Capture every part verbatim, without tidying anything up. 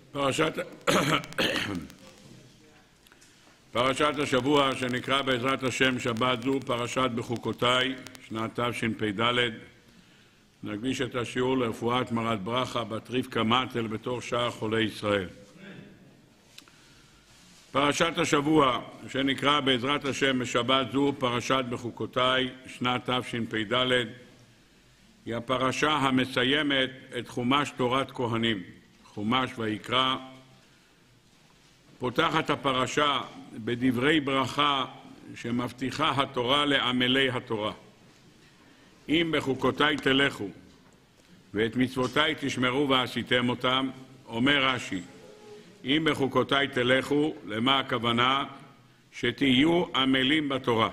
פרשת, פרשת השבוע שנקרא בעזרת השם שבת זו, פרשת בחוקותיי, שנת תשפ"ד. נקדיש את השיעור לרפואת מרת ברכה בת רבקה מטל בתור שאר חולי ישראל. פרשת השבוע שנקרא בעזרת השם בשבת זו, פרשת בחוקותיי, שנת תשפ"ד, היא הפרשה המסיימת את חומש תורת כהנים, חומש ויקרא. פותחת הפרשה בדברי ברכה שמבטיחה התורה לעמלי התורה. אם בחוקותיי תלכו ואת מצוותיי תשמרו ועשיתם אותם, אומר רש"י, אם בחוקותיי תלכו, למה הכוונה? שתהיו עמלים בתורה.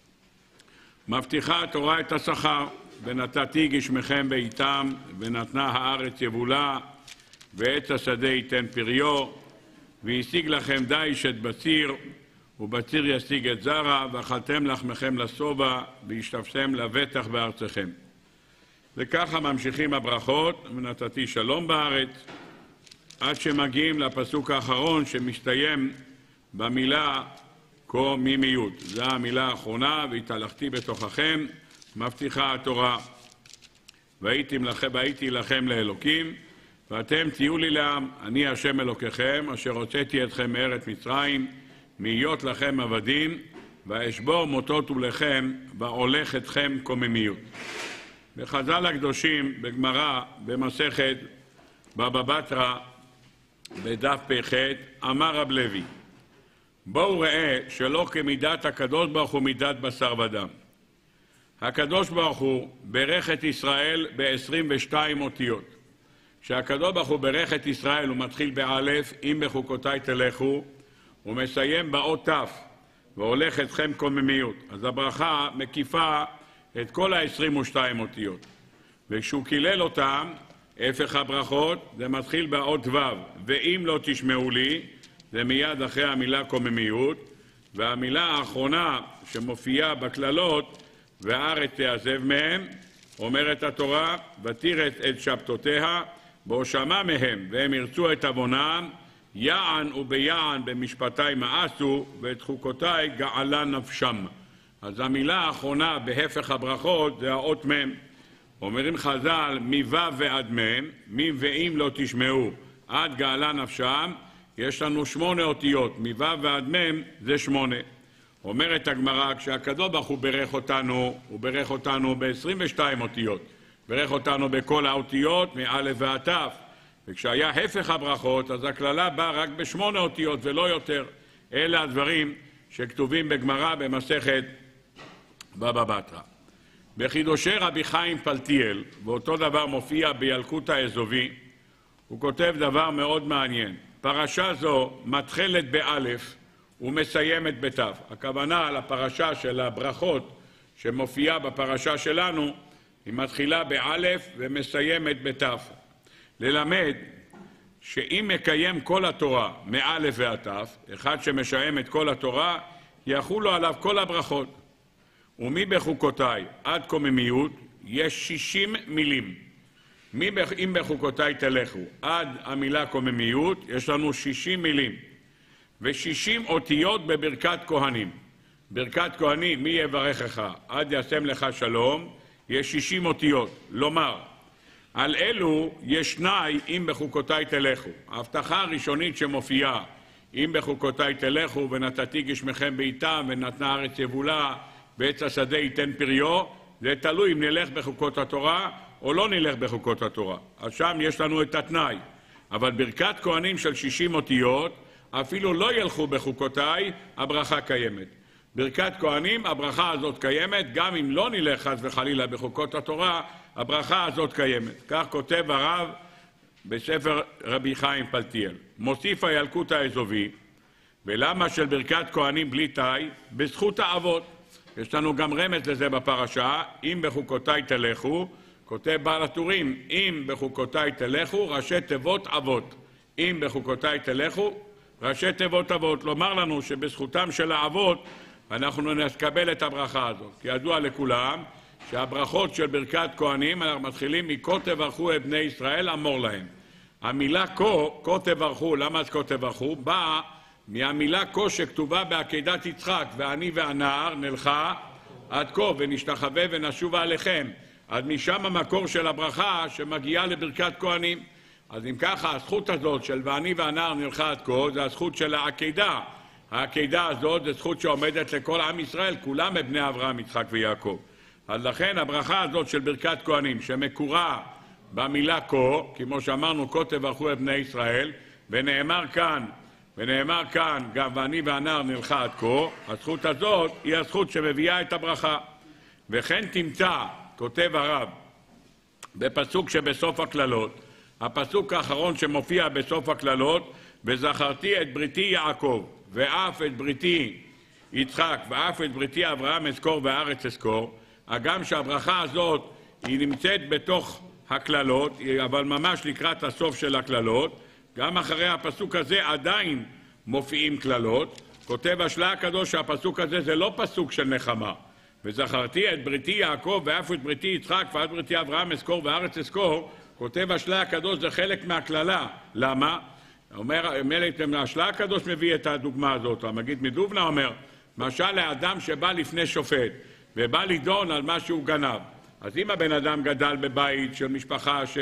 מבטיחה התורה את השכר, ונתתי גשמכם בעיתם, ונתנה הארץ יבולה, ועץ השדה ייתן פריו, וישיג לכם דיש את בציר, ובציר ישיג את זרע, ואכלתם לחמכם לשובע, והשתפשם לבטח בארצכם. וככה ממשיכים הברכות, ונתתי שלום בארץ, עד שמגיעים לפסוק האחרון שמסתיים במילה קוממיות. זו המילה האחרונה, והתהלכתי בתוככם, מבטיחה התורה. והייתי לכם, והייתי לכם לאלוקים, ואתם תהיו לי לעם, אני השם אלוקיכם, אשר הוצאתי אתכם מארץ מצרים, מהיות לכם עבדים, ואשבור מוטות ולכם, והולך אתכם קוממיות. בחז"ל הקדושים, בגמרא, במסכת בבא בתרא, בדף פ"ח, אמר רב לוי, בואו ראה שלא כמידת הקדוש ברוך הוא מידת בשר ודם. הקדוש ברוך הוא ברך את ישראל ב-עשרים ושתיים אותיות. כשהקדוש ברוך הוא ברך את ישראל הוא מתחיל באלף, אם בחוקותיי תלכו, הוא מסיים באות תף, והולך אתכם קוממיות. אז הברכה מקיפה את כל ה-עשרים ושתיים אותיות. וכשהוא קילל אותם, הפך הברכות, זה מתחיל באות ו', ואם לא תשמעו לי, זה מיד אחרי המילה קוממיות, והמילה האחרונה שמופיעה בכללות, והארץ תעזב מהם, אומרת התורה, ותראת את שבתותיה, בו שמע מהם, והם ירצו את עוונם, יען וביען במשפטי מאסו, ואת חוקותיי גאלה נפשם. אז המילה האחרונה בהפך הברכות זה האות מם. אומרים חז"ל, מו' ועד מם, מim ואם לא תשמעו, עד גאלה נפשם, יש לנו שמונה אותיות, מו' ועד מם זה שמונה. אומרת הגמרא, כשהקדוש ברוך הוא ברך אותנו, הוא ברך אותנו ב-עשרים ושתיים אותיות. ברך אותנו בכל האותיות, מא' ועד ת'. וכשהיה הפך הברכות, אז הכללה באה רק בשמונה אותיות ולא יותר. אלה הדברים שכתובים בגמרא במסכת בבא בתרא. בחידושי רבי חיים פלטיאל, ואותו דבר מופיע בילקוט האזובי, הוא כותב דבר מאוד מעניין. פרשה זו מתחלת באלף ומסיימת בת'. הכוונה לפרשה של הברכות שמופיעה בפרשה שלנו, היא מתחילה באלף ומסיימת בת'. ללמד שאם מקיים כל התורה מאלף ועד ת', אחד שמשיים את כל התורה, יחולו עליו כל הברכות. ומי בחוקותיי עד קוממיות יש שישים מילים. מי אם בחוקותיי תלכו עד המילה קוממיות יש לנו שישים מילים. ושישים אותיות בברכת כהנים. ברכת כהנים, מי יברכך עד ישם לך שלום, יש שישים אותיות. לומר, על אלו יש תנאי אם בחוקותיי תלכו. ההבטחה הראשונית שמופיעה, אם בחוקותיי תלכו ונתתי גשמכם בעיתם ונתנה הארץ יבולה ועץ השדה ייתן פריו, זה תלוי אם נלך בחוקות התורה או לא נלך בחוקות התורה. אז שם יש לנו את התנאי. אבל ברכת כהנים של שישים אותיות, אפילו לא ילכו בחוקותיי, הברכה קיימת. ברכת כהנים, הברכה הזאת קיימת, גם אם לא נלך חס וחלילה בחוקות התורה, הברכה הזאת קיימת. כך כותב הרב בספר רבי חיים פלטיאל. מוסיף הילקוט האזובי, ולמה של ברכת כהנים בלי תאי? בזכות האבות. יש לנו גם רמז לזה בפרשה, אם בחוקותיי תלכו, כותב בעל הטורים, אם בחוקותיי תלכו, ראשי תיבות אבות. אם בחוקותיי תלכו, ראשי תיבות אבות. לומר לנו שבזכותם של האבות, אנחנו נקבל את הברכה הזאת. כי ידוע לכולם שהברכות של ברכת כהנים, אנחנו מתחילים מכה תברכו את בני ישראל, אמור להם. המילה כה, כה תברכו, למה אז כה תברכו? באה מהמילה כה שכתובה בעקדת יצחק, ואני והנער נלכה עד כה ונשתחווה ונשובה עליכם. אז משם המקור של הברכה שמגיעה לברכת כהנים. אז אם ככה, הזכות הזאת של ואני והנער נלכה עד כה, זה הזכות של העקדה. העקדה הזאת זה זכות שעומדת לכל עם ישראל, כולם הם בני אברהם, יצחק ויעקב. אז לכן הברכה הזאת של ברכת כהנים, שמקורה במילה כה, כמו שאמרנו, כה תברכו את בני ישראל, ונאמר כאן, ונאמר כאן, גם ואני והנער נלכה עד כה, הזכות הזאת היא הזכות שמביאה את הברכה. וכן תמצא, כותב הרב, בפסוק שבסוף הכללות, הפסוק האחרון שמופיע בסוף הכללות, וזכרתי את בריתי יעקב, ואף את בריתי יצחק, ואף את בריתי אברהם אזכור והארץ אזכור, הגם שהברכה הזאת היא נמצאת בתוך הכללות, אבל ממש לקראת הסוף של הכללות, גם אחרי הפסוק הזה עדיין מופיעים כללות. כותב השלה הקדוש שהפסוק הזה זה לא פסוק של נחמה. וזכרתי את בריתי יעקב ואף את בריתי יצחק ואת בריתי אברהם אזכור והארץ אזכור, כותב השלה הקדוש זה חלק מהכללה. למה? אומר, השלה הקדוש מביא את הדוגמה הזאת. המגיד מדובנה אומר, משל לאדם שבא לפני שופט ובא לדון על מה שהוא גנב. אז אם הבן אדם גדל בבית של משפחה ש...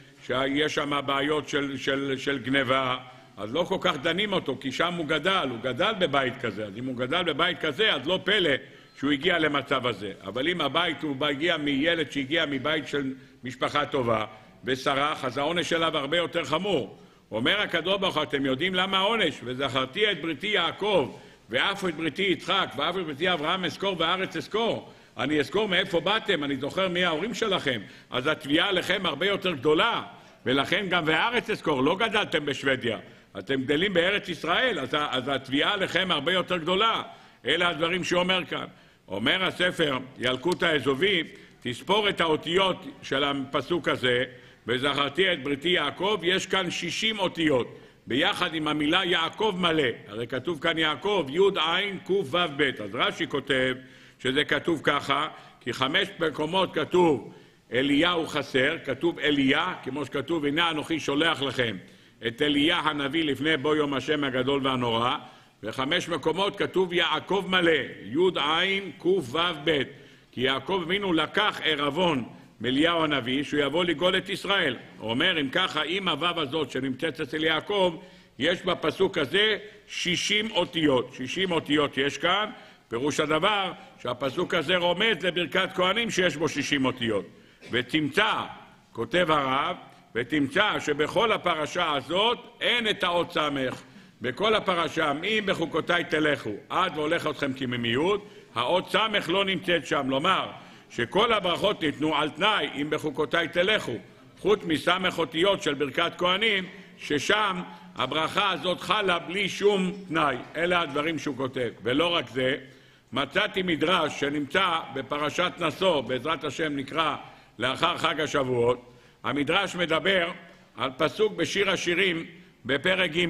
שיש שם בעיות של, של, של גניבה, אז לא כל כך דנים אותו, כי שם הוא גדל, הוא גדל בבית כזה. אז אם הוא גדל בבית כזה, אז לא פלא שהוא הגיע למצב הזה. אבל אם הבית הוא הגיע מילד שהגיע מבית של משפחה טובה, וסרח, אז העונש שלה הרבה יותר חמור. אומר הקדוש ברוך הוא, אתם יודעים למה העונש? וזכרתי את בריתי יעקב, ואף את בריתי יצחק, ואף את בריתי אברהם אזכור והארץ אזכור. אני אזכור מאיפה באתם, אני זוכר מי ההורים שלכם. אז התביעה עליכם הרבה יותר גדולה, ולכן גם והארץ אזכור, לא גדלתם בשוודיה, אתם גדלים בארץ ישראל, אז, אז התביעה עליכם הרבה יותר גדולה. אלה הדברים שאומר כאן. אומר הספר, ילקוט האזובי, תספור את האותיות של הפסוק הזה, וזכרתי את בריתי יעקב, יש כאן שישים אותיות, ביחד עם המילה יעקב מלא. הרי כתוב כאן יעקב, י' עין ק' ו' ב'. אז רש"י כותב שזה כתוב ככה, כי חמש מקומות כתוב אליהו חסר, כתוב אליה, כמו שכתוב, הנה אנוכי שולח לכם את אליה הנביא לפני בוא יום השם הגדול והנורא, וחמש מקומות כתוב יעקב מלא, י' עין ק' ו' ב'. כי יעקב אבינו לקח ערבון מאליהו הנביא שהוא יבוא לגאול את ישראל. הוא אומר, אם ככה, עם הוו הזאת שנמצאת אצל יעקב, יש בפסוק הזה שישים אותיות. שישים אותיות יש כאן, פירוש הדבר שהפסוק הזה רומז לברכת כהנים שיש בו שישים אותיות. ותמצא, כותב הרב, ותמצא שבכל הפרשה הזאת אין את האות סמך. בכל הפרשה, אם בחוקותיי תלכו, עד והולך אתכם כממיות, האות סמך לא נמצאת שם. לומר, שכל הברכות ניתנו על תנאי, אם בחוקותיי תלכו, חוץ מסמך אותיות של ברכת כהנים, ששם הברכה הזאת חלה בלי שום תנאי. אלה הדברים שהוא כותב. ולא רק זה, מצאתי מדרש שנמצא בפרשת נשוא, בעזרת השם נקרא לאחר חג השבועות. המדרש מדבר על פסוק בשיר השירים בפרק ג',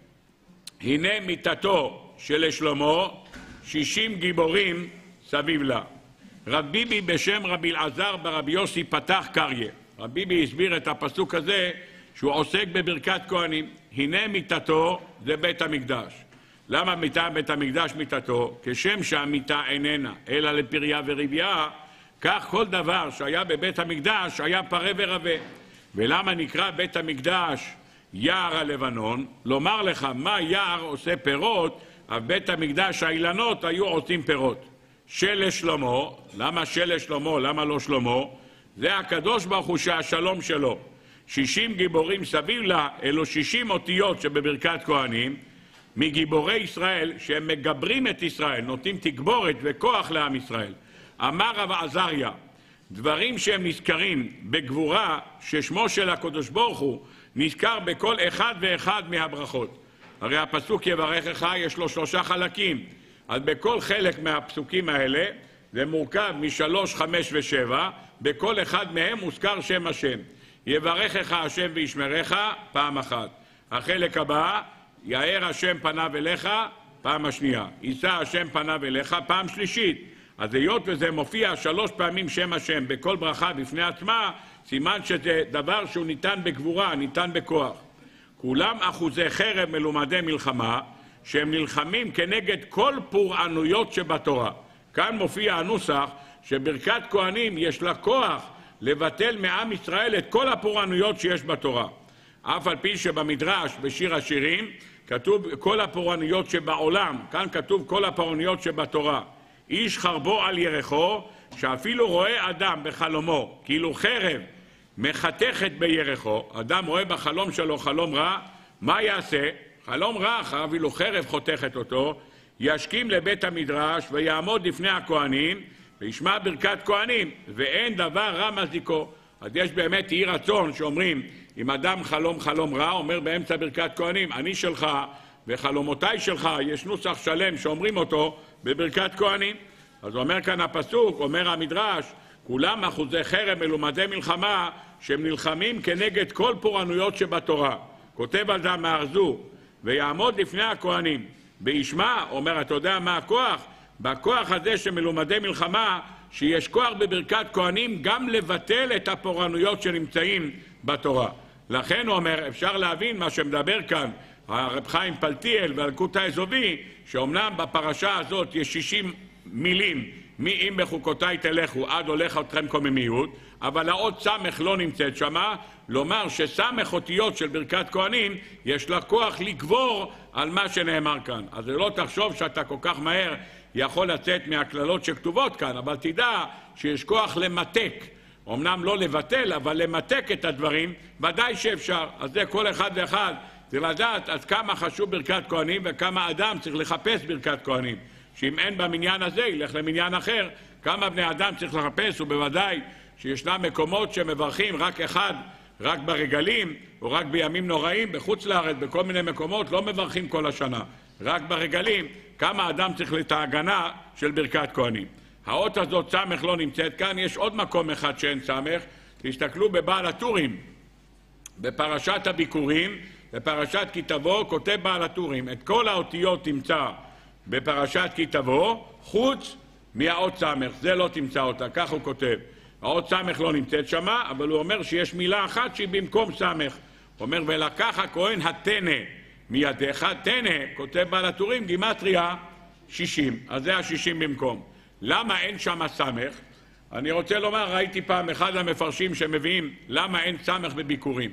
הנה מיתתו של שלמה שישים גיבורים סביב לה. רב ביבי בשם רבי אלעזר ברבי יוסי פתח קריה. רב ביבי הסביר את הפסוק הזה שהוא עוסק בברכת כהנים. הנה מיתתו זה בית המקדש. למה מיתה בית המקדש מיתתו? כשם שהמיתה איננה אלא לפריה ורבייה, כך כל דבר שהיה בבית המקדש היה פרה ורבה. ולמה נקרא בית המקדש יער הלבנון? לומר לך מה יער עושה פירות, אבל בית המקדש האילנות היו עושים פירות. של שלמה, למה של שלמה, למה לא שלמה? זה הקדוש ברוך הוא שהשלום שלו. שישים גיבורים סביב לה, אלו שישים אותיות שבברכת כהנים, מגיבורי ישראל שהם מגברים את ישראל, נותנים תגבורת וכוח לעם ישראל. אמר רב עזריה, דברים שהם נזכרים בגבורה, ששמו של הקדוש ברוך הוא נזכר בכל אחד ואחד מהברכות. הרי הפסוק יברכך יש לו שלושה חלקים, אז בכל חלק מהפסוקים האלה זה מורכב משלוש, חמש ושבע, בכל אחד מהם מוזכר שם השם. יברכך השם וישמרך פעם אחת. החלק הבא, יאר השם פניו אליך פעם השנייה, יישא השם פניו אליך פעם שלישית. אז היות וזה מופיע שלוש פעמים שם השם בכל ברכה בפני עצמה, סימן שזה דבר שהוא ניתן בגבורה, ניתן בכוח. כולם אחוזי חרב מלומדי מלחמה, שהם נלחמים כנגד כל פורענויות שבתורה. כאן מופיע הנוסח שברכת כהנים יש לה כוח לבטל מעם ישראל את כל הפורענויות שיש בתורה. אף על פי שבמדרש, בשיר השירים, כתוב כל הפורענויות שבעולם, כאן כתוב כל הפורענויות שבתורה. איש חרבו על ירחו, שאפילו רואה אדם בחלומו, כאילו חרב מחתכת בירחו, אדם רואה בחלום שלו חלום רע, מה יעשה? חלום רע, אפילו חרב חותכת אותו, ישכים לבית המדרש ויעמוד לפני הכהנים, וישמע ברכת כהנים, ואין דבר רע מזיקו. אז יש באמת אי רצון שאומרים, אם אדם חלום חלום רע, אומר באמצע ברכת כהנים, אני שלך וחלומותיי שלך, יש נוסח שלם שאומרים אותו בברכת כהנים. אז אומר כאן הפסוק, אומר המדרש, כולם אחוזי חרב מלומדי מלחמה, שהם נלחמים כנגד כל פורענויות שבתורה. כותב על זה המארזו, ויעמוד לפני הכהנים, וישמע, אומר, אתה יודע מה הכוח? בכוח הזה שמלומדי מלחמה, שיש כוח בברכת כהנים גם לבטל את הפורענויות שנמצאים בתורה. לכן הוא אומר, אפשר להבין מה שמדבר כאן הרב חיים פלטיאל ואלקוט האזובי, שאומנם בפרשה הזאת יש שישים מילים, מי אם בחוקותיי תלכו עד הולך אתכם קוממיות, אבל האות סמך לא נמצאת שמה, לומר שסמך אותיות של ברכת כהנים יש לה כוח לגבור על מה שנאמר כאן. אז לא תחשוב שאתה כל כך מהר יכול לצאת מהכללות שכתובות כאן, אבל תדע שיש כוח למתק, אמנם לא לבטל, אבל למתק את הדברים, ודאי שאפשר. אז זה כל אחד ואחד צריך לדעת אז כמה חשוב ברכת כהנים וכמה אדם צריך לחפש ברכת כהנים. שאם אין במניין הזה, ילך למניין אחר. כמה בני אדם צריך לחפש, ובוודאי שישנם מקומות שמברכים רק אחד, רק ברגלים, או רק בימים נוראים, בחוץ לארץ, בכל מיני מקומות, לא מברכים כל השנה. רק ברגלים, כמה אדם צריך את ההגנה של ברכת כהנים. האות הזאת, סמך, לא נמצאת כאן. יש עוד מקום אחד שאין סמך. תסתכלו בבעל הטורים, בפרשת הביקורים, בפרשת כי תבוא, כותב בעל הטורים, את כל האותיות תמצא בפרשת כי תבוא, חוץ מהאות סמך, זה לא תמצא אותה, כך הוא כותב. האות סמך לא נמצאת שמה, אבל הוא אומר שיש מילה אחת שהיא במקום סמך. הוא אומר, ולקח הכהן התנה מידיך, תנה, כותב בעל הטורים, גימטריה שישים, אז זה השישים במקום. למה אין שמה סמך? אני רוצה לומר, ראיתי פעם אחד המפרשים שמביאים למה אין סמך בביקורים.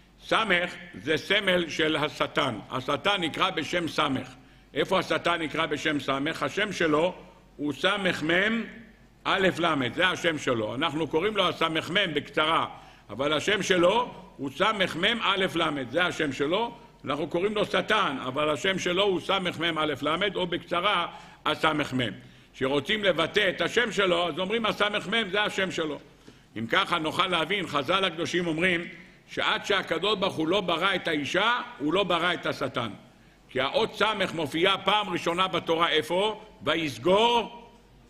סמך זה סמל של השטן, השטן נקרא בשם סמך. איפה השטן נקרא בשם סמך? השם שלו הוא סמך מם א' למד, זה השם שלו. אנחנו קוראים לו הסמך מם בקצרה, אבל השם שלו הוא סמך מם א' למד, זה השם שלו. אנחנו קוראים לו שטן, אבל השם שלו הוא סמך מם א' למד, או בקצרה הסמך מם. שרוצים לבטא את השם שלו, אז אומרים הסמך מם זה השם שלו. אם ככה נוכל להבין, חז"ל הקדושים אומרים שעד שהקדוש ברוך הוא לא ברא את האישה, הוא לא ברא את השטן. כי האות סמך מופיעה פעם ראשונה בתורה איפה? ויסגור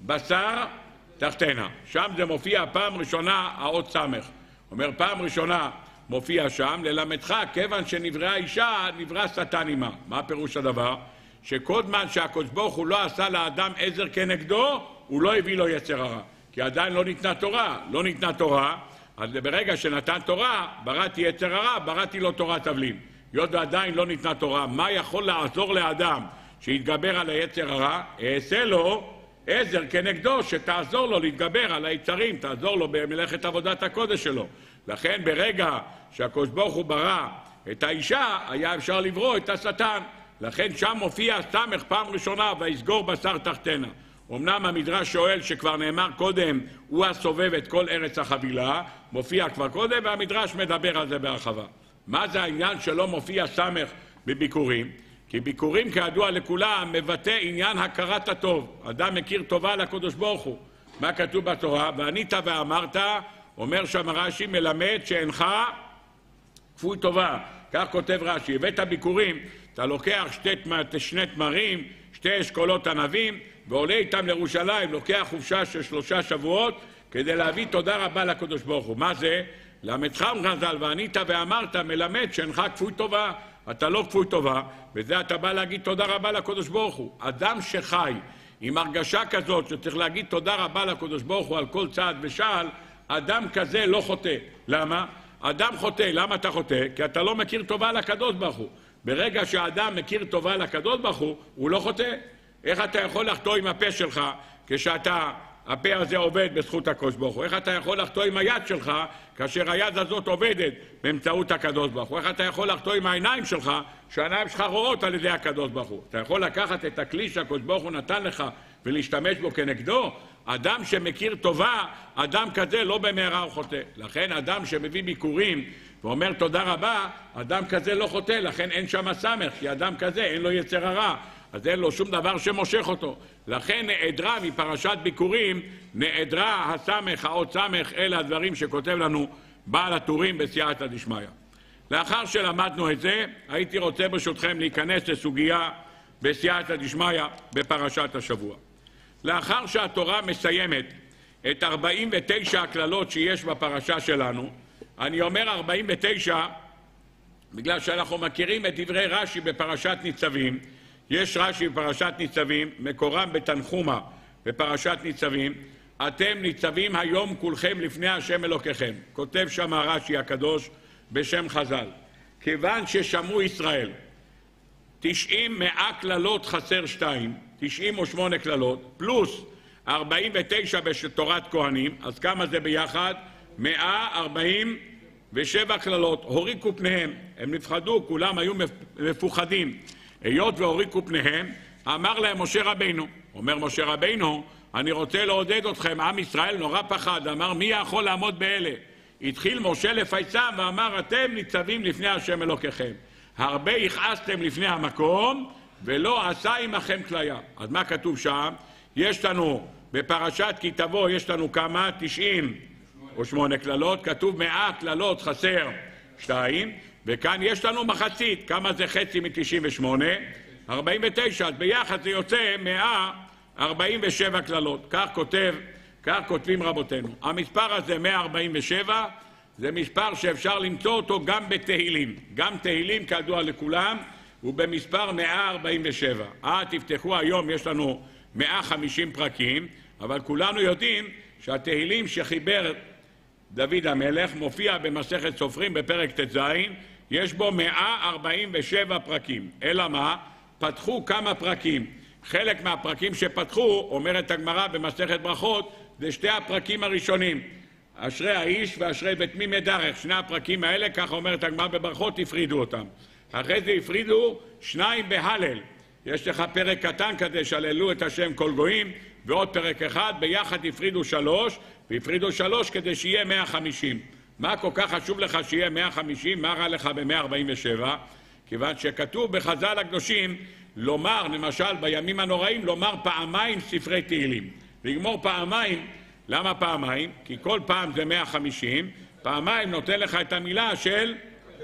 בשר תחתנה. שם זה מופיע פעם ראשונה האות סמך. אומר פעם ראשונה מופיע שם, ללמדך כיוון שנבראה אישה נברא שטן עמה. מה פירוש הדבר? שכל זמן שהקדוש ברוך הוא לא עשה לאדם עזר כנגדו, הוא לא הביא לו יצר הרע. כי עדיין לא ניתנה תורה. לא ניתנה תורה, אז ברגע שנתן תורה, בראתי יצר הרע, בראתי לו תורת תבלין. היות ועדיין לא ניתנה תורה, מה יכול לעזור לאדם שיתגבר על היצר הרע? אעשה לו עזר כנגדו שתעזור לו להתגבר על היצרים, תעזור לו במלאכת עבודת הקודש שלו. לכן ברגע שהקדוש ברוך הוא ברא את האישה, היה אפשר לברוא את השטן. לכן שם מופיע סמך פעם ראשונה, ויסגור בשר תחתנה. אמנם המדרש שואל שכבר נאמר קודם, הוא הסובב את כל ארץ החבילה, מופיע כבר קודם, והמדרש מדבר על זה בהרחבה. מה זה העניין שלא מופיע סמך בביקורים? כי ביקורים כידוע לכולם מבטא עניין הכרת הטוב. אדם מכיר טובה לקדוש ברוך הוא. מה כתוב בתורה? וענית ואמרת, אומר שם רש"י, מלמד שאינך כפוי טובה. כך כותב רש"י. הבאת ביקורים, אתה לוקח שתי, שני תמרים, שתי אשכולות ענבים, ועולה איתם לירושלים, לוקח חופשה של שלושה שבועות, כדי להביא תודה רבה לקדוש ברוך הוא. מה זה? למדך חז"ל, וענית ואמרת, מלמד שאינך כפוי טובה. אתה לא כפוי טובה, וזה אתה בא להגיד תודה רבה לקדוש ברוך הוא. אדם שחי עם הרגשה כזאת שצריך להגיד תודה רבה לקדוש ברוך הוא על כל צעד ושעל, אדם כזה לא חוטא. למה? אדם חוטא. למה אתה חוטא? כי אתה לא מכיר טובה לקדוש ברוך הוא. ברגע שהאדם מכיר טובה לקדוש ברוך הוא, הוא לא חוטא. איך אתה יכול לחטוא עם הפה שלך כשאתה, הפה הזה עובד בזכות הקדוש ברוך הוא? איך אתה יכול לחטוא עם היד שלך כאשר היד הזאת עובדת באמצעות הקדוש ברוך הוא? איך אתה יכול לחטוא עם העיניים שלך שהעיניים שלך רואות על ידי הקדוש ברוך הוא? אתה יכול לקחת את הכלי שהקדוש ברוך הוא נתן לך ולהשתמש בו כנגדו? אדם שמכיר טובה, אדם כזה לא במהרה הוא חוטא. לכן אדם שמביא ביקורים ואומר תודה רבה, אדם כזה לא חוטא, לכן אין שם סמך, כי אדם כזה אין לו יצר הרע, אז אין לו שום דבר שמושך אותו. לכן נעדרה מפרשת ביקורים, נעדרה הסמך, האות סמך, אלה הדברים שכותב לנו בעל הטורים בסייעתא דשמיא. לאחר שלמדנו את זה, הייתי רוצה ברשותכם להיכנס לסוגיה בסייעתא דשמיא בפרשת השבוע. לאחר שהתורה מסיימת את ארבעים ותשע הכללות שיש בפרשה שלנו, אני אומר ארבעים ותשע בגלל שאנחנו מכירים את דברי רש"י בפרשת ניצבים. יש רש"י בפרשת ניצבים, מקורם בתנחומה בפרשת ניצבים, אתם ניצבים היום כולכם לפני השם אלוקיכם. כותב שם רש"י הקדוש בשם חז"ל, כיוון ששמעו ישראל תשעים מאה כללות חסר שתיים, תשעים ושמונה כללות, פלוס ארבעים ותשע בתורת כהנים, אז כמה זה ביחד? מאה ארבעים ושבע כללות. הוריקו פניהם, הם נפחדו, כולם היו מפוחדים. היות והוריקו פניהם, אמר להם משה רבינו, אומר משה רבינו, אני רוצה לעודד אתכם, עם ישראל נורא פחד, אמר מי יכול לעמוד באלה? התחיל משה לפייסם ואמר אתם ניצבים לפני השם אלוקיכם. הרבה הכעסתם לפני המקום ולא עשה עמכם כליה. אז מה כתוב שם? יש לנו בפרשת כי תבוא, יש לנו כמה? תשעים ושמונה כללות, כתוב מאה כללות חסר שתיים, וכאן יש לנו מחצית. כמה זה חצי מ-תשעים ושמונה? ארבעים ותשע, אז ביחד זה יוצא מאה ארבעים ושבע כללות. כך כותב, כך כותבים רבותינו. המספר הזה מאה ארבעים ושבע זה מספר שאפשר למצוא אותו גם בתהילים. גם תהילים כידוע לכולם הוא במספר מאה ארבעים ושבע. אה, תפתחו היום, יש לנו מאה וחמישים פרקים, אבל כולנו יודעים שהתהילים שחיבר דוד המלך מופיע במסכת סופרים בפרק ט"ז, יש בו מאה ארבעים ושבע פרקים. אלא מה? פתחו כמה פרקים. חלק מהפרקים שפתחו, אומרת הגמרא במסכת ברכות, זה שתי הפרקים הראשונים. אשרי האיש ואשרי בית מי מדרך. שני הפרקים האלה, ככה אומרת הגמרא בברכות, הפרידו אותם. אחרי זה הפרידו שניים בהלל. יש לך פרק קטן כזה שהללו את השם כל גויים, ועוד פרק אחד, ביחד הפרידו שלוש, והפרידו שלוש כדי שיהיה מאה וחמישים. מה כל כך חשוב לך שיהיה מאה וחמישים? מה רע לך ב-מאה ארבעים ושבע? כיוון שכתוב בחז"ל הקדושים, לומר, למשל בימים הנוראים, לומר פעמיים ספרי תהילים. לגמור פעמיים, למה פעמיים? כי כל פעם זה מאה וחמישים, פעמיים נותן לך את המילה של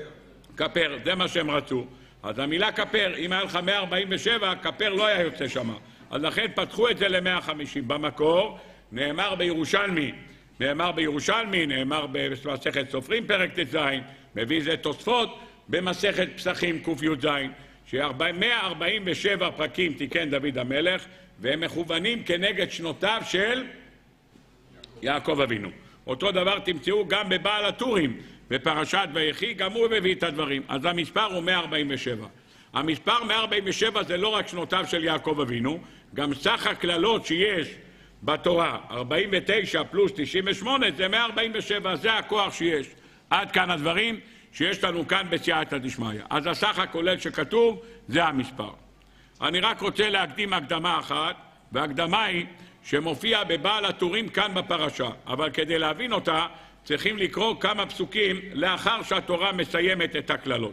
כפר, זה מה שהם רצו. אז המילה כפר, אם היה לך מאה ארבעים ושבע, כפר לא היה יוצא שמה. אז לכן פתחו את זה ל-מאה וחמישים. במקור נאמר בירושלמי, נאמר בירושלמי, נאמר במסכת סופרים פרק ט"ז, מביא זה תוספות במסכת פסחים ק"י"ז, ש-מאה ארבעים ושבע פרקים תיקן דוד המלך, והם מכוונים כנגד שנותיו של יעקב אבינו. אותו דבר תמצאו גם בבעל הטורים, בפרשת ויחי, גם הוא מביא את הדברים. אז המספר הוא מאה ארבעים ושבע. המספר מאה ארבעים ושבע זה לא רק שנותיו של יעקב אבינו, גם סך הכללות שיש בתורה, ארבעים ותשע פלוס תשעים ושמונה, זה מאה ארבעים ושבע, זה הכוח שיש. עד כאן הדברים שיש לנו כאן בסייעתא דשמיא. אז הסך הכולל שכתוב, זה המספר. אני רק רוצה להקדים הקדמה אחת, והקדמה היא שמופיע בבעל הטורים כאן בפרשה, אבל כדי להבין אותה, צריכים לקרוא כמה פסוקים לאחר שהתורה מסיימת את הכללות.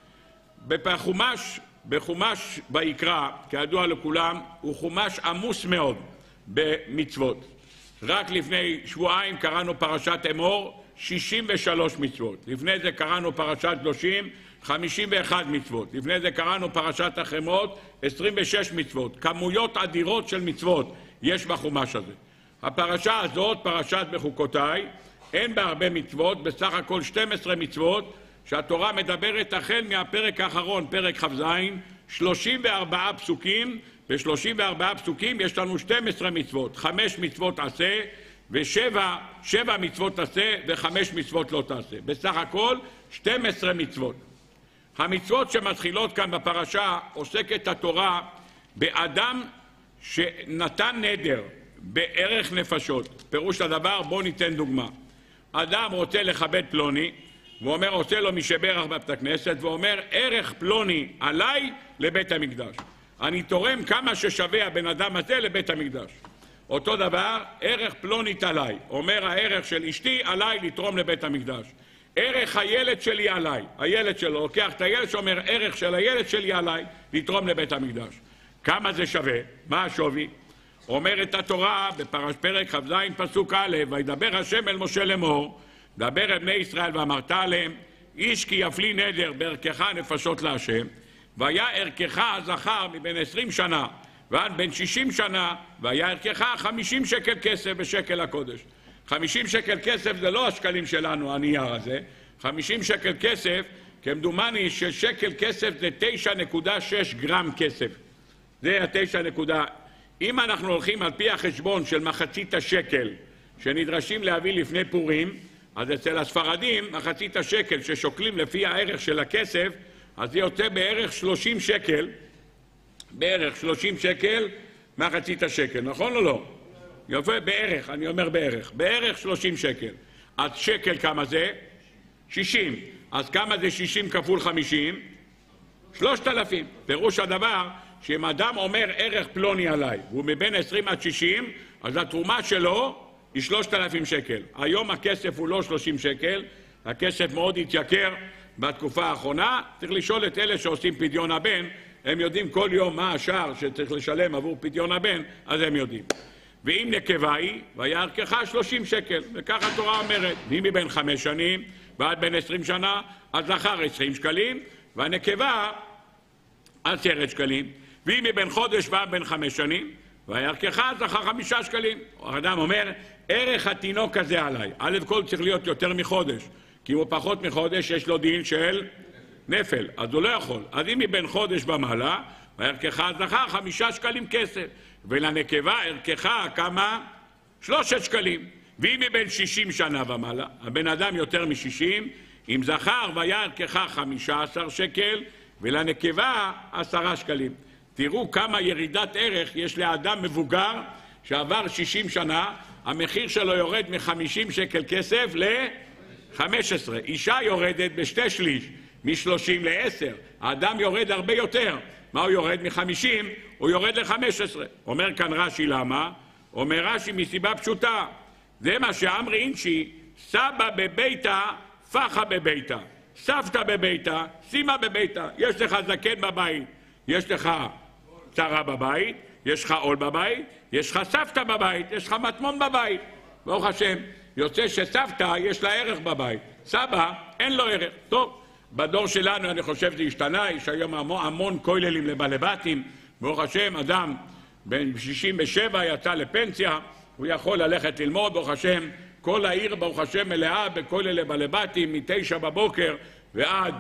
בחומש, בחומש ויקרא, כידוע לכולם, הוא חומש עמוס מאוד במצוות. רק לפני שבועיים קראנו פרשת אמור, שישים ושלוש מצוות. לפני זה קראנו פרשת קדושים, חמישים ואחת מצוות. לפני זה קראנו פרשת החמות, עשרים ושש מצוות. כמויות אדירות של מצוות יש בחומש הזה. הפרשה הזאת, פרשת בחוקותיי, אין בה הרבה מצוות, בסך הכל שתים עשרה מצוות, שהתורה מדברת החל מהפרק האחרון, פרק כ"ז, שלושים וארבעה פסוקים, ב-שלושים וארבעה פסוקים יש לנו שתים עשרה מצוות, חמש מצוות עשה ושבע, שבע מצוות תעשה וחמש מצוות לא תעשה. בסך הכל שתים עשרה מצוות. המצוות שמתחילות כאן בפרשה עוסקת התורה באדם שנתן נדר בערך נפשות. פירוש הדבר, בוא ניתן דוגמה. אדם רוצה לכבד פלוני, ואומר, עושה לו משברך בבית הכנסת, ואומר, ערך פלוני עליי לבית המקדש. אני תורם כמה ששווה הבן אדם הזה לבית המקדש. אותו דבר, ערך פלונית עליי. אומר, הערך של אשתי עליי לתרום לבית המקדש. ערך הילד שלי עליי. הילד שלו לוקח את הילד שאומר, ערך של הילד שלי עליי לתרום לבית המקדש. כמה זה שווה? מה השווי? אומרת התורה בפרש פרק כ"ז פסוק א', וידבר השם אל משה לאמור, דבר אל בני ישראל ואמרת עליהם, איש כי יפלי נדר בערכך נפשות להשם, והיה ערכך הזכר מבין עשרים שנה ועד בין שישים שנה, והיה ערכך חמישים שקל כסף בשקל הקודש. חמישים שקל כסף זה לא השקלים שלנו, הנייר הזה. חמישים שקל כסף, כמדומני ששקל כסף זה תשע נקודה שש גרם כסף. זה התשע נקודה. אם אנחנו הולכים על פי החשבון של מחצית השקל שנדרשים להביא לפני פורים, אז אצל הספרדים מחצית השקל ששוקלים לפי הערך של הכסף, אז זה יוצא בערך שלושים שקל, בערך שלושים שקל מחצית השקל, נכון או לא? יפה, בערך, אני אומר בערך, בערך שלושים שקל. אז שקל כמה זה? שישים. אז כמה זה שישים כפול חמישים? שלושת אלפים. פירוש הדבר שאם אדם אומר ערך פלוני עליי, והוא מבין עשרים עד שישים, אז התרומה שלו היא שלושת אלפים שקל. היום הכסף הוא לא שלושים שקל, הכסף מאוד התייקר בתקופה האחרונה. צריך לשאול את אלה שעושים פדיון הבן, הם יודעים כל יום מה השער שצריך לשלם עבור פדיון הבן, אז הם יודעים. ואם נקבה היא, והיה ערכך שלושים שקל, וכך התורה אומרת, ואם מבין חמש שנים ועד בין עשרים שנה, אז זכר עשרים שקלים, והנקבה עשרת שקלים, ואם מבין חודש ועד בין חמש שנים, והיה ערכך זכר חמישה שקלים. האדם אומר, ערך התינוק הזה עליי, א' כל צריך להיות יותר מחודש, כי אם הוא פחות מחודש יש לו דין של נפל, אז הוא לא יכול. אז אם מבין חודש במעלה, וערכך זכר חמישה שקלים כסף, ולנקבה ערכך כמה? שלושת שקלים. ואם מבין שישים שנה ומעלה, הבן אדם יותר משישים, אם זכר והיה ערכך חמישה עשר שקל, ולנקבה עשרה שקלים. תראו כמה ירידת ערך יש לאדם מבוגר שעבר שישים שנה, המחיר שלו יורד מ-חמישים שקל כסף ל-חמש עשרה. אישה יורדת בשתי שליש, מ-שלושים ל-עשר. האדם יורד הרבה יותר. מה הוא יורד? מ-חמישים, הוא יורד ל-חמש עשרה. אומר כאן רש"י למה? אומר רש"י מסיבה פשוטה. זה מה שאמרי אינשי, סבא בביתה, פחה בביתה. סבתא בביתה, שימה בביתה. יש לך זקן בבית, יש לך צרה בבית, יש לך עול בבית, יש לך סבתא בבית, יש לך מטמון בבית. ברוך השם, יוצא שסבתא יש לה ערך בבית. סבא אין לו ערך. טוב. בדור שלנו אני חושב זה השתנה, יש היום המון, המון כוללים לבעלי בתים. ברוך השם, אדם בן שישים ושבע יצא לפנסיה, הוא יכול ללכת ללמוד, ברוך השם, כל העיר ברוך השם מלאה בכולל לבעלי בתים, מתשע בבוקר ועד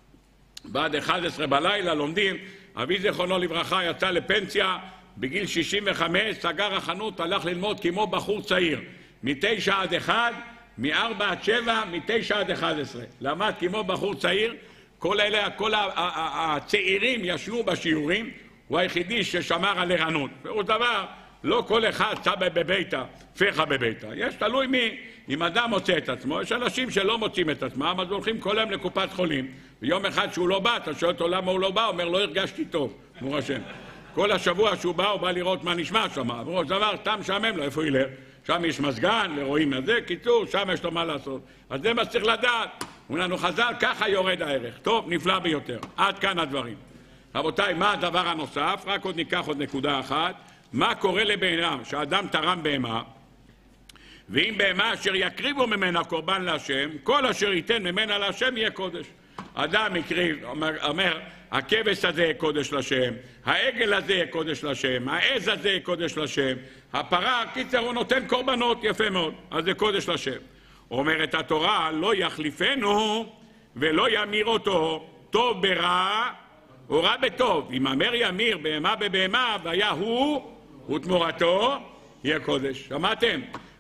בעד אחת עשרה בלילה לומדים. אבי זיכרונו לברכה יצא לפנסיה, בגיל שישים וחמש סגר החנות, הלך ללמוד כמו בחור צעיר, מתשע עד אחד, מארבע עד שבע, מתשע עד אחד עשרה. למד כמו בחור צעיר, כל אלה, כל הצעירים ישנו בשיעורים, הוא היחידי ששמר על ערנות. ועוד דבר, לא כל אחד סבא בביתה, פחה בביתה. יש תלוי מי, אם אדם מוצא את עצמו, יש אנשים שלא מוצאים את עצמם, אז הולכים כל היום לקופת חולים, ויום אחד שהוא לא בא, אתה שואל אותו למה הוא לא בא, הוא אומר, לא הרגשתי טוב, ברוך השם. כל השבוע שהוא בא, הוא בא לראות מה נשמע שם, אבל דבר, תם שעמם לו, איפה ילך? שם יש מזגן, לרואים את זה, קיצור, שם יש לו מה לעשות. אז זה מה שצריך לדעת. אומרים לנו חז"ל, ככה יורד הערך. טוב, נפלא ביותר. עד כאן הדברים. רבותיי, מה הדבר הנוסף? רק עוד ניקח עוד נקודה אחת. מה קורה לבהמה? שאדם תרם בהמה, ואם בהמה אשר יקריבו ממנה קורבן להשם, כל אשר ייתן ממנה להשם יהיה קודש. אדם יקריב, אומר, אומר הכבש הזה יהיה קודש לשם, העגל הזה יהיה קודש לשם, העז הזה יהיה קודש לשם, הפרה, קיצר, הוא נותן קורבנות, יפה מאוד, אז זה קודש לשם. אומרת התורה, לא יחליפנו ולא ימיר אותו, טוב ברע או רע בטוב. אם אמר ימיר בהמה בבהמה, והיה הוא ותמורתו יהיה קודש. שמעתם?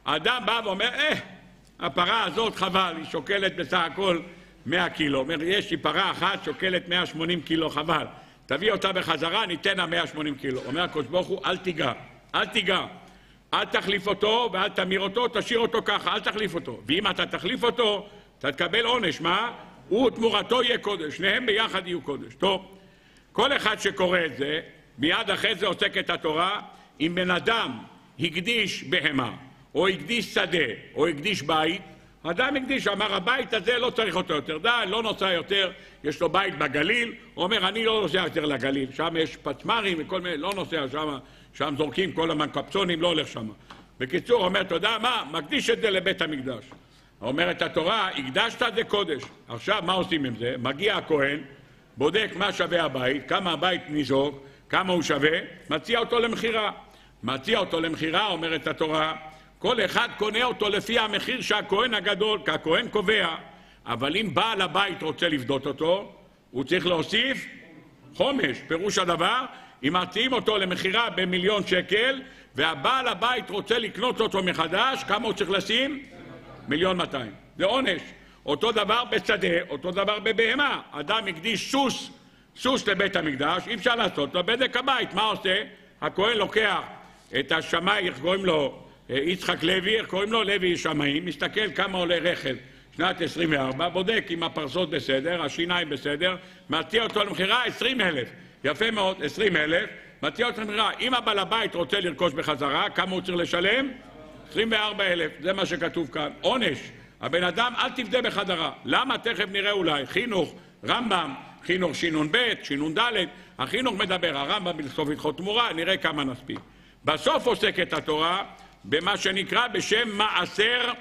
האדם בא ואומר, אה, הפרה הזאת חבל, היא שוקלת בסך הכל מאה קילו. אומר, יש לי פרה אחת שוקלת מאה ושמונים קילו, חבל. תביא אותה בחזרה, ניתן לה מאה ושמונים קילו. אומר הקדוש ברוך הוא, אל תיגע, אל תיגע. אל תחליף אותו ואל תמיר אותו, תשאיר אותו ככה, אל תחליף אותו. ואם אתה תחליף אותו, אתה תקבל עונש. מה? הוא תמורתו יהיה קודש, שניהם ביחד יהיו קודש. טוב, כל אחד שקורא את זה, מיד אחרי זה עוסקת התורה, אם בן אדם הקדיש בהמה, או הקדיש שדה, או הקדיש בית, אדם הקדיש, אמר הבית הזה לא צריך אותו יותר, די, לא נוסע יותר, יש לו בית בגליל, הוא אומר אני לא נוסע יותר לגליל, שם יש פצמרים וכל מיני, לא נוסע שם, שם זורקים כל המנקפצונים, לא הולך שם. בקיצור, אומר, אתה יודע מה? מקדיש את זה לבית המקדש. אומרת התורה, הקדשת זה קודש. עכשיו, מה עושים עם זה? מגיע הכהן, בודק מה שווה הבית, כמה הבית ניזוק, כמה הוא שווה, מציע אותו למחירה. מציע אותו למחירה, אומרת התורה, כל אחד קונה אותו לפי המחיר שהכהן הגדול, כי הכהן קובע. אבל אם בעל הבית רוצה לבדות אותו, הוא צריך להוסיף חומש. פירוש הדבר, אם מציעים אותו למחירה במיליון שקל, והבעל הבית רוצה לקנות אותו מחדש, כמה הוא צריך לשים? מיליון מאתיים. זה עונש. אותו דבר בשדה, אותו דבר בבהמה. אדם הקדיש סוס, סוס לבית המקדש, אי אפשר לעשות לו בדק הבית. מה עושה? הכהן לוקח את השמאי, איך קוראים לו? יצחק לוי, איך קוראים לו? לוי שמאי, מסתכל כמה עולה רכב שנת עשרים וארבע, בודק אם הפרסות בסדר, השיניים בסדר, מציע אותו למחירה עשרים אלף. יפה מאוד, עשרים אלף. מציע אותו למחירה. אם הבעל הבית רוצה לרכוש בחזרה, כמה הוא צריך לשלם? עשרים וארבע אלף. זה מה שכתוב כאן. עונש. הבן אדם אל תבדה בחזרה. למה? תכף נראה אולי. חינוך, רמב"ם, חינוך שינון ב', שינון ד', החינוך מדבר, הרמב"ם בסוף הלכות תמורה, נראה כמה נספיק. בסוף עוסקת התורה במה שנקרא בשם מעשר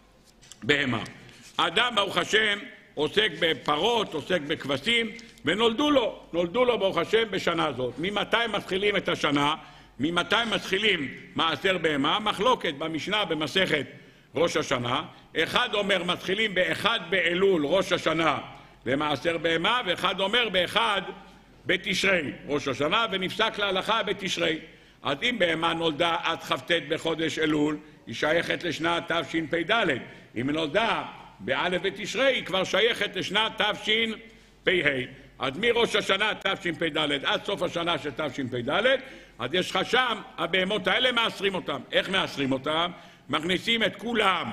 בהמה. אדם ברוך השם עוסק בפרות, עוסק בכבשים, ונולדו לו, נולדו לו ברוך השם בשנה הזאת. ממתי מתחילים את השנה? ממתי מתחילים מעשר בהמה? מחלוקת במשנה במסכת ראש השנה. אחד אומר מתחילים באחד באלול ראש השנה למעשר בהמה, ואחד אומר באחד בתשרי ראש השנה, ונפסק להלכה בתשרי. אז אם בהמה נולדה עד כ"ט בחודש אלול, היא שייכת לשנת תשפ"ד. אם נולדה באלף בתשרי, היא כבר שייכת לשנת תשפ"ה. אז מראש השנה תשפ"ד עד סוף השנה של תשפ"ד, אז יש לך שם, הבהמות האלה מאסרים אותם. איך מאסרים אותם? מכניסים את כולם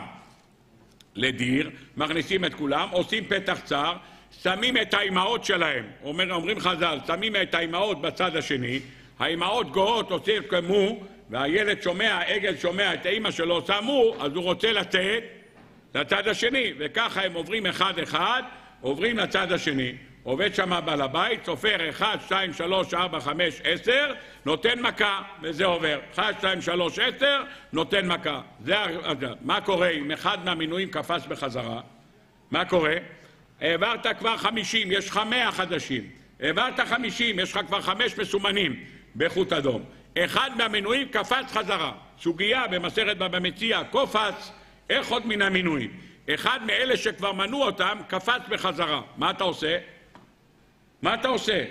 לדיר, מכניסים את כולם, עושים פתח צר, שמים את האימהות שלהם, אומר, אומרים חז"ל, שמים את האימהות בצד השני, האימהות גואות עושים כמו, והילד שומע, העגל שומע את האימא שלו שמו, אז הוא רוצה לצאת לצד השני, וככה הם עוברים אחד אחד, עוברים לצד השני. עובד שמה בעל הבית, סופר אחד, שתיים, שלוש, ארבע, חמש, עשר, נותן מכה, וזה עובר. אחד, שתיים, שלוש, עשר, נותן מכה. זה, מה קורה אם אחד מהמינויים קפץ בחזרה? מה קורה? העברת כבר חמישים, יש לך מאה חדשים. העברת חמישים, יש לך כבר חמש מסומנים בחוט אדום. אחד מהמינויים קפץ חזרה. סוגיה במסכת בבא מציעא, קופץ, איך עוד מן המינויים? אחד מאלה שכבר מנו אותם קפץ בחזרה. מה אתה עושה? מה אתה עושה?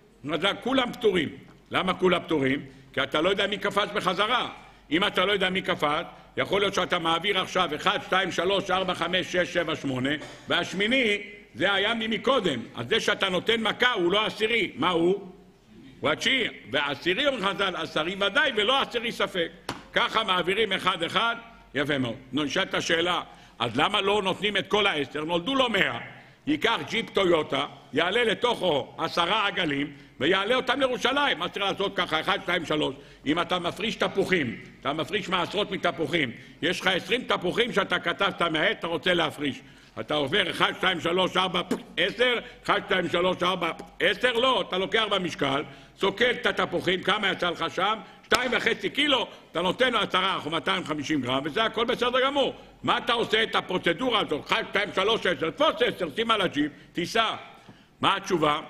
כולם פטורים. למה כולם פטורים? כי אתה לא יודע מי קפץ בחזרה. אם אתה לא יודע מי קפץ, יכול להיות שאתה מעביר עכשיו אחת, שתיים, שלוש, ארבע, חמש, שש, שבע, שמונה, והשמיני זה היה ממקודם. אז זה שאתה נותן מכה הוא לא עשירי. מה הוא? הוא התשיעי. והעשירי אומר חז"ל, עשירי ודאי ולא עשירי ספק. ככה מעבירים אחד אחד, יפה מאוד. נשאלת השאלה, אז למה לא נותנים את כל העשר? נולדו לו מאה. ייקח ג'יפ טויוטה, יעלה לתוכו עשרה עגלים, ויעלה אותם לירושלים. מה צריך לעשות ככה? אחד, שתיים, שלוש. אם אתה מפריש תפוחים, אתה מפריש מעשרות מתפוחים, יש לך עשרים תפוחים שאתה כתבת מהעת, אתה רוצה להפריש. אתה עובר אחד, שתיים, שלוש, ארבע, עשר, אחד, שתיים, שלוש, ארבע, עשר, לא, אתה לוקח במשקל, סוקל את התפוחים, כמה יצא לך שם? שתיים וחצי קילו, אתה נותן לו עשרה או מאתיים וחמישים גרם, וזה הכל בסדר גמור. מה אתה עושה את הפרוצדורה הזאת? אחד, שתיים, שלוש, עשר, תפוס עשר, שים על הג'יפ, תיסע. מה התשובה?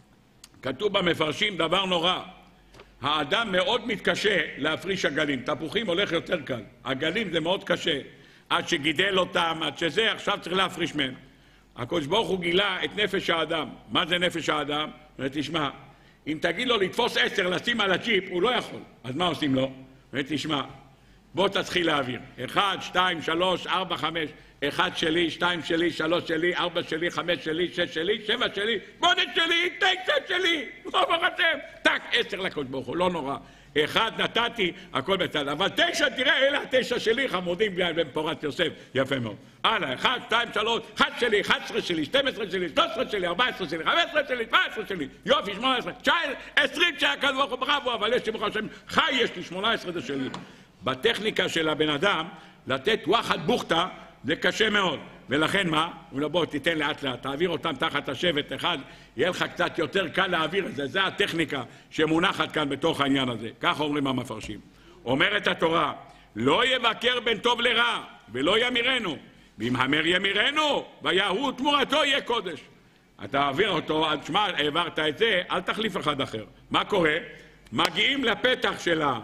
כתוב במפרשים דבר נורא. האדם מאוד מתקשה להפריש עגלים. תפוחים הולך יותר קל. עגלים זה מאוד קשה. עד שגידל אותם, עד שזה, עכשיו צריך להפריש מהם. הקדוש ברוך הוא גילה את נפש האדם. מה זה נפש האדם? ותשמע, אם תגיד לו לתפוס עשר, לשים על הג'יפ, הוא לא יכול. אז מה עושים לו? ותשמע, בוא תתחיל להעביר. אחד, שתיים, שלוש, ארבע, חמש, אחד שלי, שתיים שלי, שלוש שלי, ארבע שלי, חמש שלי, שש שלי, שבע שלי, שמונה שלי, תשע שלי, ברוך השם, טק, עשר לקדוש ברוך הוא, לא נורא. אחד נתתי, הכל בצד, אבל תשע, תראה, אלה התשע שלי, חמודים בן פורת יוסף, יפה מאוד. הלאה, אחד, שתיים, שלוש, אחד שלי, אחד עשרה שלי, שתים עשרה שלי, שלוש עשרה שלי, ארבע עשרה שלי, חמש עשרה שלי, שבע עשרה שלי, יופי, שמונה עשרה, תשע עשרה, עשרים שהקדוש ברוך הוא בראבו, אבל יש לי ברוך השם, חי יש לי, שמונה עשרה זה שלי. בטכניקה של הבן אדם, לתת וואחד בוכתה, זה קשה מאוד. ולכן מה? הוא אומר, בוא, תיתן לאט לאט, תעביר אותם תחת השבט אחד, יהיה לך קצת יותר קל להעביר את זה. זה הטכניקה שמונחת כאן בתוך העניין הזה. כך אומרים המפרשים. אומרת התורה, לא יבקר בין טוב לרע, ולא ימירנו. ואם המר ימירנו, ויהו תמורתו יהיה קודש. אתה העביר אותו, עד שמע, העברת את זה, אל תחליף אחד אחר. מה קורה? מגיעים לפתח שלה.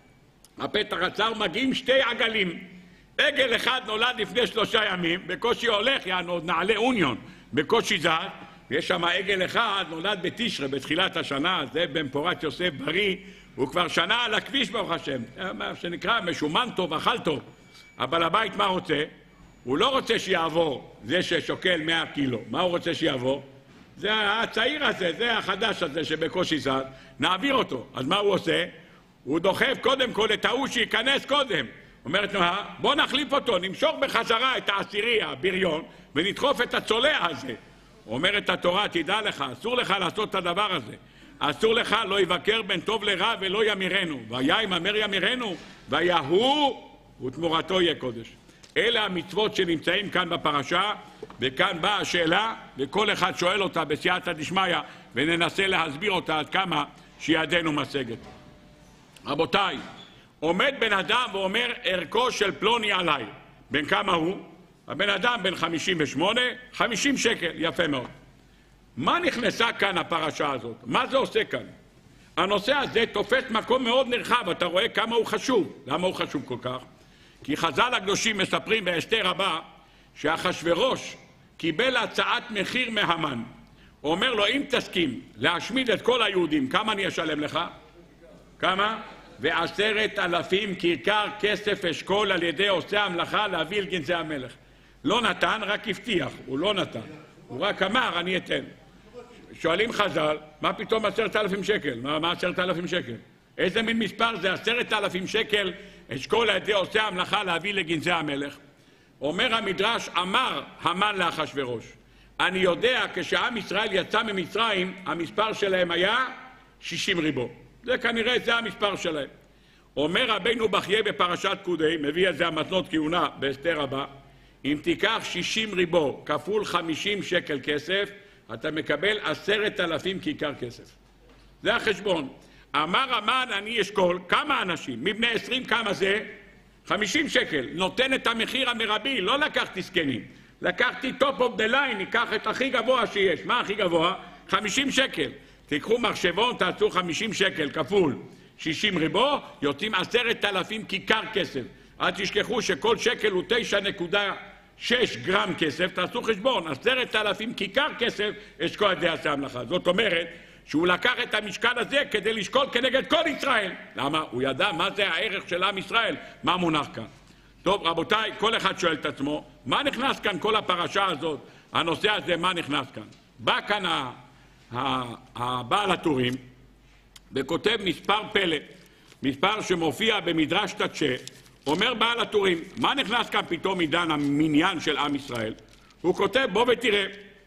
הפתח הצר, מגיעים שתי עגלים. עגל אחד נולד לפני שלושה ימים, בקושי הולך, יענו, נעלה אוניון, בקושי זז, ויש שם עגל אחד, נולד בתשרה, בתחילת השנה, זה בן פורת יוסף בריא, הוא כבר שנה על הכביש ברוך השם, מה שנקרא משומן טוב, אכל טוב. אבל הבית מה רוצה? הוא לא רוצה שיעבור, זה ששוקל מאה קילו, מה הוא רוצה שיעבור? זה הצעיר הזה, זה החדש הזה שבקושי זז, נעביר אותו. אז מה הוא עושה? הוא דוחף קודם כל את ההוא שייכנס קודם. אומרת נועה, בוא נחליף אותו, נמשוך בחזרה את העשירי, הבריון, ונדחוף את הצולע הזה. אומרת התורה, תדע לך, אסור לך לעשות את הדבר הזה. אסור לך, לא יבקר בין טוב לרע ולא ימירנו. והיה אם אמר ימירנו, ויהו ותמורתו יהיה קודש. אלה המצוות שנמצאים כאן בפרשה, וכאן באה השאלה, וכל אחד שואל אותה בסייעתא דשמיא, וננסה להסביר אותה עד כמה שידנו משגת. רבותיי, עומד בן אדם ואומר ערכו של פלוני עליי. בן כמה הוא? הבן אדם בן חמישים ושמונה, חמישים שקל, יפה מאוד. מה נכנסה כאן הפרשה הזאת? מה זה עושה כאן? הנושא הזה תופס מקום מאוד נרחב, אתה רואה כמה הוא חשוב. למה הוא חשוב כל כך? כי חז"ל הקדושים מספרים באסתר רבה שאחשוורוש קיבל הצעת מחיר מהמן. הוא אומר לו, אם תסכים להשמיד את כל היהודים, כמה אני אשלם לך? כמה? ועשרת אלפים כיכר כסף אשכול על ידי עושה המלאכה להביא אל גנזי המלך. לא נתן, רק הבטיח, הוא לא נתן. הוא רק אמר, אני אתן. שואלים חז"ל, מה פתאום עשרת אלפים שקל? מה, מה עשרת אלפים שקל? איזה מין מספר זה? עשרת אלפים שקל אשכול על ידי עושה המלאכה להביא לגנזי המלך. אומר המדרש, אמר המן לאחשוורוש, אני יודע כשעם ישראל יצא ממצרים, המספר שלהם היה שישים ריבו. זה כנראה, זה המספר שלהם. אומר רבינו בחייה בפרשת פקודי, מביא את זה המתנות כהונה באסתר רבה, אם תיקח שישים ריבו כפול חמישים שקל כסף, אתה מקבל עשרת אלפים כיכר כסף. זה החשבון. אמר המן, אני אשכול, כמה אנשים? מבני עשרים כמה זה? חמישים שקל. נותן את המחיר המרבי, לא לקחתי סקנים. לקחתי top of the line, ניקח את הכי גבוה שיש. מה הכי גבוה? חמישים שקל. תיקחו מחשבון, תעשו חמישים שקל כפול שישים ריבו, יוצאים עשרת אלפים כיכר כסף. אל תשכחו שכל שקל הוא תשע נקודה שש גרם כסף, תעשו חשבון, עשרת אלפים כיכר כסף אשכול על ידי עשה המלאכה. זאת אומרת שהוא לקח את המשקל הזה כדי לשקול כנגד כל ישראל. למה? הוא ידע מה זה הערך של עם ישראל, מה מונח כאן. טוב רבותיי, כל אחד שואל את עצמו, מה נכנס כאן כל הפרשה הזאת, הנושא הזה, מה נכנס כאן? בא כאן ה... הבעל הטורים וכותב מספר פלא, מספר שמופיע במדרש תצ'ה. אומר בעל הטורים, מה נכנס כאן פתאום עידן המניין של עם ישראל? הוא כותב, בוא ותראה,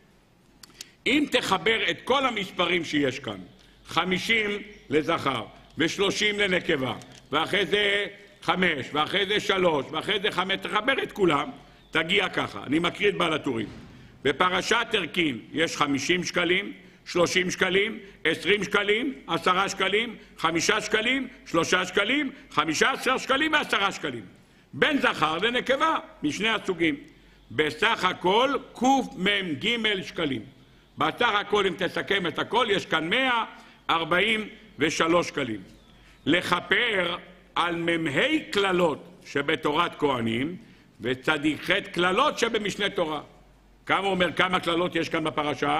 אם תחבר את כל המספרים שיש כאן, חמישים לזכר ושלושים לנקבה, ואחרי זה חמש, ואחרי זה שלוש, ואחרי זה חמש, תחבר את כולם, תגיע ככה. אני מקריא את בעל הטורים. בפרשת ערכין יש חמישים שקלים, שלושים שקלים, עשרים שקלים, עשרה שקלים, חמישה שקלים, שלושה שקלים, חמישה עשר שקלים ועשרה שקלים. בין זכר לנקבה, משני הסוגים. בסך הכל קוף מם ג' שקלים. בסך הכל, אם תסכם את הכל, יש כאן מאה ארבעים ושלוש שקלים. לכפר על ממהי כללות שבתורת כהנים, וצדיק ח' כללות שבמשנה תורה. כמה אומר, כמה כללות יש כאן בפרשה?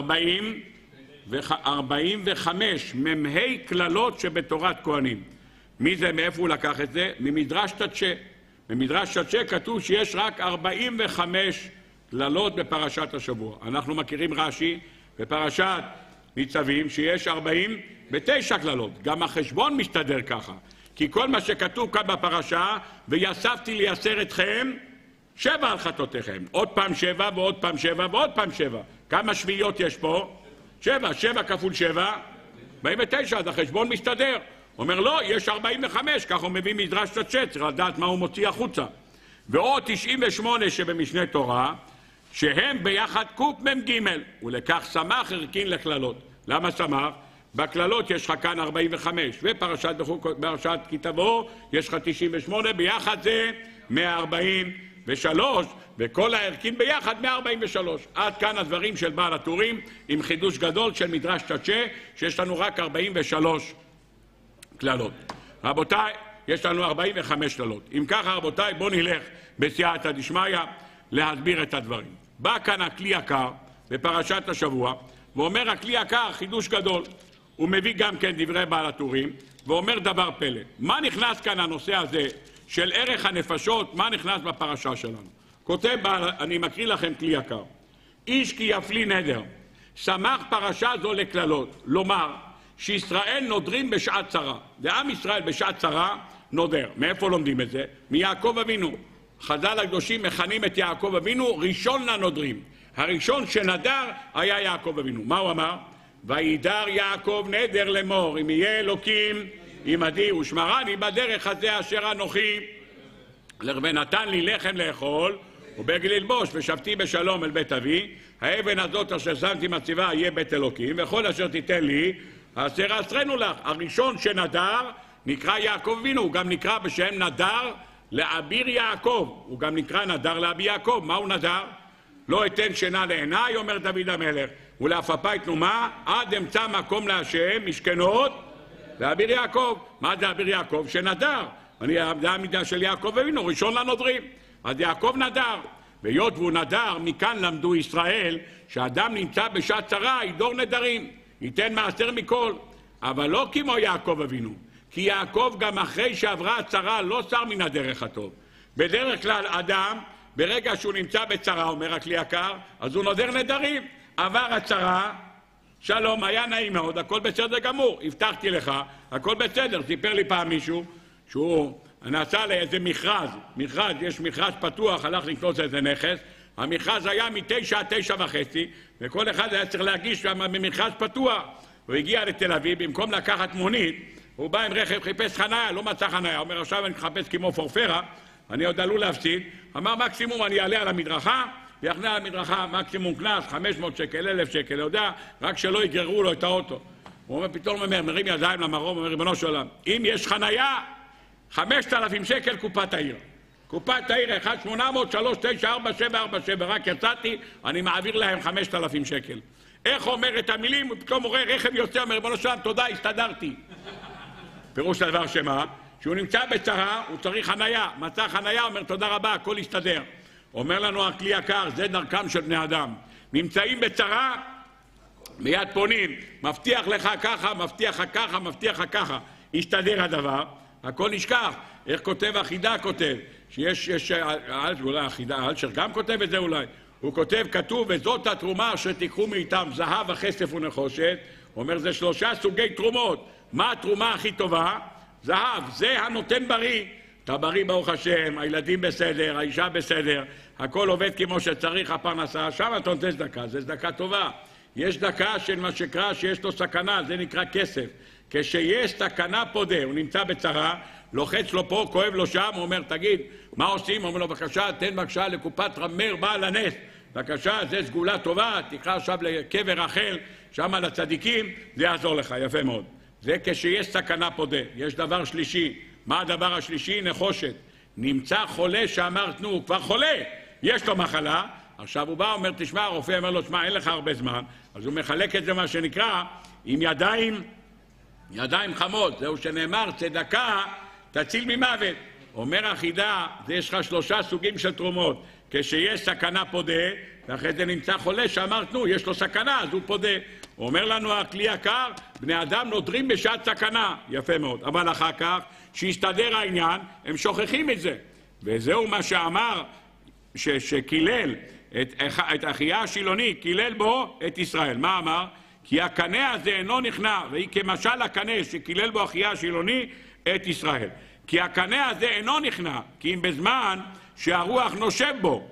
ארבעים וחמש ממהי כללות שבתורת כהנים. מי זה, מאיפה הוא לקח את זה? ממדרש תצ'ה. במדרש תצ'ה כתוב שיש רק ארבעים וחמש קללות בפרשת השבוע. אנחנו מכירים רש"י בפרשת ניצבים שיש ארבעים ותשע קללות. גם החשבון מסתדר ככה. כי כל מה שכתוב כאן בפרשה, ויספתי לייסר אתכם שבע על חטאותיכם. עוד פעם שבע ועוד פעם שבע ועוד פעם שבע. כמה שביעיות יש פה? שבע. שבע כפול שבע, ארבעים ותשע, אז החשבון מסתדר. אומר לא, יש ארבעים וחמש, כך הוא מביא מדרש תצ'ה, צריך לדעת מה הוא מוציא החוצה. ועוד תשעים ושמונה שבמשנה תורה, שהם ביחד קמ"ג, ולכך שמח ערכין לכללות. למה שמח? בכללות יש לך כאן ארבעים וחמש, ופרשת פרשת כי תבוא יש לך תשעים ושמונה, ביחד זה מאה ארבעים ושלוש, וכל הערכין ביחד מאה ארבעים ושלוש. עד כאן הדברים של בעל הטורים, עם חידוש גדול של מדרש תצ'ה, שיש לנו רק ארבעים ושלוש כללות. רבותיי, יש לנו ארבעים וחמש כללות. אם ככה, רבותיי, בואו נלך בסייעתא דשמיא להסביר את הדברים. בא כאן הכלי יקר בפרשת השבוע, ואומר הכלי יקר חידוש גדול. הוא מביא גם כן דברי בעל הטורים, ואומר דבר פלא. מה נכנס כאן הנושא הזה של ערך הנפשות, מה נכנס בפרשה שלנו? כותב, אני מקריא לכם כלי יקר. איש כי יפלי נדר, שמח פרשה זו לכללות, לומר שישראל נודרים בשעת צרה. ועם ישראל בשעת צרה נודר. מאיפה לומדים את זה? מיעקב אבינו. חז"ל הקדושים מכנים את יעקב אבינו ראשון לנודרים. הראשון שנדר היה יעקב אבינו. מה הוא אמר? וידר יעקב נדר לאמור, אם יהיה אלוקים עמדי ושמרני בדרך הזה אשר אנוכי, ונתן לי לחם לאכול ובגד ללבוש, ושבתי בשלום אל בית אבי, האבן הזאת אשר שמתי מצבה יהיה בית אלוקים, וכל אשר תיתן לי אשר אסרנו לך. הראשון שנדר נקרא יעקב אבינו, הוא גם נקרא בשם נדר לאביר יעקב, הוא גם נקרא נדר לאבי יעקב. מה הוא נדר? לא אתן שינה לעיניי, אומר דוד המלך, ולעפפיי תנומה, עד אמצא מקום להשם משכנות לאביר יעקב. מה זה אביר יעקב? שנדר. זה המידה של יעקב אבינו, ראשון לנודרים. אז יעקב נדר, והיות והוא נדר, מכאן למדו ישראל שאדם נמצא בשעת צרה, ידור נדרים, ייתן מעשר מכל. אבל לא כמו יעקב אבינו, כי יעקב גם אחרי שעברה הצרה לא שר מן הדרך הטוב. בדרך כלל אדם, ברגע שהוא נמצא בצרה, אומר הכלי יקר, אז הוא נודר נדרים. עבר הצרה, שלום, היה נעים מאוד, הכל בסדר גמור, הבטחתי לך, הכל בסדר. סיפר לי פעם מישהו שהוא נסע לאיזה מכרז, מכרז, יש מכרז פתוח, הלך לקנות איזה נכס, המכרז היה מתשע עד תשע וחצי, וכל אחד היה צריך להגיש שם במכרז פתוח. הוא הגיע לתל אביב, במקום לקחת מונית, הוא בא עם רכב, חיפש חניה, לא מצא חניה, אומר עכשיו אני מחפש כמו פורפרה, אני עוד עלול להפסיד. אמר מקסימום אני אעלה על המדרכה, ויחנה על המדרכה מקסימום קנס, חמש מאות שקל, אלף שקל, יודע, רק שלא יגררו לו את האוטו. הוא אומר, פתאום אומר, מרים ידיים למרום, אומר, ריבונו של עולם, אם יש חניה, חמשת אלפים שקל קופת העיר. קופת העיר אחת שמונה אפס שלוש תשע ארבע שבע ארבע שבע, רק יצאתי, אני מעביר להם חמשת אלפים שקל. איך אומר את המילים? ופתאום רואה רכב יוצא, אומר, ריבונו של עולם, תודה, הסתדרתי. פירוש הדבר שמה? שהוא נמצא בצרה, הוא צריך חניה, מצא חניה, אומר תודה רבה, הכל יסתדר. אומר לנו הכלי יקר, זה דרכם של בני אדם. נמצאים בצרה, מיד פונים, מבטיח לך ככה, מבטיח לך ככה, מבטיח לך ככה. יסתדר הדבר, הכל נשכח. איך כותב החידה כותב? שיש, יש, אולי החידה, אלשר גם כותב את זה אולי. הוא כותב, כתוב, וזאת התרומה שתיקחו מאיתם, זהב, הכסף ונחושת. הוא אומר, זה שלושה סוגי תרומות. מה התרומה הכי טובה? זהב, זה הנותן בריא. אתה בריא ברוך השם, הילדים בסדר, האישה בסדר, הכל עובד כמו שצריך, הפרנסה, שם אתה נותן צדקה, זה צדקה טובה. יש צדקה של מה שקרה שיש לו סכנה, זה נקרא כסף. כשיש סכנה פודה, הוא נמצא בצרה, לוחץ לו פה, כואב לו שם, הוא אומר, תגיד, מה עושים? הוא אומר לו, בבקשה, תן בבקשה לקופת רמר בעל הנס. בבקשה, זה סגולה טובה, תקרא עכשיו לקבר רחל, שם לצדיקים, זה יעזור לך, יפה מאוד. זה כשיש סכנה פודה. יש דבר שלישי. מה הדבר השלישי? נחושת. נמצא חולה שאמרת, נו, הוא כבר חולה, יש לו מחלה, עכשיו הוא בא, אומר, תשמע, הרופא אומר לו, תשמע, אין לך הרבה זמן, אז הוא מחלק את זה מה שנקרא, עם ידיים, ידיים חמות, זהו שנאמר, צדקה תציל ממוות. אומר החידה, זה יש לך שלושה סוגים של תרומות, כשיש סכנה פודה, ואחרי זה נמצא חולה שאמרת, נו, יש לו סכנה, אז הוא פודה. הוא אומר לנו הכלי יקר, בני אדם נודרים בשעת סכנה, יפה מאוד, אבל אחר כך, שיסתדר העניין, הם שוכחים את זה. וזהו מה שאמר, ש- שקילל את, את אחיה השילוני, קילל בו את ישראל. מה אמר? כי הקנה הזה אינו נכנע, והיא כמשל הקנה שקילל בו אחיה השילוני את ישראל. כי הקנה הזה אינו נכנע, כי אם בזמן שהרוח נושב בו,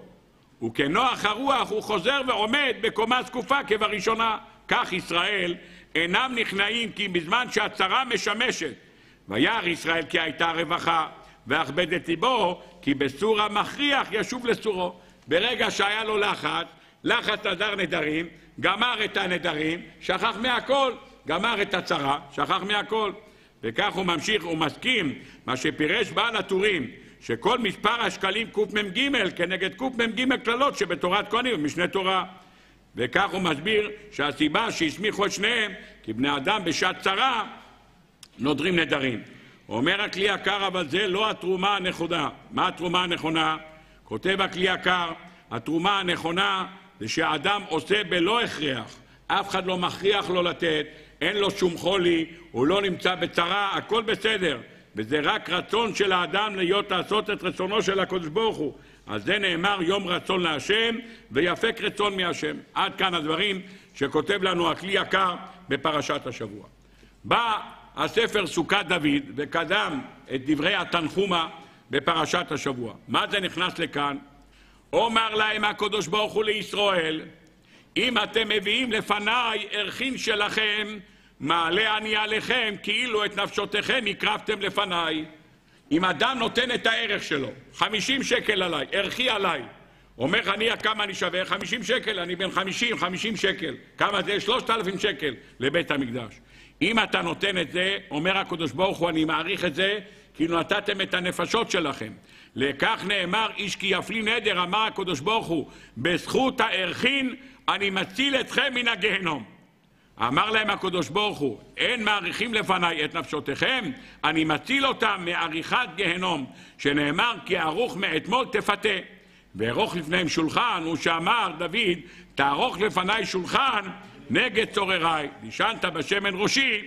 וכנוח הרוח הוא חוזר ועומד בקומה זקופה כבראשונה. כך ישראל אינם נכנעים, כי בזמן שהצרה משמשת. וירא ישראל כי הייתה רווחה, ואכבד את ליבו, כי בסור המכריח ישוב לסורו. ברגע שהיה לו לחץ, לחץ נדר נדרים, גמר את הנדרים, שכח מהכל, גמר את הצרה, שכח מהכל. וכך הוא ממשיך ומסכים מה שפירש בעל הטורים, שכל מספר השקלים קמ"ג כנגד קמ"ג כללות שבתורת כהנים ובמשנה תורה. וכך הוא מסביר שהסיבה שהסמיכו את שניהם, כי בני אדם בשעת צרה נודרים נדרים. אומר הכלי יקר, אבל זה לא התרומה הנכונה. מה התרומה הנכונה? כותב הכלי יקר, התרומה הנכונה זה שהאדם עושה בלא הכרח. אף אחד לא מכריח לו לתת, אין לו שום חולי, הוא לא נמצא בצרה, הכל בסדר. וזה רק רצון של האדם להיות לעשות את רצונו של הקדוש ברוך הוא. אז זה נאמר יום רצון להשם ויפק רצון מהשם. עד כאן הדברים שכותב לנו הכלי יקר בפרשת השבוע. בא הספר סוכת דוד וקדם את דברי התנחומה בפרשת השבוע. מה זה נכנס לכאן? אומר להם הקדוש ברוך הוא לישראל, אם אתם מביאים לפניי ערכין שלכם, מעלה אני עליכם כאילו את נפשותיכם הקרבתם לפניי. אם אדם נותן את הערך שלו, חמישים שקל עליי, ערכי עליי, אומר אני כמה אני שווה? חמישים שקל, אני בן חמישים, חמישים שקל. כמה זה? שלושת אלפים שקל לבית המקדש. אם אתה נותן את זה, אומר הקדוש ברוך הוא, אני מעריך את זה, כאילו נתתם את הנפשות שלכם. לכך נאמר, איש כי יפלי נדר, אמר הקדוש ברוך הוא, בזכות הערכין אני מציל אתכם מן הגהנום. אמר להם הקדוש ברוך הוא, אין מעריכים לפניי את נפשותיכם, אני מציל אותם מעריכת גהנום, שנאמר כי ערוך מאתמול תפתה. וערוך לפניהם שולחן, הוא שאמר דוד, תערוך לפניי שולחן נגד צורריי, נשענת בשמן ראשי,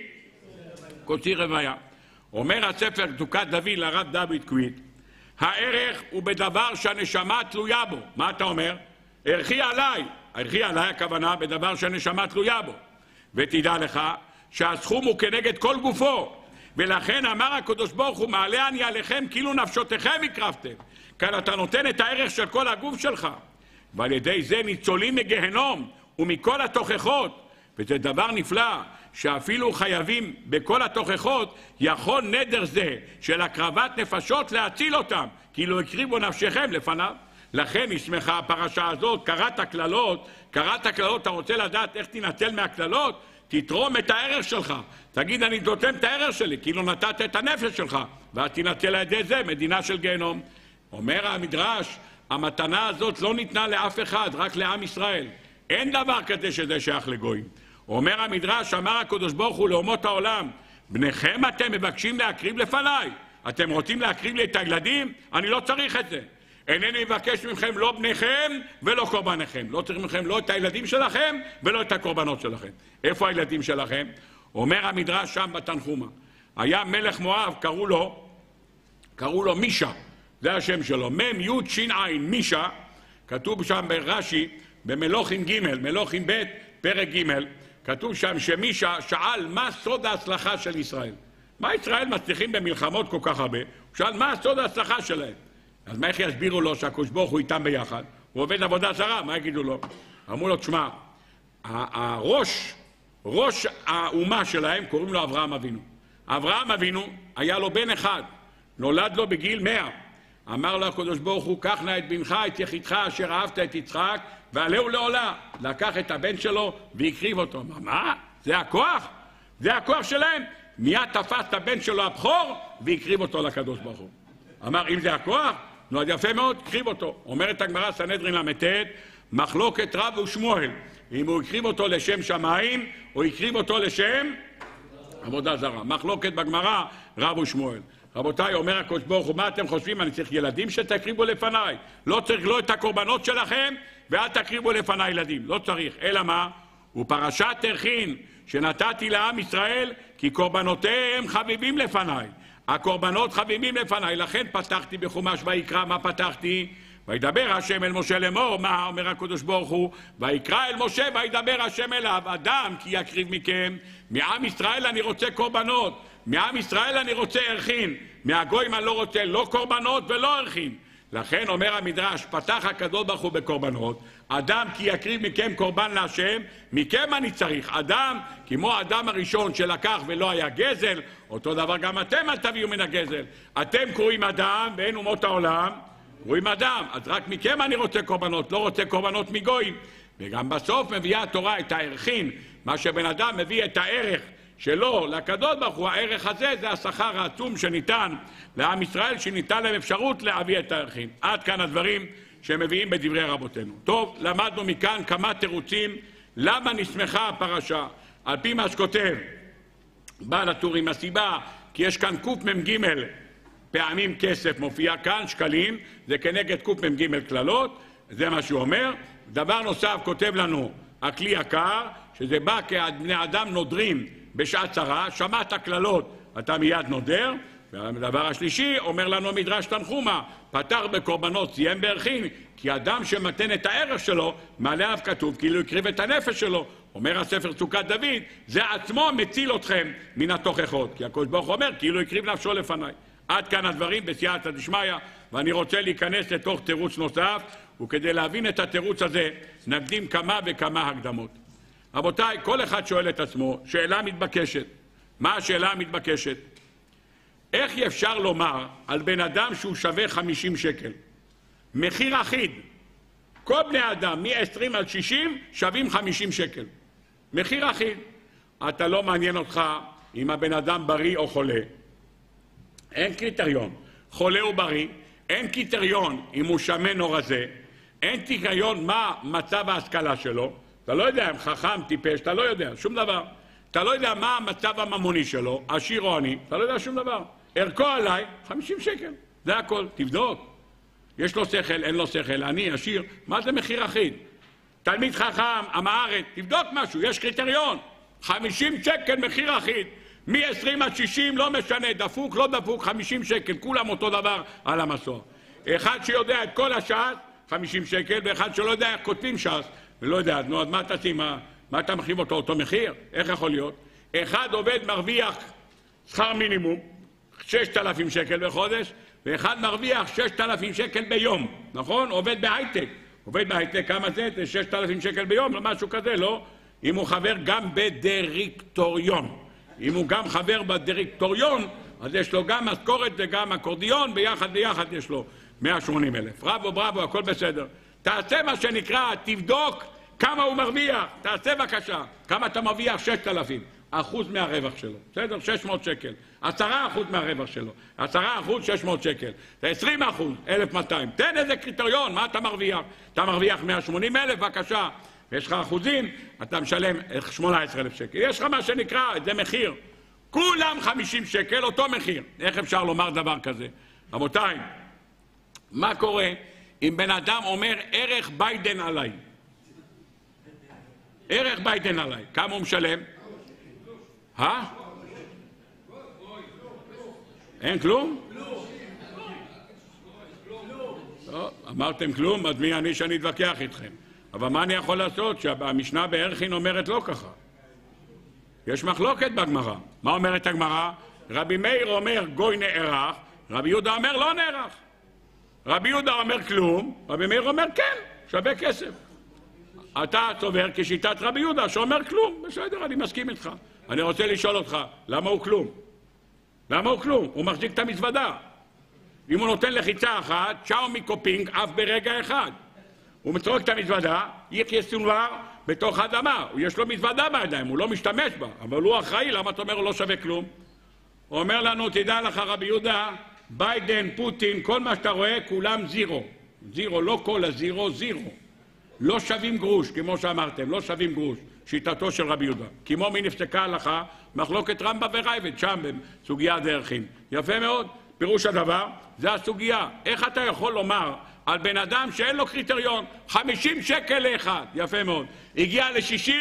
קוצי רוויה. אומר הספר סוכת דוד לרב דוד קוויט, הערך הוא בדבר שהנשמה תלויה בו. מה אתה אומר? ערכי עליי. ערכי עליי הכוונה בדבר שהנשמה תלויה בו. ותדע לך שהסכום הוא כנגד כל גופו, ולכן אמר הקדוש ברוך הוא, מעלה אני עליכם כאילו נפשותיכם הקרבתם. כאן אתה נותן את הערך של כל הגוף שלך, ועל ידי זה ניצולים מגהנום ומכל התוכחות. וזה דבר נפלא שאפילו חייבים בכל התוכחות יכול נדר זה של הקרבת נפשות להציל אותם, כאילו הקריבו נפשכם לפניו. לכן נשמחה הפרשה הזאת, קראת הכללות, קראת הכללות, אתה רוצה לדעת איך תנצל מהכללות? תתרום את הערך שלך, תגיד אני נותן את הערך שלי, כאילו נתת את הנפש שלך, ואז תנצל על ידי זה מדינה של גיהנום. אומר המדרש, המתנה הזאת לא ניתנה לאף אחד, רק לעם ישראל. אין דבר כזה שזה שייך לגויים. אומר המדרש, אמר הקדוש ברוך הוא לאומות העולם, בניכם אתם מבקשים להקריב לפניי, אתם רוצים להקריב לי את הילדים? אני לא צריך את זה. אינני מבקש מכם לא בניכם ולא קורבניכם. לא צריך מכם לא את הילדים שלכם ולא את הקורבנות שלכם. איפה הילדים שלכם? אומר המדרש שם בתנחומה. היה מלך מואב, קראו לו, קראו לו מישה. זה השם שלו. מם י' שין עין, מישה. כתוב שם ברש"י, במלוכים ג', מלוכים ב', פרק ג', כתוב שם שמישה שאל מה סוד ההצלחה של ישראל. מה ישראל מצליחים במלחמות כל כך הרבה? הוא שאל מה סוד ההצלחה שלהם? אז מה איך יסבירו לו שהקדוש ברוך הוא איתם ביחד? הוא עובד עבודה זרה, מה יגידו לו? אמרו לו, תשמע, הראש, ראש האומה שלהם קוראים לו אברהם אבינו. אברהם אבינו היה לו בן אחד, נולד לו בגיל מאה. אמר לו הקדוש ברוך הוא, קח נא את בנך, את יחידך אשר אהבת את יצחק, ועלהו לעולה. לקח את הבן שלו והקריב אותו. מה? מה? זה הכוח? זה הכוח שלהם? מיד תפס את הבן שלו הבכור והקריב אותו לקדוש ברוך הוא. אמר, אם זה הכוח, נו, אז יפה מאוד, הקריב אותו. אומרת הגמרא סנהדרין למ"ט, מחלוקת רב ושמואל. אם הוא הקריב אותו לשם שמיים, או הקריב אותו לשם עבודה זרה. מחלוקת בגמרא רב ושמואל. רבותיי, אומר הקדוש ברוך הוא, מה אתם חושבים? אני צריך ילדים שתקריבו לפניי. לא צריך לא את הקורבנות שלכם, ואל תקריבו לפניי ילדים. לא צריך. אלא מה? ופרשת ערכין שנתתי לעם ישראל, כי קורבנותיהם חביבים לפניי. הקורבנות חביבים לפניי, לכן פתחתי בחומש ויקרא. מה פתחתי? וידבר השם אל משה לאמור. מה אומר הקדוש ברוך הוא? ויקרא אל משה וידבר השם אליו, אדם כי יקריב מכם. מעם ישראל אני רוצה קורבנות, מעם ישראל אני רוצה ערכין, מהגויים אני לא רוצה לא קורבנות ולא ערכין. לכן אומר המדרש, פתח הקדוש ברוך הוא בקורבנות. אדם כי יקריב מכם קורבן להשם, מכם אני צריך. אדם כמו האדם הראשון שלקח ולא היה גזל, אותו דבר גם אתם אל תביאו מן הגזל. אתם קוראים אדם ואין אומות העולם קוראים אדם, אז רק מכם אני רוצה קורבנות, לא רוצה קורבנות מגויים. וגם בסוף מביאה התורה את הערכין, מה שבן אדם מביא את הערך שלו לקדוש ברוך הוא. הערך הזה זה השכר העצום שניתן לעם ישראל, שניתן להם אפשרות להביא את הערכים. עד כאן הדברים שמביאים בדברי רבותינו. טוב, למדנו מכאן כמה תירוצים למה נסמכה הפרשה. על פי מה שכותב בעל הטור, עם הסיבה כי יש כאן קמ"ג פעמים כסף מופיע כאן, שקלים, זה כנגד קמ"ג כללות, זה מה שהוא אומר. דבר נוסף כותב לנו הכלי יקר, שזה בא כבני אדם נודרים בשעת צרה, שמעת כללות אתה מיד נודר. והדבר השלישי אומר לנו מדרש תנחומה, פתח בקורבנות סיים בערכין, כי אדם שמתן את הערך שלו מעליו כתוב כאילו הקריב את הנפש שלו. אומר הספר סוכת דוד, זה עצמו מציל אתכם מן התוכחות, כי הקדוש ברוך הוא אומר כאילו הקריב נפשו לפניי. עד כאן הדברים בסייעתא דשמיא, ואני רוצה להיכנס לתוך תירוץ נוסף, וכדי להבין את התירוץ הזה נקדים כמה וכמה הקדמות. רבותיי, כל אחד שואל את עצמו שאלה מתבקשת. מה השאלה המתבקשת? איך אפשר לומר על בן אדם שהוא שווה חמישים שקל? מחיר אחיד. כל בני אדם מ-עשרים עד שישים שווים חמישים שקל. מחיר אחיד. אתה לא מעניין אותך אם הבן אדם בריא או חולה. אין קריטריון. חולה או בריא. אין קריטריון אם הוא שמן או רזה. אין קריטריון מה מצב ההשכלה שלו. אתה לא יודע אם חכם, טיפש, אתה לא יודע שום דבר. אתה לא יודע מה המצב הממוני שלו, עשיר או עני, אתה לא יודע שום דבר. ערכו עליי, חמישים שקל. זה הכל, תבדוק. יש לו שכל, אין לו שכל, עני, עשיר, מה זה מחיר אחיד? תלמיד חכם, עם הארץ, תבדוק משהו, יש קריטריון. חמישים שקל מחיר אחיד. מ-עשרים עד שישים לא משנה, דפוק, לא דפוק, חמישים שקל, כולם אותו דבר על המסור. אחד שיודע את כל הש"ס, חמישים שקל, ואחד שלא יודע איך כותבים ש"ס, ולא יודע, נו, אז מה אתה עושים? מה, מה אתה מחייב אותו, אותו מחיר? איך יכול להיות? אחד עובד מרוויח שכר מינימום, ששת אלפים שקל בחודש, ואחד מרוויח ששת אלפים שקל ביום, נכון? עובד בהייטק. עובד בהייטק, כמה זה? זה ששת אלפים שקל ביום, לא משהו כזה, לא? אם הוא חבר גם בדירקטוריון. אם הוא גם חבר בדירקטוריון, אז יש לו גם משכורת וגם אקורדיון, ביחד ביחד יש לו מאה ושמונים אלף. בראבו, בראבו, הכל בסדר. תעשה מה שנקרא, תבדוק כמה הוא מרוויח. תעשה בבקשה. כמה אתה מרוויח? ששת אלפים. אחוז מהרווח שלו. בסדר? שש מאות שקל. עשרה אחוז מהרווח שלו. עשרה אחוז, שש מאות שקל. עשרים אחוז, אלף מאתיים. תן איזה קריטריון, מה אתה מרוויח? אתה מרוויח מאה ושמונים אלף, בבקשה. ויש לך אחוזים, אתה משלם שמונה עשרה אלף שקל. יש לך מה שנקרא, זה מחיר. כולם חמישים שקל, אותו מחיר. איך אפשר לומר דבר כזה? רבותיי, מה קורה אם בן אדם אומר ערך ביידן עליי? ערך ביידן עליי. כמה הוא משלם? אה? אין כלום? לא, אמרתם כלום, אז מי אני שאני אתווכח איתכם? אבל מה אני יכול לעשות שהמשנה בערכין אומרת לא ככה? יש מחלוקת בגמרא. מה אומרת הגמרא? רבי מאיר אומר גוי נערך, רבי יהודה אומר לא נערך. רבי יהודה אומר כלום, רבי מאיר אומר כן, שווה כסף. אתה סובר כשיטת רבי יהודה שאומר כלום, בסדר, אני מסכים איתך. אני רוצה לשאול אותך, למה הוא כלום? למה הוא כלום? הוא מחזיק את המזוודה. אם הוא נותן לחיצה אחת, צ'או מקופינג אף ברגע אחד. הוא מצרוק את המזוודה, יחיה סונבר בתוך האדמה. יש לו מזוודה בידיים, הוא לא משתמש בה, אבל הוא אחראי, למה אתה אומר הוא לא שווה כלום? הוא אומר לנו, תדע לך רבי יהודה, ביידן, פוטין, כל מה שאתה רואה, כולם זירו. זירו, לא כל הזירו, זירו. לא שווים גרוש, כמו שאמרתם, לא שווים גרוש. שיטתו של רבי יהודה. כמו מי נפסקה הלכה, מחלוקת רמב"ם ורייבד, שם בסוגיית הערכים. יפה מאוד. פירוש הדבר, זה הסוגיה. איך אתה יכול לומר על בן אדם שאין לו קריטריון, חמישים שקל לאחד, יפה מאוד. הגיע ל-שישים,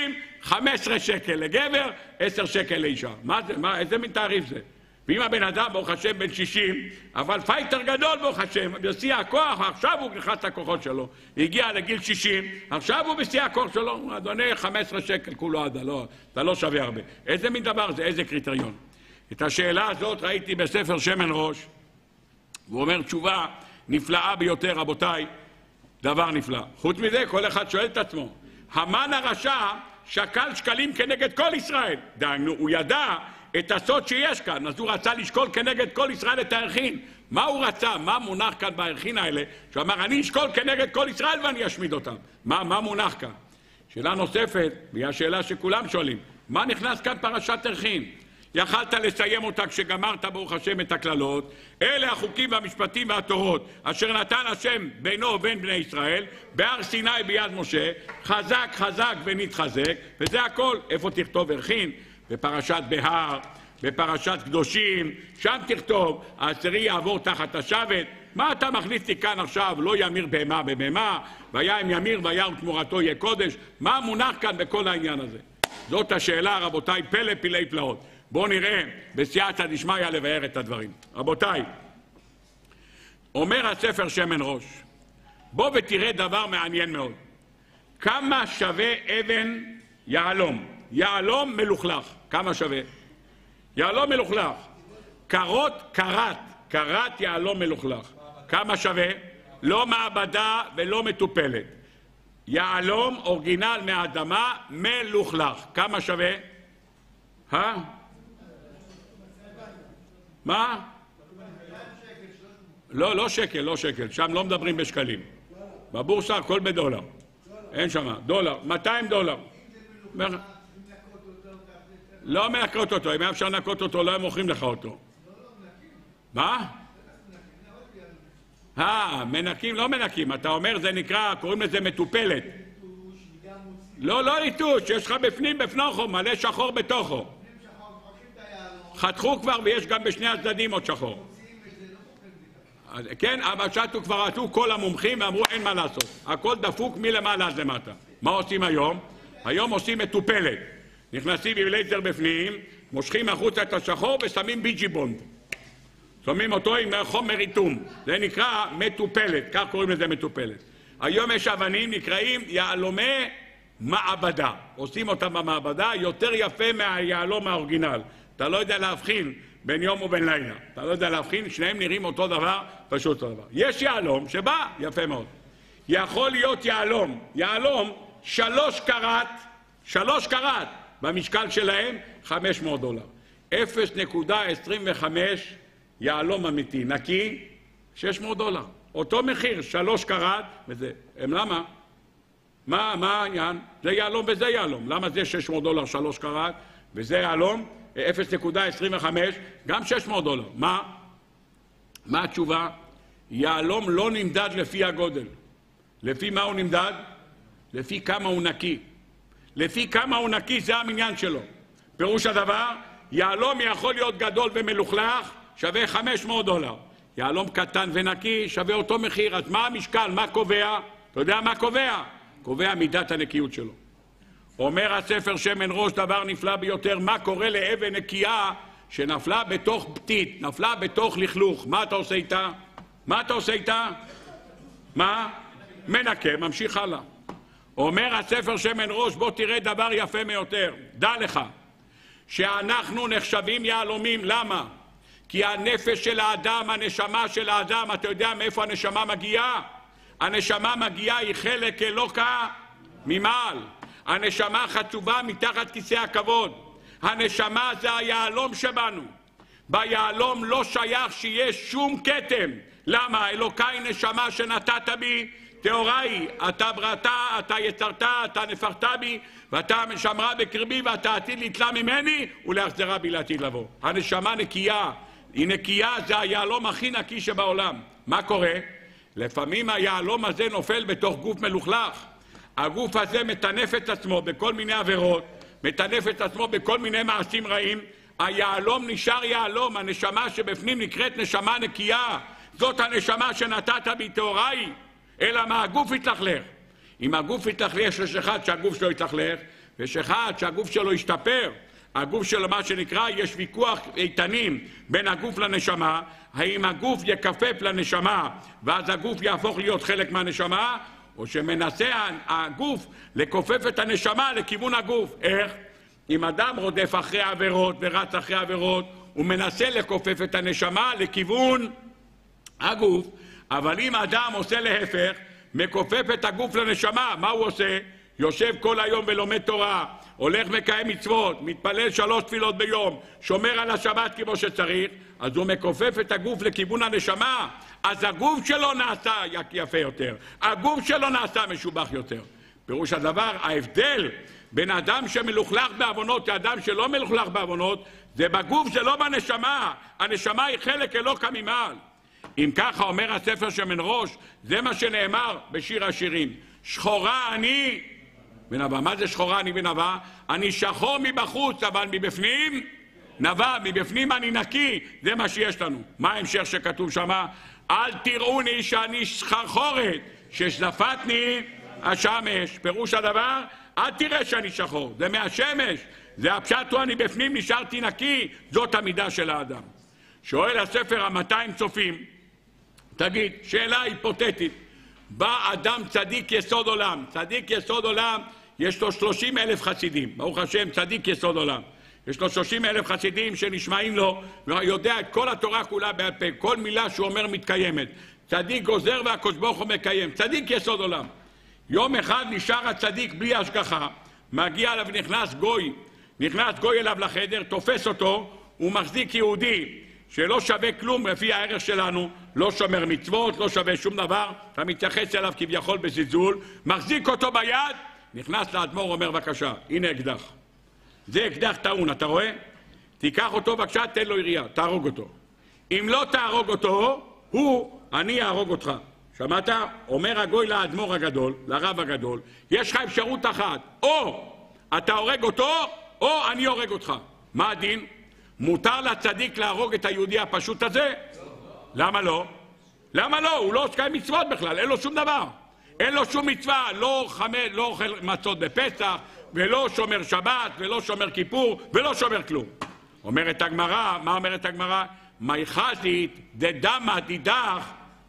חמישה עשר שקל לגבר, עשר שקל לאישה. מה זה? מה, איזה מין תעריף זה? ואם הבן אדם, ברוך השם, בן שישים, אבל פייטר גדול, ברוך השם, בשיא הכוח, עכשיו הוא נכנס לכוחות שלו. הגיע לגיל שישים, עכשיו הוא בשיא הכוח שלו, אדוני, חמישה עשר שקל כולו עדה, לא, אתה לא שווה הרבה. איזה מין דבר זה? איזה קריטריון? את השאלה הזאת ראיתי בספר שמן ראש, הוא אומר תשובה נפלאה ביותר, רבותיי, דבר נפלא. חוץ מזה, כל אחד שואל את עצמו, המן הרשע שקל שקלים כנגד כל ישראל. דהיינו, הוא ידע את הסוד שיש כאן, אז הוא רצה לשקול כנגד כל ישראל את הערכין. מה הוא רצה? מה מונח כאן בערכין האלה? שהוא אמר, אני אשקול כנגד כל ישראל ואני אשמיד אותם. מה, מה מונח כאן? שאלה נוספת, והיא השאלה שכולם שואלים, מה נכנס כאן פרשת ערכין? יכלת לסיים אותה כשגמרת ברוך השם את הכללות. אלה החוקים והמשפטים והתורות אשר נתן השם בינו ובין בני ישראל בהר סיני ביד משה, חזק חזק ונתחזק, וזה הכל. איפה תכתוב ערכין? בפרשת בהר, בפרשת קדושים, שם תכתוב העשירי יעבור תחת השבט. מה אתה מכניס לי כאן עכשיו? לא ימיר בהמה בבהמה, ויהם ימיר וירא תמורתו יהיה קודש. מה מונח כאן בכל העניין הזה? זאת השאלה, רבותיי, פלא פלאי פלאות. בואו נראה בסייעתא דשמיא לבאר את הדברים. רבותיי, אומר הספר שמן ראש, בוא ותראה דבר מעניין מאוד. כמה שווה אבן יהלום? יהלום מלוכלך. כמה שווה? יהלום מלוכלך. קרות, קרת, קרת יהלום מלוכלך. כמה שווה? לא מעבדה ולא מטופלת. יהלום אורגינל מהאדמה מלוכלך. כמה שווה? אה? מה? לא, לא שקל, לא שקל. שם לא מדברים בשקלים. בבורסה הכל בדולר. אין שם, דולר. מאתיים דולר. לא מנקות אותו. אם אפשר לנקות אותו, לא הם מוכרים לך אותו. מה? אה, מנקים, לא מנקים. אתה אומר, זה נקרא, קוראים לזה מטופלת. לא, לא ריטוש. יש לך בפנים, בפנוכו, מלא שחור בתוכו. חתכו כבר, ויש גם בשני הצדדים עוד שחור. כן, אבל שתו כבר עשו כל המומחים ואמרו אין מה לעשות. הכל דפוק מלמעלה עד למטה. מה עושים היום? היום עושים מטופלת. נכנסים עם לייזר בפנים, מושכים החוצה את השחור ושמים ביג'י בונד. שמים אותו עם חומר איתום. זה נקרא מטופלת, כך קוראים לזה מטופלת. היום יש אבנים נקראים יהלומי מעבדה. עושים אותם במעבדה יותר יפה מהיהלום האורגינל. אתה לא יודע להבחין בין יום ובין לילה. אתה לא יודע להבחין, שניהם נראים אותו דבר, פשוט אותו דבר. יש יהלום שבא, יפה מאוד. יכול להיות יהלום, יהלום שלוש קרת, שלוש קרת, במשקל שלהם חמש מאות דולר. אפס נקודה עשרים וחמש יהלום אמיתי, נקי, שש מאות דולר. אותו מחיר, שלוש קרת, וזה, הם למה? מה, מה העניין? זה יהלום וזה יהלום. למה זה שש מאות דולר, שלוש קרת, וזה יהלום? אפס נקודה עשרים וחמש, גם שש מאות דולר. מה? מה התשובה? יהלום לא נמדד לפי הגודל. לפי מה הוא נמדד? לפי כמה הוא נקי. לפי כמה הוא נקי, זה המניין שלו. פירוש הדבר, יהלום יכול להיות גדול ומלוכלך, שווה חמש מאות דולר. יהלום קטן ונקי, שווה אותו מחיר. אז מה המשקל? מה קובע? אתה יודע מה קובע? קובע מידת הנקיות שלו. אומר הספר שמן ראש דבר נפלא ביותר, מה קורה לאבן נקייה שנפלה בתוך פתית, נפלה בתוך לכלוך. מה אתה עושה איתה? מה אתה עושה איתה? מה? מנקה, ממשיך הלאה. אומר הספר שמן ראש, בוא תראה דבר יפה מיותר. דע לך שאנחנו נחשבים יהלומים. למה? כי הנפש של האדם, הנשמה של האדם, אתה יודע מאיפה הנשמה מגיעה? הנשמה מגיעה, היא חלק אלוקה ממעל. הנשמה חצובה מתחת כיסא הכבוד. הנשמה זה היהלום שבנו. ביהלום לא שייך שיש שום כתם. למה? אלוקי נשמה שנתת בי, תאוראי, אתה בראת, אתה יצרת, אתה נפחת בי, ואתה שמרה בקרבי, ואתה עתיד לתלה ממני, ולהחזרה בי לעתיד לבוא. הנשמה נקייה. היא נקייה, זה היהלום הכי נקי שבעולם. מה קורה? לפעמים היהלום הזה נופל בתוך גוף מלוכלך. הגוף הזה מטנף את עצמו בכל מיני עבירות, מטנף את עצמו בכל מיני מעשים רעים. היהלום נשאר יהלום, הנשמה שבפנים נקראת נשמה נקייה. זאת הנשמה שנתת בי תאוראי. אלא מה? הגוף יתלכלך. אם הגוף יתלכלך, יש אחד שהגוף שלו יתלכלך, יש אחד שהגוף שלו ישתפר, הגוף שלו מה שנקרא, יש ויכוח איתנים בין הגוף לנשמה, האם הגוף יקפף לנשמה ואז הגוף יהפוך להיות חלק מהנשמה, או שמנסה הגוף לכופף את הנשמה לכיוון הגוף. איך? אם אדם רודף אחרי עבירות ורץ אחרי עבירות, הוא מנסה לכופף את הנשמה לכיוון הגוף, אבל אם אדם עושה להפך, מכופף את הגוף לנשמה, מה הוא עושה? יושב כל היום ולומד תורה, הולך מקיים מצוות, מתפלל שלוש תפילות ביום, שומר על השבת כמו שצריך, אז הוא מכופף את הגוף לכיוון הנשמה, אז הגוף שלו נעשה יפה יותר, הגוף שלו נעשה משובח יותר. פירוש הדבר, ההבדל בין אדם שמלוכלך בעוונות לאדם שלא מלוכלך בעוונות, זה בגוף, זה לא בנשמה. הנשמה היא חלק אלוקא ממעל. אם ככה אומר הספר שמן ראש, זה מה שנאמר בשיר השירים. שחורה אני בנבא. מה זה שחורה אני בנבא? אני שחור מבחוץ, אבל מבפנים נבא, מבפנים אני נקי. זה מה שיש לנו. מה ההמשך שכתוב שמה? אל תראוני שאני שחרחורת, ששלפתני השמש. פירוש הדבר, אל תראה שאני שחור, זה מהשמש. זה הפשט הוא אני בפנים נשארתי נקי. זאת המידה של האדם. שואל הספר המאתיים צופים, תגיד, שאלה היפותטית, בא אדם צדיק יסוד עולם, צדיק יסוד עולם, יש לו שלושים אלף חסידים, ברוך השם צדיק יסוד עולם, יש לו שלושים אלף חסידים שנשמעים לו, ויודע את כל התורה כולה בעל פה, כל מילה שהוא אומר מתקיימת, צדיק גוזר והקדוש ברוך הוא מקיים, צדיק יסוד עולם. יום אחד נשאר הצדיק בלי השגחה, מגיע אליו, נכנס גוי, נכנס גוי אליו לחדר, תופס אותו, הוא מחזיק יהודי שלא שווה כלום לפי הערך שלנו, לא שומר מצוות, לא שווה שום דבר, אתה מתייחס אליו כביכול בזלזול, מחזיק אותו ביד, נכנס לאדמו"ר, אומר בבקשה, הנה אקדח. זה אקדח טעון, אתה רואה? תיקח אותו בבקשה, תן לו ירייה, תהרוג אותו. אם לא תהרוג אותו, הוא, אני אהרוג אותך. שמעת? אומר הגוי לאדמו"ר הגדול, לרב הגדול, יש לך אפשרות אחת, או אתה הורג אותו, או אני הורג אותך. מה הדין? מותר לצדיק להרוג את היהודי הפשוט הזה? למה לא? למה לא? הוא לא עושה מצוות בכלל, אין לו שום דבר. אין לו שום מצווה, לא חמד, לא אוכל מצות בפסח, ולא שומר שבת, ולא שומר כיפור, ולא שומר כלום. אומרת הגמרא, מה אומרת הגמרא? מי חזית דדמא דידך,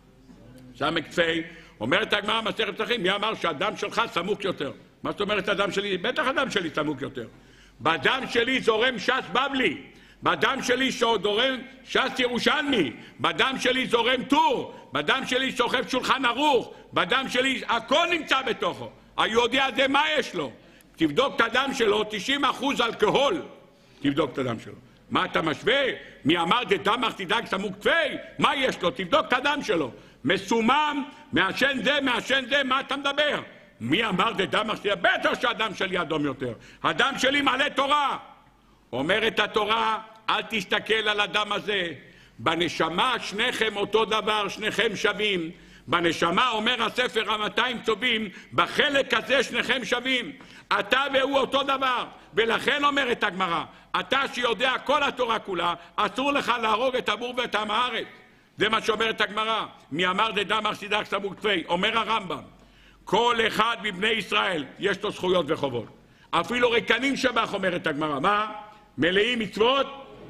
סמק צפי, אומרת הגמרא מסכת פסחים, מי אמר שהדם שלך סמוק יותר? מה זאת אומרת הדם שלי? בטח הדם שלי סמוק יותר. בדם שלי זורם ש"ס בבלי, בדם שלי זורם ש"ס ירושלמי, בדם שלי זורם טור, בדם שלי שוכב שולחן ערוך, בדם שלי הכל נמצא בתוכו. היהודי הזה מה יש לו? תבדוק את הדם שלו, תשעים אחוז אלכוהול, תבדוק את הדם שלו. מה אתה משווה? מי אמר דדמך תדאג סמוק צפי? מה יש לו? תבדוק את הדם שלו, מסומם, מעשן זה, מעשן זה, מה אתה מדבר? מי אמר דדמך תדאג? בטח שהדם שלי אדום יותר, הדם שלי מלא תורה. אומרת התורה, אל תסתכל על הדם הזה, בנשמה שניכם אותו דבר, שניכם שווים. בנשמה אומר הספר המאתיים צופים, בחלק הזה שניכם שווים, אתה והוא אותו דבר. ולכן אומרת הגמרא, אתה שיודע כל התורה כולה, אסור לך להרוג את הבור ואת עם הארץ. זה מה שאומרת הגמרא. מי אמר דדמך תדאג סמוק צפי? אומר הרמב"ם, כל אחד מבני ישראל יש לו זכויות וחובות, אפילו ריקנים שבח. אומרת הגמרא, מה? מלאים מצוות?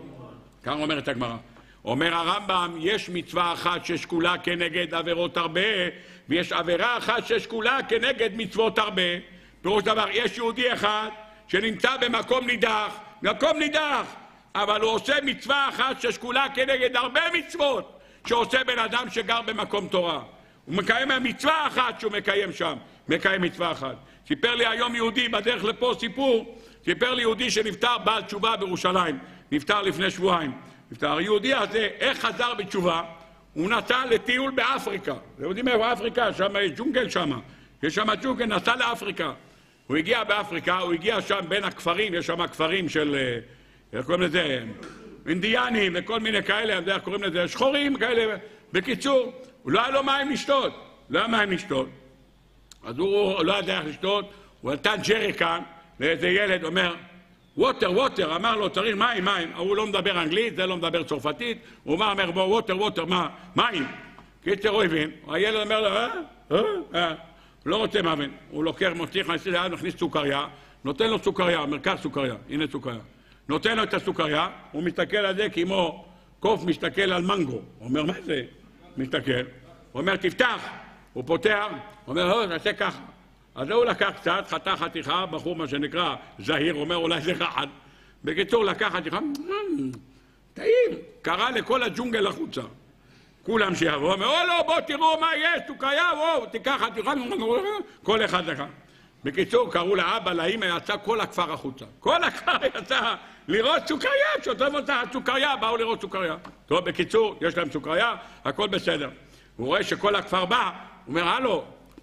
כך אומרת הגמרא. אומר הרמב"ם, יש מצווה אחת ששקולה כנגד עבירות הרבה, ויש עבירה אחת ששקולה כנגד מצוות הרבה. פירוש דבר, יש יהודי אחד שנמצא במקום נידח, מקום נידח, אבל הוא עושה מצווה אחת ששקולה כנגד הרבה מצוות שעושה בן אדם שגר במקום תורה. הוא מקיים מצווה אחת שהוא מקיים שם, מקיים מצווה אחת. סיפר לי היום יהודי בדרך לפה סיפור, סיפר לי יהודי שנפטר בעל תשובה בירושלים, נפטר לפני שבועיים. נפטר. היהודי הזה, איך חזר בתשובה? הוא נסע לטיול באפריקה. אתם יודעים איפה אפריקה? שם יש ג'ונגל שם. יש שם ג'ונגל, נסע לאפריקה. הוא הגיע באפריקה, הוא הגיע שם בין הכפרים, יש שם כפרים של, איך קוראים לזה? אינדיאנים וכל מיני כאלה, איך קוראים לזה? שחורים כאלה. בקיצור, הוא לא היה לו מים לשתות. לא היה מים לשתות. אז הוא לא ידע איך לשתות, הוא נתן ג'ריקן לאיזה ילד, אומר, ווטר, ווטר, אמר לו, צריך מים, מים. הוא לא מדבר אנגלית, זה לא מדבר צרפתית, הוא אומר, בוא, ווטר, ווטר, מה? מים. קיצר הוא הבין, הילד אומר לו, אה? אה? אה? לא רוצה מבין. הוא לוקח, מוציא, מכניס ליד, מכניס סוכריה, נותן לו סוכריה, מרכז סוכריה, הנה סוכריה. נותן לו את הסוכריה, הוא מסתכל על זה כמו קוף מסתכל על מנגו. הוא אומר, מה זה? מסתכל. הוא אומר, תפתח. הוא פותח, הוא אומר, הו, נעשה ככה. אז הוא לקח קצת, חתך חתיכה, בחור מה שנקרא זהיר, אומר, אולי זה רעד. בקיצור, לקח חתיכה, טעים, קרא לכל הג'ונגל החוצה. כולם שיבואו, אומר, או לא, בוא תראו מה יש, סוכריה, בוא, תיקח חתיכה, כל אחד לך. בקיצור, קראו לאבא, לאמא, יצא כל הכפר החוצה. כל הכפר יצא לראות סוכריה, שוטף אותה, סוכריה, באו לראות סוכריה. טוב, בקיצור, יש להם סוכריה, הכל בסדר. הוא רואה שכל הכפר בא, הוא אומר, הלו,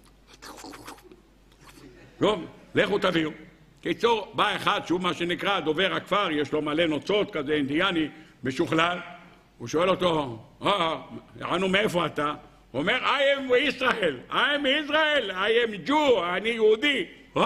טוב, לכו תביאו. קיצור, בא אחד שהוא מה שנקרא דובר הכפר, יש לו מלא נוצות, כזה אינדיאני, משוכלל. הוא שואל אותו, אה, יענו מאיפה אתה? הוא אומר, I am Israel, I am Israel, I am Jew, אני יהודי. אה?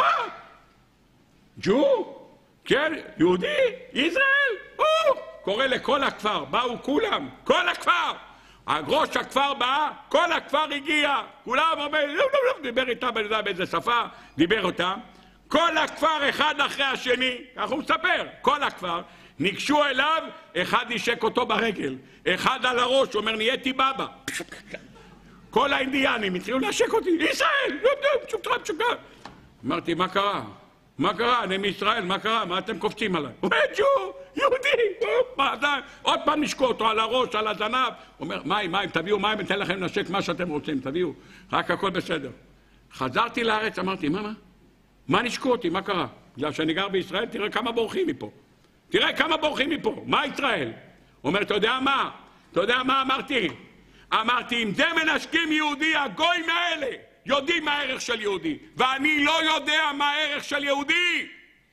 Jew? כן, יהודי? ישראל? או! קורא לכל הכפר, באו כולם, כל הכפר. ראש הכפר בא, כל הכפר הגיע, כולם אומר, דיבר איתם, אני יודע באיזה שפה, דיבר אותם. כל הכפר אחד אחרי השני, כך הוא מספר, כל הכפר, ניגשו אליו, אחד נשק אותו ברגל, אחד על הראש, אומר, נהייתי בבא. כל האינדיאנים התחילו נשק אותי, ישראל, פשוטה, פשוטה. אמרתי, מה קרה? מה קרה? אני מישראל, מה קרה? מה אתם קופצים עליי? הוא אומר, ג'ו, יהודי, עוד פעם נשקו אותו על הראש, על הזנב. הוא אומר, מים, מים, תביאו מים, אתן לכם נשק מה שאתם רוצים, תביאו, רק הכל בסדר. חזרתי לארץ, אמרתי, מה, מה? מה נשקו אותי? מה קרה? בגלל שאני גר בישראל, תראה כמה בורחים מפה. תראה כמה בורחים מפה. מה ישראל? הוא אומר, אתה יודע מה? אתה יודע מה אמרתי? אמרתי, אם זה מנשקים יהודי, הגויים האלה יודעים מה הערך של יהודי, ואני לא יודע מה הערך של יהודי.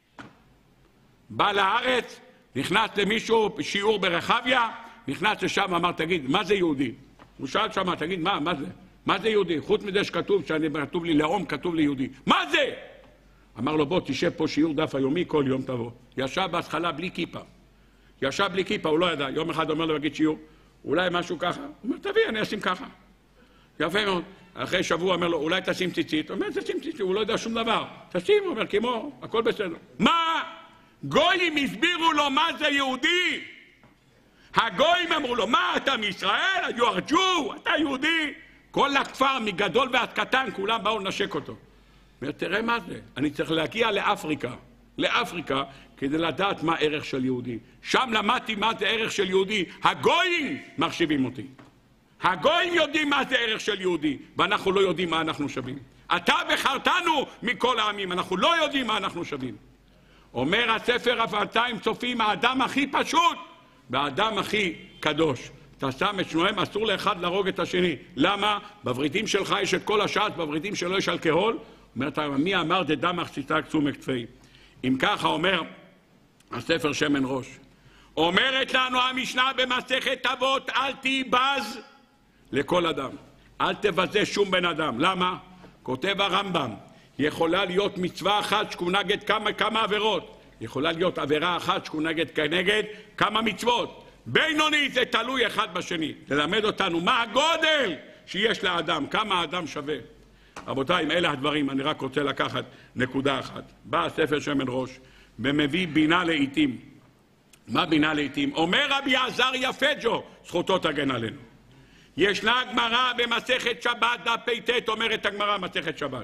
בא לארץ, נכנס למישהו שיעור ברחביה, נכנס לשם, אמר, תגיד, מה זה יהודי? הוא שאל שם, תגיד, מה, מה זה? מה זה יהודי? חוץ מזה שכתוב, שאני כתוב לי לאום, כתוב לי יהודי. מה זה? אמר לו, בוא, תשב פה שיעור דף היומי, כל יום תבוא. ישב בהתחלה בלי כיפה. ישב בלי כיפה, הוא לא ידע. יום אחד אומר לו, להגיד שיעור, אולי משהו ככה. הוא אומר, תביא, אני אשים ככה. יפה מאוד. אחרי שבוע אומר לו, אולי תשים ציצית. הוא אומר, תשים ציצית, הוא לא יודע שום דבר. תשים, הוא אומר, כמו, הכל בסדר. מה? גויים הסבירו לו מה זה יהודי. הגויים אמרו לו, מה, אתה מישראל? You are Jew, אתה יהודי. כל הכפר, מגדול ועד קטן, כולם באו לנשק אותו. אומר, תראה מה זה, אני צריך להגיע לאפריקה, לאפריקה, כדי לדעת מה הערך של יהודי. שם למדתי מה זה ערך של יהודי. הגויים מחשיבים אותי. הגויים יודעים מה זה ערך של יהודי, ואנחנו לא יודעים מה אנחנו שווים. אתה בחרתנו מכל העמים, אנחנו לא יודעים מה אנחנו שווים. אומר הספר הפרטיים צופים, האדם הכי פשוט, והאדם הכי קדוש. אתה שם את שנוהם, אסור לאחד להרוג את השני. למה? בבריתים שלך יש את כל השעת, בבריתים שלו יש אלכוהול. אומרת, מי אמר דדם מחציתה קצום כתפי? אם ככה אומר הספר שמן ראש. אומרת לנו המשנה במסכת אבות, אל תיבז לכל אדם. אל תבזה שום בן אדם. למה? כותב הרמב"ם, יכולה להיות מצווה אחת שכונגד כמה, כמה עבירות. יכולה להיות עבירה אחת שכונגד כנגד כמה מצוות. בינוני זה תלוי אחד בשני. ללמד אותנו מה הגודל שיש לאדם, כמה האדם שווה. רבותיי, אם אלה הדברים, אני רק רוצה לקחת נקודה אחת. בא הספר שמן ראש ומביא בינה לעיתים. מה בינה לעיתים? אומר רבי עזריה פג'ו, זכותו תגן עלינו. ישנה גמרא במסכת שבת, דף פ"ט, אומרת הגמרא מסכת שבת.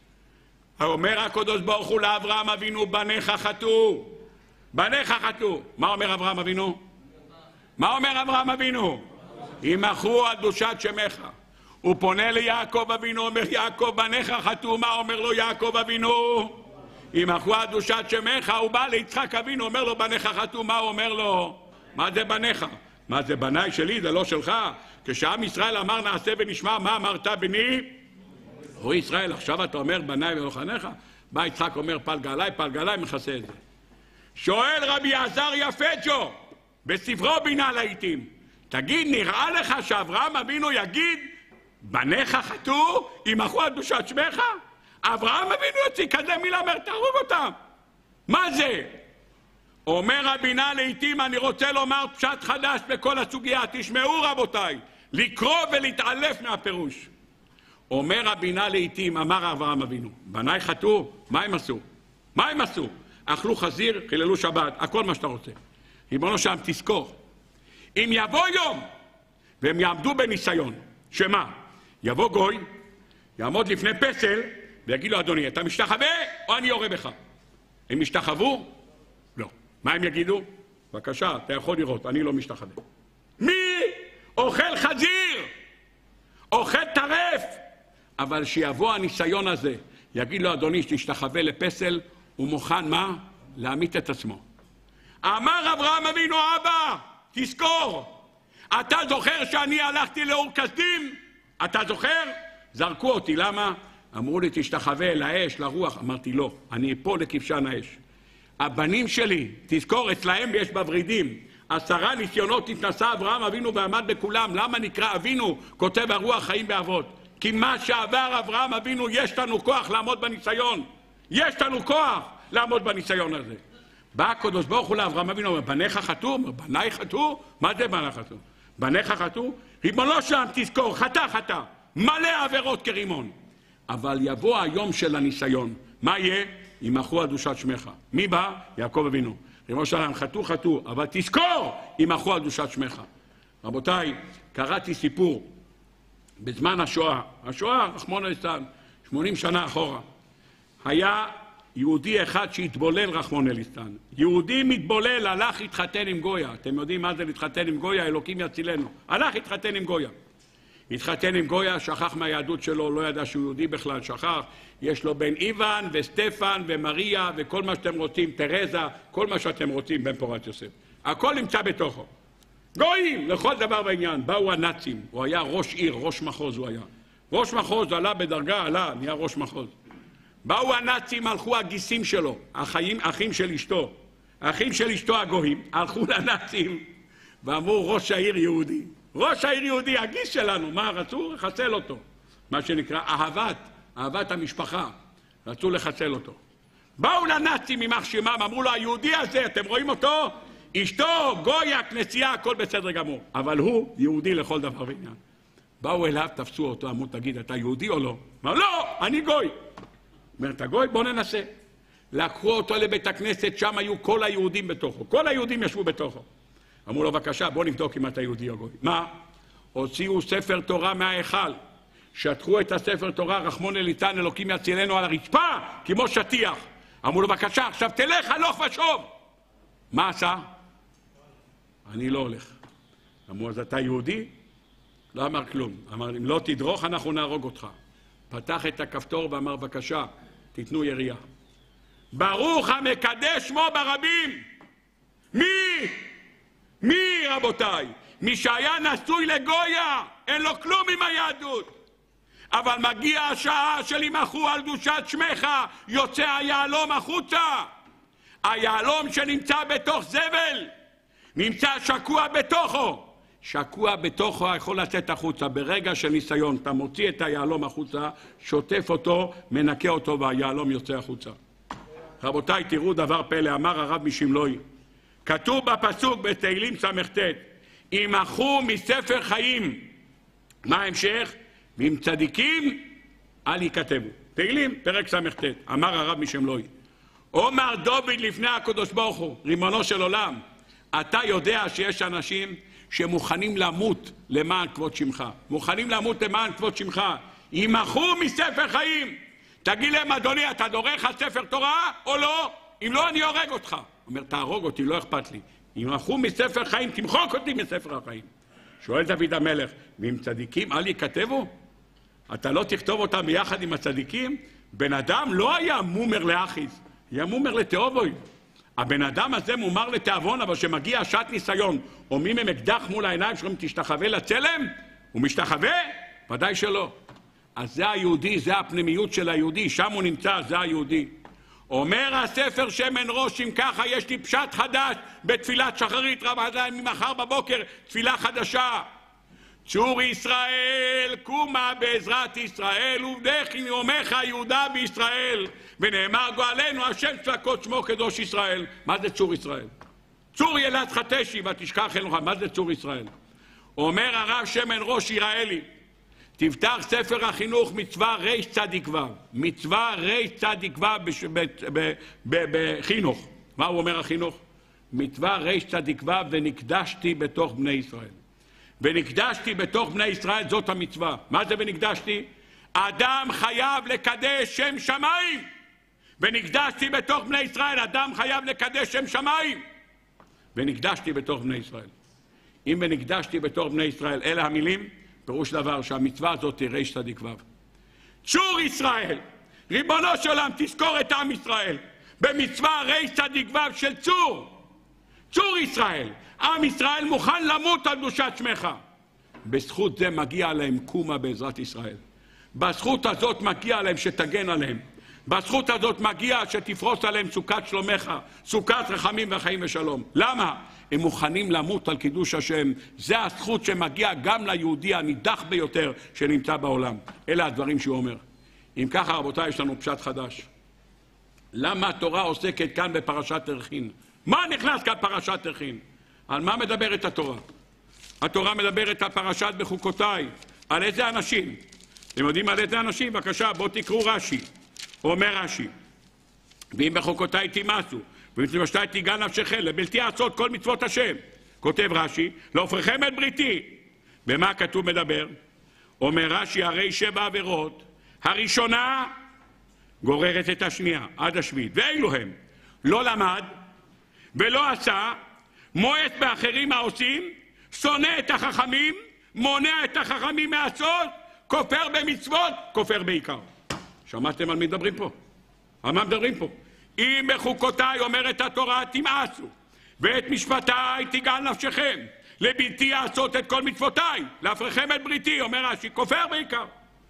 אומר הקדוש ברוך הוא לאברהם אבינו, בניך חטאו. בניך חטאו. מה אומר אברהם אבינו? מה אומר אברהם אבינו? ימחו על קדושת שמך. הוא פונה ליעקב אבינו, אומר יעקב בניך חטאו. מה אומר לו יעקב אבינו? ימחו על קדושת שמך. הוא בא ליצחק אבינו, אומר לו בניך חטאו. מה הוא אומר לו? מה זה בניך? מה זה בניי שלי? זה לא שלך. כשעם ישראל אמר נעשה ונשמע, מה אמרת בני? הוא ישראל, עכשיו אתה אומר בניי ולוחניך? בא יצחק אומר פלגה עליי, פלגה עליי, מכסה את זה. שואל רבי עזריה פג'ו בספרו בינה לעיתים, תגיד, נראה לך שאברהם אבינו יגיד בניך חטאו, ימחו על קדושת שמך? אברהם אבינו יוציא כזה מילה, אומר תהרוג אותם. מה זה? אומר הבינה לעיתים, אני רוצה לומר פשט חדש בכל הסוגיה, תשמעו רבותיי, לקרוא ולהתעלף מהפירוש. אומר הבינה לעיתים, אמר אברהם אבינו, בניי חטאו, מה הם עשו? מה הם עשו? אכלו חזיר, חיללו שבת, הכל מה שאתה רוצה. ריבונו שם, תזכור. אם יבוא יום, והם יעמדו בניסיון, שמה? יבוא גוי, יעמוד לפני פסל, ויגיד לו, אדוני, אתה משתחווה או אני יורה בך? הם משתחוו? לא. מה הם יגידו? בבקשה, אתה יכול לראות, אני לא משתחווה. מי אוכל חזיר? אוכל טרף? אבל שיבוא הניסיון הזה, יגיד לו, אדוני, שתשתחווה לפסל, הוא מוכן מה? להמית את עצמו. אמר אברהם אבינו, אבא, תזכור, אתה זוכר שאני הלכתי לאור כסדים? אתה זוכר? זרקו אותי, למה? אמרו לי, תשתחווה לאש, לרוח. אמרתי, לא, אני אפול לכבשן האש. הבנים שלי, תזכור, אצלהם יש בוורידים, עשרה ניסיונות התנסה אברהם אבינו ועמד בכולם. למה נקרא אבינו? כותב הרוח חיים באבות. כי מה שעבר אברהם אבינו, יש לנו כוח לעמוד בניסיון. יש לנו כוח לעמוד בניסיון הזה. בא הקדוש ברוך הוא לאברהם אבינו, אומר, בניך חטאו? בניי חטאו? מה זה בניך חטאו? בניך חטאו? ריבונו שם, תזכור, חטא חטא, מלא עבירות כרימון. אבל יבוא היום של הניסיון. מה יהיה? ימחו על קדושת שמך. מי בא? יעקב אבינו. ריבונו שלם, חטאו חטאו, אבל תזכור, ימחו על קדושת שמך. רבותיי, קראתי סיפור בזמן השואה. השואה, רחמנא ליצלן, שמונים שנה אחורה. היה יהודי אחד שהתבולל, רחמנא ליצלן. יהודי מתבולל, הלך להתחתן עם גויה. אתם יודעים מה זה להתחתן עם גויה? אלוקים יצילנו. הלך להתחתן עם גויה. התחתן עם גויה, שכח מהיהדות שלו, לא ידע שהוא יהודי בכלל, שכח. יש לו בן איוון וסטפן ומריה וכל מה שאתם רוצים, תרזה, כל מה שאתם רוצים, בן פורת יוסף. הכל נמצא בתוכו. גויים, לכל דבר בעניין. באו הנאצים, הוא היה ראש עיר, ראש מחוז הוא היה. ראש מחוז עלה בדרגה, עלה, נהיה ראש מחוז. באו הנאצים, הלכו הגיסים שלו, החיים, אחים של אשתו. האחים של אשתו הגויים, הלכו לנאצים ואמרו, ראש העיר יהודי. ראש העיר יהודי, הגיס שלנו, מה רצו? לחסל אותו. מה שנקרא אהבת, אהבת המשפחה. רצו לחסל אותו. באו לנאצים עם מחשימם, אמרו לו, היהודי הזה, אתם רואים אותו? אשתו, גויה, כנסייה, הכל בסדר גמור. אבל הוא יהודי לכל דבר ועניין. באו אליו, תפסו אותו, אמרו, תגיד, אתה יהודי או לא? אמר, לא, אני גוי. אומר, אתה גוי? בוא ננסה. לקחו אותו לבית הכנסת, שם היו כל היהודים בתוכו. כל היהודים ישבו בתוכו. אמרו לו, בבקשה, בוא נבדוק אם אתה יהודי או גוי. מה? הוציאו ספר תורה מההיכל. שטחו את הספר תורה, רחמנא ליצלן, אלוקים יצילנו, על הרצפה, כמו שטיח. אמרו לו, בבקשה, עכשיו תלך הלוך ושוב. מה עשה? אני לא הולך. אמרו, אז אתה יהודי? לא אמר כלום. אמר, אם לא תדרוך, אנחנו נהרוג אותך. פתח את הכפתור ואמר, בבקשה, תיתנו ירייה. ברוך המקדש שמו ברבים. מי? מי, רבותיי? מי שהיה נשוי לגויה, אין לו כלום עם היהדות. אבל מגיע השעה של ימחו על קדושת שמך, יוצא היהלום החוצה. היהלום שנמצא בתוך זבל, נמצא שקוע בתוכו. שקוע בתוכו יכול לצאת החוצה. ברגע של ניסיון, אתה מוציא את היהלום החוצה, שוטף אותו, מנקה אותו, והיהלום יוצא החוצה. רבותיי, תראו דבר פלא, אמר הרב משמלוי. כתוב בפסוק בתהילים ס"ט, ימחו מספר חיים. מה ההמשך? ועם צדיקים אל ייכתבו. תהילים, פרק ס"ט, אמר הרב משמלוי. אומר דוד לפני הקדוש ברוך הוא, ריבונו של עולם, אתה יודע שיש אנשים שמוכנים למות למען כבוד שמך. מוכנים למות למען כבוד שמך. ימחו מספר חיים. תגיד להם, אדוני, אתה דורך על ספר תורה או לא? אם לא, אני הורג אותך. אומר, תהרוג אותי, לא אכפת לי. ימחו מספר חיים, תמחוק אותי מספר החיים. שואל דוד המלך, ועם צדיקים אל ייכתבו? אתה לא תכתוב אותם ביחד עם הצדיקים? בן אדם לא היה מומר לאחיס, היה מומר לתיאבוי. הבן אדם הזה מומר לתיאבון, אבל שמגיע שעת ניסיון, או מי עם אקדח מול העיניים שלהם, תשתחווה לצלם? הוא משתחווה? ודאי שלא. אז זה היהודי, זה הפנימיות של היהודי, שם הוא נמצא, זה היהודי. אומר הספר שמן ראש, אם ככה יש לי פשט חדש בתפילת שחרית, רבותיי, ממחר בבוקר תפילה חדשה. צור ישראל, קומה בעזרת ישראל, ובדך יומך יהודה בישראל, ונאמר גואלנו השם צבאות שמו קדוש ישראל. מה זה צור ישראל? צור ילדך תשי ותשכח אלוהיך. מה זה צור ישראל? אומר הרב שמן ראש יראלי, תפתח ספר החינוך מצווה ר' צדיק ו', מצווה ר' צדיק ו' בחינוך. מה הוא אומר החינוך? מצווה ר' צדיק ו' ונקדשתי בתוך בני ישראל. ונקדשתי בתוך בני ישראל, זאת המצווה. מה זה ונקדשתי? אדם חייב לקדש שם שמיים. ונקדשתי בתוך בני ישראל, אדם חייב לקדש שם שמיים. ונקדשתי בתוך בני ישראל. אם ונקדשתי בתוך בני ישראל, אלה המילים, פירוש דבר שהמצווה הזאת היא ר' צדיק ו'. צור ישראל, ריבונו של עולם, תזכור את עם ישראל, במצווה ר' צדיק ו' של צור. צור ישראל, עם ישראל מוכן למות על קדושת שמך. בזכות זה מגיע להם קומה בעזרת ישראל. בזכות הזאת מגיע להם שתגן עליהם. בזכות הזאת מגיע שתפרוס עליהם סוכת שלומך, סוכת רחמים וחיים ושלום. למה? הם מוכנים למות על קידוש השם. זה הזכות שמגיע גם ליהודי הנידח ביותר שנמצא בעולם. אלה הדברים שהוא אומר. אם ככה, רבותיי, יש לנו פשט חדש. למה התורה עוסקת כאן בפרשת ערכין? מה נכנס כאן פרשת ערכין? על מה מדברת התורה? התורה מדברת על פרשת בחוקותיי. על איזה אנשים? אתם יודעים על איזה אנשים? בבקשה, בואו תקראו רש"י. אומר רש"י, ואם בחוקותיי תימאסו, ובמצוותיי תיגע נפשכם, לבלתי לעשות כל מצוות השם. כותב רש"י, להופכם את בריתי. במה כתוב מדבר? אומר רש"י, הרי שבע עבירות, הראשונה גוררת את השנייה, עד השביעית. ואילו הם, לא למד ולא עשה, מועט באחרים העושים, שונא את החכמים, מונע את החכמים מעשות, כופר במצוות, כופר בעיקר. שמעתם על מי מדברים פה? על מה מדברים פה? אם בחוקותיי אומרת התורה תמאסו, ואת משפטיי תיגע נפשכם, לבלתי לעשות את כל מצוותיי, להפרכם את בריתי, אומר רש"י, כופר בעיקר.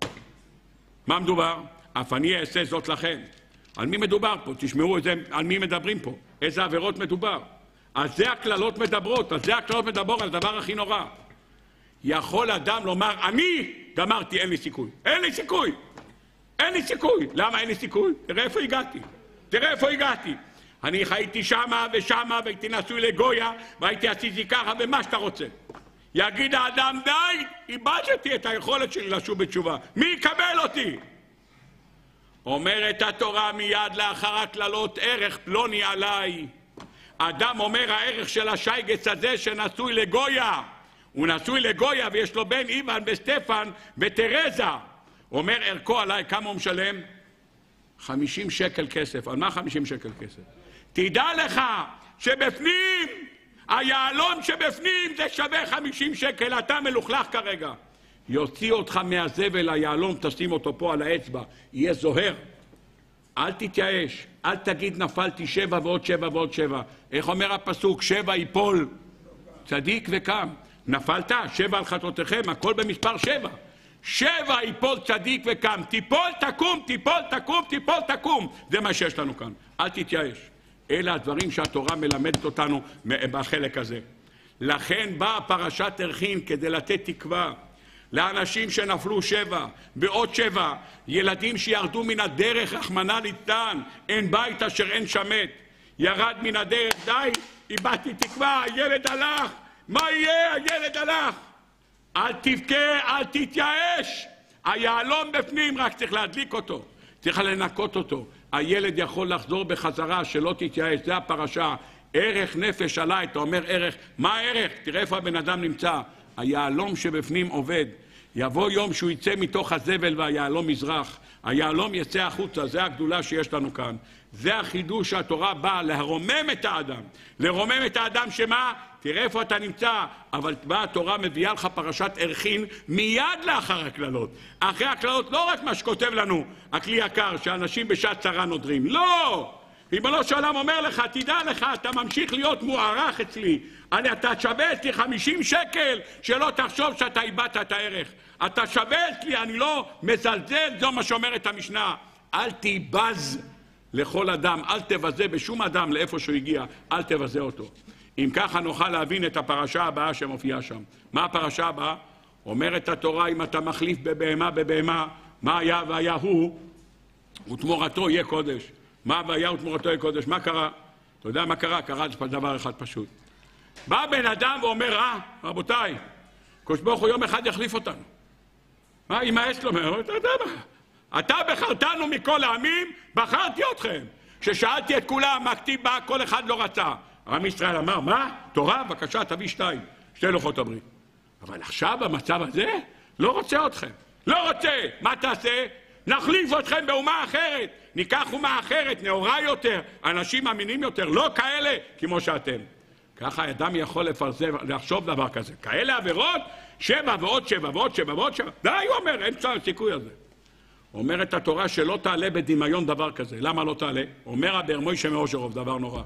מה מדובר? אף אני אעשה זאת לכם. על מי מדובר פה? תשמעו איזה, על מי מדברים פה, איזה עבירות מדובר. על זה הכללות מדברות, על זה הכללות מדברות, על הדבר הכי נורא. יכול אדם לומר, אני גמרתי, אין לי סיכוי. אין לי סיכוי. אין לי סיכוי. למה אין לי סיכוי? תראה איפה הגעתי. תראה איפה הגעתי. אני חייתי שמה ושמה והייתי נשוי לגויה והייתי עשיתי ככה ומה שאתה רוצה. יגיד האדם, די, איבדתי את היכולת שלי לשוב בתשובה. מי יקבל אותי? אומרת התורה מיד לאחר הכללות, ערך פלוני עליי. אדם אומר הערך של השייגס הזה שנשוי לגויה. הוא נשוי לגויה ויש לו בן איוון וסטפן ותרזה. אומר ערכו עליי, כמה הוא משלם? חמישים שקל כסף. על מה חמישים שקל כסף? תדע לך שבפנים, היעלון שבפנים זה שווה חמישים שקל, אתה מלוכלך כרגע. יוציא אותך מהזבל, היעלון, תשים אותו פה על האצבע, יהיה זוהר. אל תתייאש, אל תגיד נפלתי שבע ועוד שבע ועוד שבע. איך אומר הפסוק? שבע יפול צדיק וקם. נפלת, שבע על חטאותיכם, הכל במספר שבע. שבע יפול צדיק וקם, תיפול תקום, תיפול תקום, תיפול תקום. זה מה שיש לנו כאן, אל תתייאש. אלה הדברים שהתורה מלמדת אותנו בחלק הזה. לכן באה פרשת ערכין כדי לתת תקווה לאנשים שנפלו שבע, בעוד שבע, ילדים שירדו מן הדרך, רחמנא ליצלן, אין בית אשר אין שמת. ירד מן הדרך, די, איבדתי תקווה, הילד הלך, מה יהיה? הילד הלך. אל תבכה, אל תתייאש. היעלון בפנים, רק צריך להדליק אותו, צריך לנקות אותו. הילד יכול לחזור בחזרה, שלא תתייאש. זה הפרשה. ערך נפש עליי, אתה אומר ערך, מה הערך? תראה איפה הבן אדם נמצא. היעלום שבפנים עובד. יבוא יום שהוא יצא מתוך הזבל והיעלום מזרח. היעלום יצא החוצה, זה הגדולה שיש לנו כאן. זה החידוש שהתורה באה להרומם את האדם. לרומם את האדם שמה? תראה איפה אתה נמצא. אבל באה התורה מביאה לך פרשת ערכין מיד לאחר הכללות. אחרי הכללות לא רק מה שכותב לנו הכלי יקר, שאנשים בשעת צרה נודרים. לא! ריבונו של עולם אומר לך, תדע לך, אתה ממשיך להיות מוערך אצלי. אני, אתה שווה אצלי חמישים שקל, שלא תחשוב שאתה איבדת את הערך. אתה שווה אצלי, אני לא מזלזל, זו מה שאומרת המשנה. אל תיבז לכל אדם, אל תבזה בשום אדם לאיפה שהוא הגיע, אל תבזה אותו. אם ככה נוכל להבין את הפרשה הבאה שמופיעה שם. מה הפרשה הבאה? אומרת התורה, אם אתה מחליף בבהמה בבהמה, מה היה והיה הוא, ותמורתו יהיה קודש. מה והיה ותמורתו יהיה קודש? מה קרה? אתה יודע מה קרה? קרה דבר אחד פשוט. בא בן אדם ואומר, אה, רבותיי, הקדוש ברוך הוא יום אחד יחליף אותנו. מה יימאס לו? אתה יודע מה? אתה בחרתנו מכל העמים, בחרתי אתכם. כששאלתי את כולם, מה כתיב בה, כל אחד לא רצה. עם ישראל אמר, מה? תורה? בבקשה, תביא שתיים. שתי לוחות הברית. אבל עכשיו, במצב הזה, לא רוצה אתכם. לא רוצה. מה תעשה? נחליף אתכם באומה אחרת. ניקח אומה אחרת, נאורה יותר, אנשים מאמינים יותר, לא כאלה כמו שאתם. ככה אדם יכול לפרסם, לחשוב דבר כזה. כאלה עבירות, שבע ועוד שבע ועוד שבע ועוד שבע. די, הוא אומר, אין צער סיכוי הזה. אומרת התורה שלא תעלה בדמיון דבר כזה. למה לא תעלה? אומר רבי מוישה מאושרוב, דבר נורא.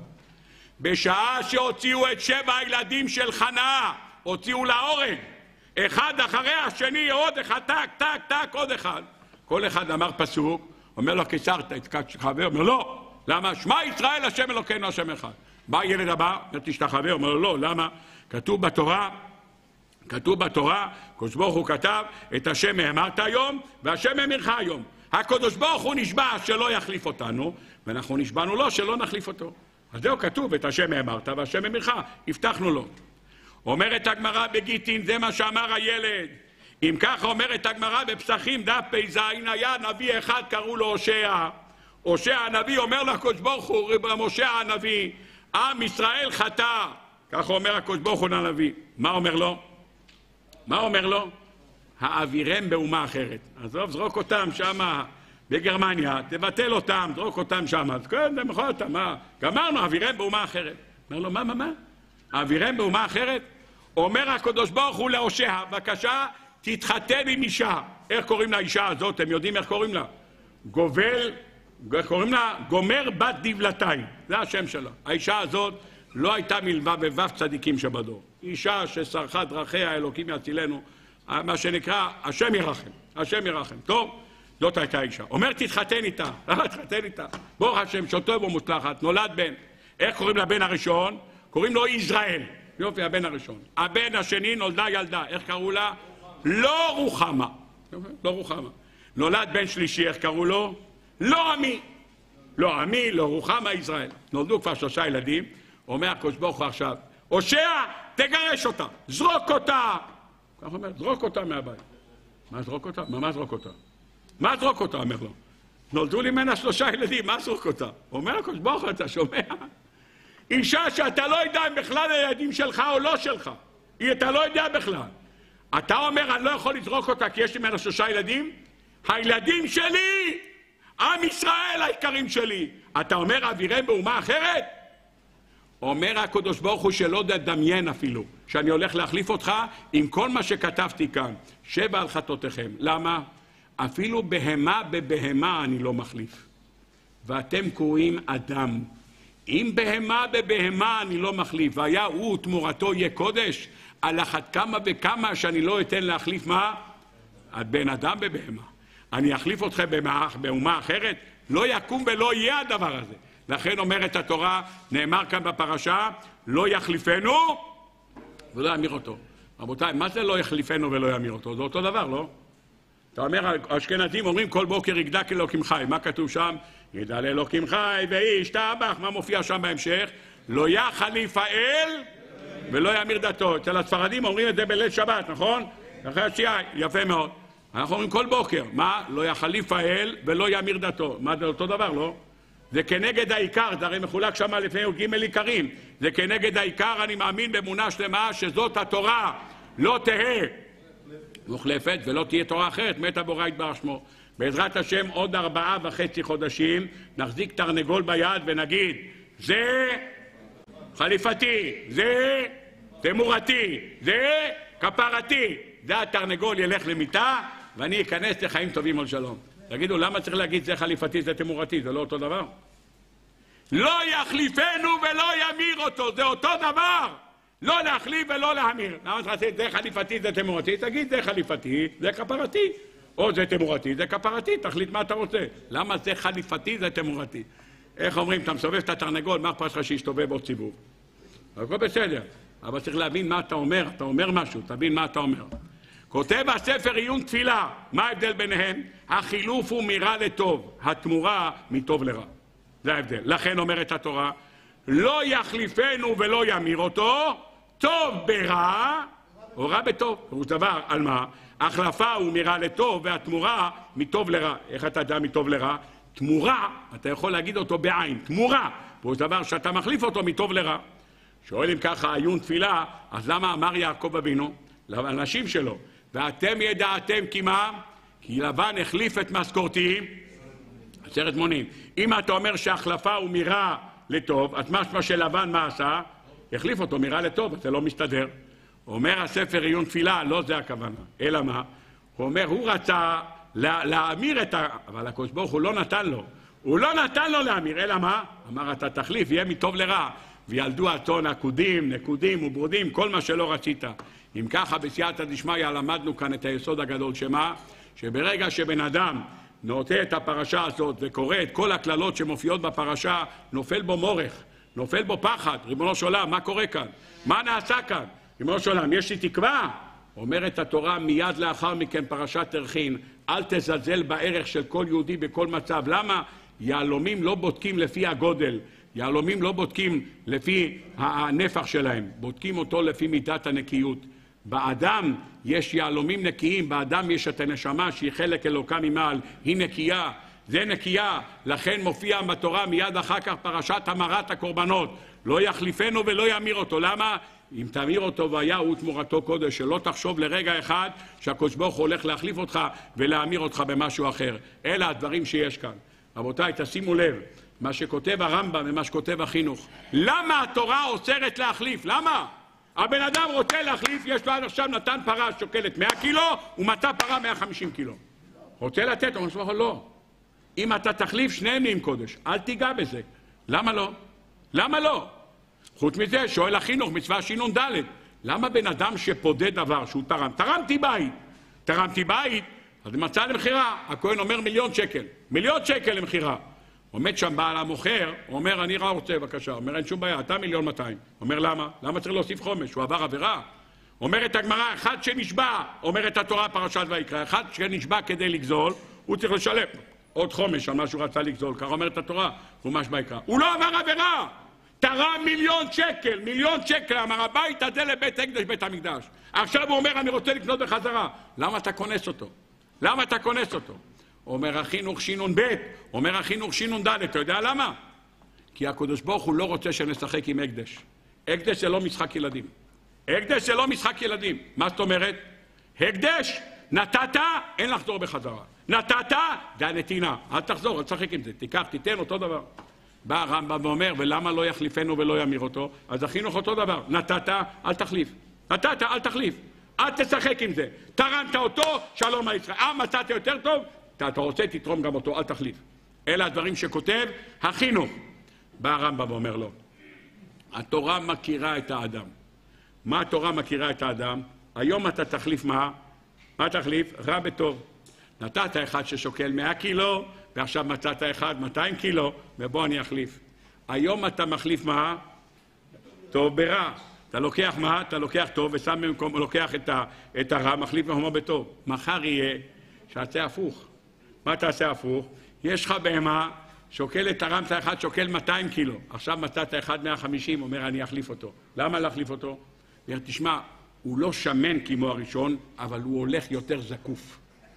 בשעה שהוציאו את שבע הילדים של חנה, הוציאו להורג. אחד אחרי השני, עוד אחד, טק, טק, טק, עוד אחד. כל אחד אמר פסוק, אומר לו, קיסר, תשתחווה, אומר לא. למה? שמע ישראל, השם אלוקינו, השם אחד. בא ילד הבא, תשתחווה, אומר לו לא. למה? כתוב בתורה, כתוב בתורה, הקדוש ברוך הוא כתב, את השם האמרת היום, והשם האמירך היום. הקדוש ברוך הוא נשבע שלא יחליף אותנו, ואנחנו נשבענו לו שלא נחליף אותו. אז זהו כתוב, את השם האמרת, והשם האמירך, הבטחנו לו. אומרת הגמרא בגיטין, זה מה שאמר הילד. אם ככה אומרת הגמרא בפסחים דף פ"ז, היה נביא אחד קראו לו הושע. הושע הנביא אומר לקדוש ברוך הוא, משה הנביא, עם ישראל חטא. ככה אומר הקדוש ברוך הוא לנביא. מה אומר לו? מה אומר לו? האווירם באומה אחרת. עזוב, זרוק אותם שמה בגרמניה, תבטל אותם, זרוק אותם שמה. אז כן, זה יכול אותם, מה? גמרנו, האווירם באומה אחרת. אומר לו, מה, מה, מה? האווירם באומה אחרת? אומר הקדוש ברוך הוא להושע, בבקשה, תתחתן עם אישה. איך קוראים לאישה הזאת? אתם יודעים איך קוראים לה? גובל, איך קוראים לה? גומר בת דבלתיים. זה השם שלה. האישה הזאת לא הייתה מלווה בבב צדיקים שבדור. אישה ששרחה דרכיה, אלוקים יצילנו, מה שנקרא, השם ירחם. השם ירחם. טוב, זאת הייתה אישה. אומר, תתחתן איתה. תתחתן איתה. ברוך השם, שוטוב ומוצלחת, נולד בן. איך קוראים לבן הראשון? קוראים לו ישראל. יופי, הבן הראשון. הבן השני נולדה ילדה. איך קראו לה? לא רוחמה. לא רוחמה. נולד בן שלישי, איך קראו לו? לא עמי. לא עמי, לא רוחמה, ישראל. נולדו כבר שלושה ילדים. אומר הקדוש ברוך הוא עכשיו, הושע, תגרש אותה, זרוק אותה. כך אומר, זרוק אותה מהבית. מה זרוק אותה? מה, מה זרוק אותה? מה זרוק אותה? אומר לו. נולדו לי ממנה שלושה ילדים, מה זרוק אותה? אומר הקדוש ברוך הוא, אתה שומע? אישה שאתה לא יודע אם בכלל הילדים שלך או לא שלך. אתה לא יודע בכלל. אתה אומר, אני לא יכול לזרוק אותה כי יש לי ממנה שלושה ילדים? הילדים שלי! עם ישראל היקרים שלי! אתה אומר, אווירם באומה אחרת? אומר הקדוש ברוך הוא שלא תדמיין אפילו, שאני הולך להחליף אותך עם כל מה שכתבתי כאן. שבע על חטאותיכם. למה? אפילו בהמה בבהמה אני לא מחליף. ואתם קוראים אדם. אם בהמה בבהמה אני לא מחליף, והיה הוא תמורתו יהיה קודש, על אחת כמה וכמה שאני לא אתן להחליף מה? בן אדם בבהמה. אני אחליף אתכם באומה אחרת? לא יקום ולא יהיה הדבר הזה. לכן אומרת התורה, נאמר כאן בפרשה, לא יחליפנו ולא יאמיר אותו. רבותיי, מה זה לא יחליפנו ולא יאמיר אותו? זה אותו דבר, לא? אתה אומר, האשכנזים אומרים כל בוקר יגדל אלוקים חי. מה כתוב שם? יגדל אלוקים חי וישתבח. מה מופיע שם בהמשך? לא יחליף האל ולא יאמיר דתו. אצל הספרדים אומרים את זה בליל שבת, נכון? אחרי השיעה, יפה מאוד. אנחנו אומרים כל בוקר, מה? לא יחליף האל ולא יאמיר דתו. מה זה אותו דבר, לא? זה כנגד העיקר, זה הרי מחולק שם לפני ג' עיקרים. זה כנגד העיקר, אני מאמין באמונה שלמה שזאת התורה לא תהא מוחלפת ולא תהיה תורה אחרת, מת הבורא יתברך שמו. בעזרת השם עוד ארבעה וחצי חודשים נחזיק תרנגול ביד ונגיד, זה חליפתי, זה תמורתי, זה כפרתי. זה התרנגול ילך למיטה ואני אכנס לחיים טובים על שלום. תגידו, למה צריך להגיד זה חליפתי, זה תמורתי? זה לא אותו דבר? לא יחליפנו ולא ימיר אותו, זה אותו דבר. לא להחליף ולא להמיר. למה צריך לעשות זה חליפתי, זה תמורתי? תגיד, זה חליפתי, זה כפרתי. או זה תמורתי, זה כפרתי, תחליט מה אתה רוצה. למה זה חליפתי, זה תמורתי? איך אומרים, אתה מסובב את התרנגול, מה אכפת לך שיסתובב עוד סיבוב? הכל בסדר, אבל צריך להבין מה אתה אומר, אתה אומר משהו, תבין מה אתה אומר. כותב הספר עיון תפילה, מה ההבדל ביניהם? החילוף הוא מרע לטוב, התמורה מטוב לרע. זה ההבדל. לכן אומרת התורה, לא יחליפנו ולא ימיר אותו, טוב ברע או רע בטוב. פירוש דבר, על מה? החלפה הוא מרע לטוב, והתמורה מטוב לרע. איך אתה יודע מטוב לרע? תמורה, אתה יכול להגיד אותו בעין, תמורה. פירוש דבר שאתה מחליף אותו מטוב לרע. שואל אם ככה עיון תפילה, אז למה אמר יעקב אבינו לאנשים שלו? ואתם ידעתם כי מה? כי לבן החליף את משכורתי עשרת מונים. אם אתה אומר שהחלפה הוא מרע לטוב, אז משמע שלבן מה עשה? החליף אותו מרע לטוב, זה לא מסתדר. אומר הספר עיון תפילה, לא זה הכוונה, אלא מה? הוא אומר, הוא רצה לה, להאמיר את ה... אבל הקדוש ברוך הוא לא נתן לו. הוא לא נתן לו להאמיר, אלא מה? אמר, אתה תחליף, יהיה מטוב לרע. וילדו הצאן עקודים, נקודים וברודים, כל מה שלא רצית. אם ככה, בסייעתא דשמיא למדנו כאן את היסוד הגדול, שמה? שברגע שבן אדם נוטה את הפרשה הזאת וקורא את כל הכללות שמופיעות בפרשה, נופל בו מורך, נופל בו פחד. ריבונו של עולם, מה קורה כאן? מה נעשה כאן? ריבונו של עולם, יש לי תקווה. אומרת התורה מיד לאחר מכן פרשת תרחין, אל תזלזל בערך של כל יהודי בכל מצב. למה? יהלומים לא בודקים לפי הגודל, יהלומים לא בודקים לפי הנפח שלהם, בודקים אותו לפי מידת הנקיות. באדם יש יהלומים נקיים, באדם יש את הנשמה שהיא חלק אלוקה ממעל, היא נקייה, זה נקייה. לכן מופיע בתורה מיד אחר כך פרשת המרת הקורבנות, לא יחליפנו ולא ימיר אותו. למה? אם תמיר אותו והיה הוא תמורתו קודש, שלא תחשוב לרגע אחד שהקדוש ברוך הוא הולך להחליף אותך ולהמיר אותך במשהו אחר. אלה הדברים שיש כאן. רבותיי, תשימו לב, מה שכותב הרמב"ם ומה שכותב החינוך. למה התורה אוסרת להחליף? למה? הבן אדם רוצה להחליף, יש לו עד עכשיו נתן פרה שוקלת מאה קילו, ומצא פרה מאה וחמישים קילו. רוצה לתת, הוא אומר לא. אם אתה תחליף, שניהם נהיים קודש. אל תיגע בזה. למה לא? למה לא? חוץ מזה, שואל החינוך, מצווה שינון ד', למה בן אדם שפודה דבר שהוא תרם? תרמתי בית. תרמתי בית, אז מצא למחירה. הכהן אומר מיליון שקל. מיליון שקל למחירה. עומד שם בעל המוכר, הוא אומר, אני רע רוצה, בבקשה. אומר, אין שום בעיה, אתה מיליון מאתיים. אומר, למה? למה צריך להוסיף חומש? הוא עבר עבירה. אומרת הגמרא, אחד שנשבע, אומרת התורה פרשת ויקרא, אחד שנשבע כדי לגזול, הוא צריך לשלם עוד חומש על מה שהוא רצה לגזול. ככה אומרת התורה, חומש ויקרא. הוא לא עבר עבירה. תרם מיליון שקל, מיליון שקל, אמר הבית הזה לבית הקדש, בית המקדש. עכשיו הוא אומר, אני רוצה לקנות בחזרה. למה אתה כונס אותו? למה אתה כונס אותו? אומר החינוך שינון ב', אומר החינוך שינון ד', אתה יודע למה? כי הקדוש ברוך הוא לא רוצה שנשחק עם הקדש. הקדש זה לא משחק ילדים. הקדש זה לא משחק ילדים. מה זאת אומרת? הקדש, נתת, אין לחזור בחזרה. נתת, זה הנתינה. אל תחזור, אל תשחק עם זה. תיקח, תיתן, אותו דבר. בא הרמב"ם ואומר, ולמה לא יחליפנו ולא ימיר אותו? אז החינוך אותו דבר. נתת, אל תחליף. נתת, אל תחליף. אל תשחק עם זה. תרמת אותו, שלום על ישראל. אה, מצאת יותר טוב? אתה רוצה, תתרום גם אותו, אל תחליף. אלה הדברים שכותב החינוך. בא הרמב"ם ואומר לו, התורה מכירה את האדם. מה התורה מכירה את האדם? היום אתה תחליף מה? מה תחליף? רע בטוב. נתת אחד ששוקל מאה קילו, ועכשיו מצאת אחד מאתיים קילו, ובוא אני אחליף. היום אתה מחליף מה? טוב ברע. אתה לוקח מה? אתה לוקח טוב ושם במקום, לוקח את, ה, את הרע, מחליף במקומו בטוב. מחר יהיה שעשה הפוך. מה תעשה הפוך? יש לך בהמה, שוקלת, תרמת אחד, שוקל מאתיים קילו. עכשיו מצאת אחד מאה וחמישים, אומר אני אחליף אותו. למה להחליף אותו? תשמע, הוא לא שמן כמו הראשון, אבל הוא הולך יותר זקוף.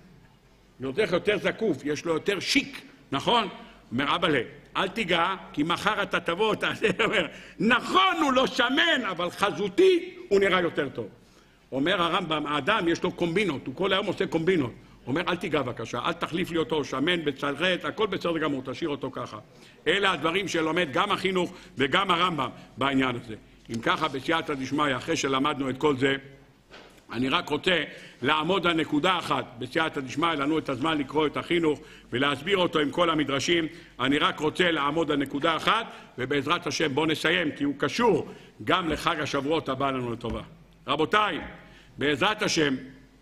הוא הולך יותר זקוף, יש לו יותר שיק, נכון? אומר אבא, אל תיגע, כי מחר אתה תבוא, תעשה, אומר, נכון, הוא לא שמן, אבל חזותי הוא נראה יותר טוב. אומר הרמב"ם, האדם יש לו קומבינות, הוא כל היום עושה קומבינות. אומר, אל תיגע בבקשה, אל תחליף לי אותו, שמן, בצלחת, הכל בסדר גמור, תשאיר אותו ככה. אלה הדברים שלומד גם החינוך וגם הרמב"ם בעניין הזה. אם ככה, בסייעתא דשמיא, אחרי שלמדנו את כל זה, אני רק רוצה לעמוד על נקודה אחת. בסייעתא דשמיא, לנו את הזמן לקרוא את החינוך ולהסביר אותו עם כל המדרשים. אני רק רוצה לעמוד על נקודה אחת, ובעזרת השם בואו נסיים, כי הוא קשור גם לחג השבועות הבא לנו לטובה. רבותיי, בעזרת השם,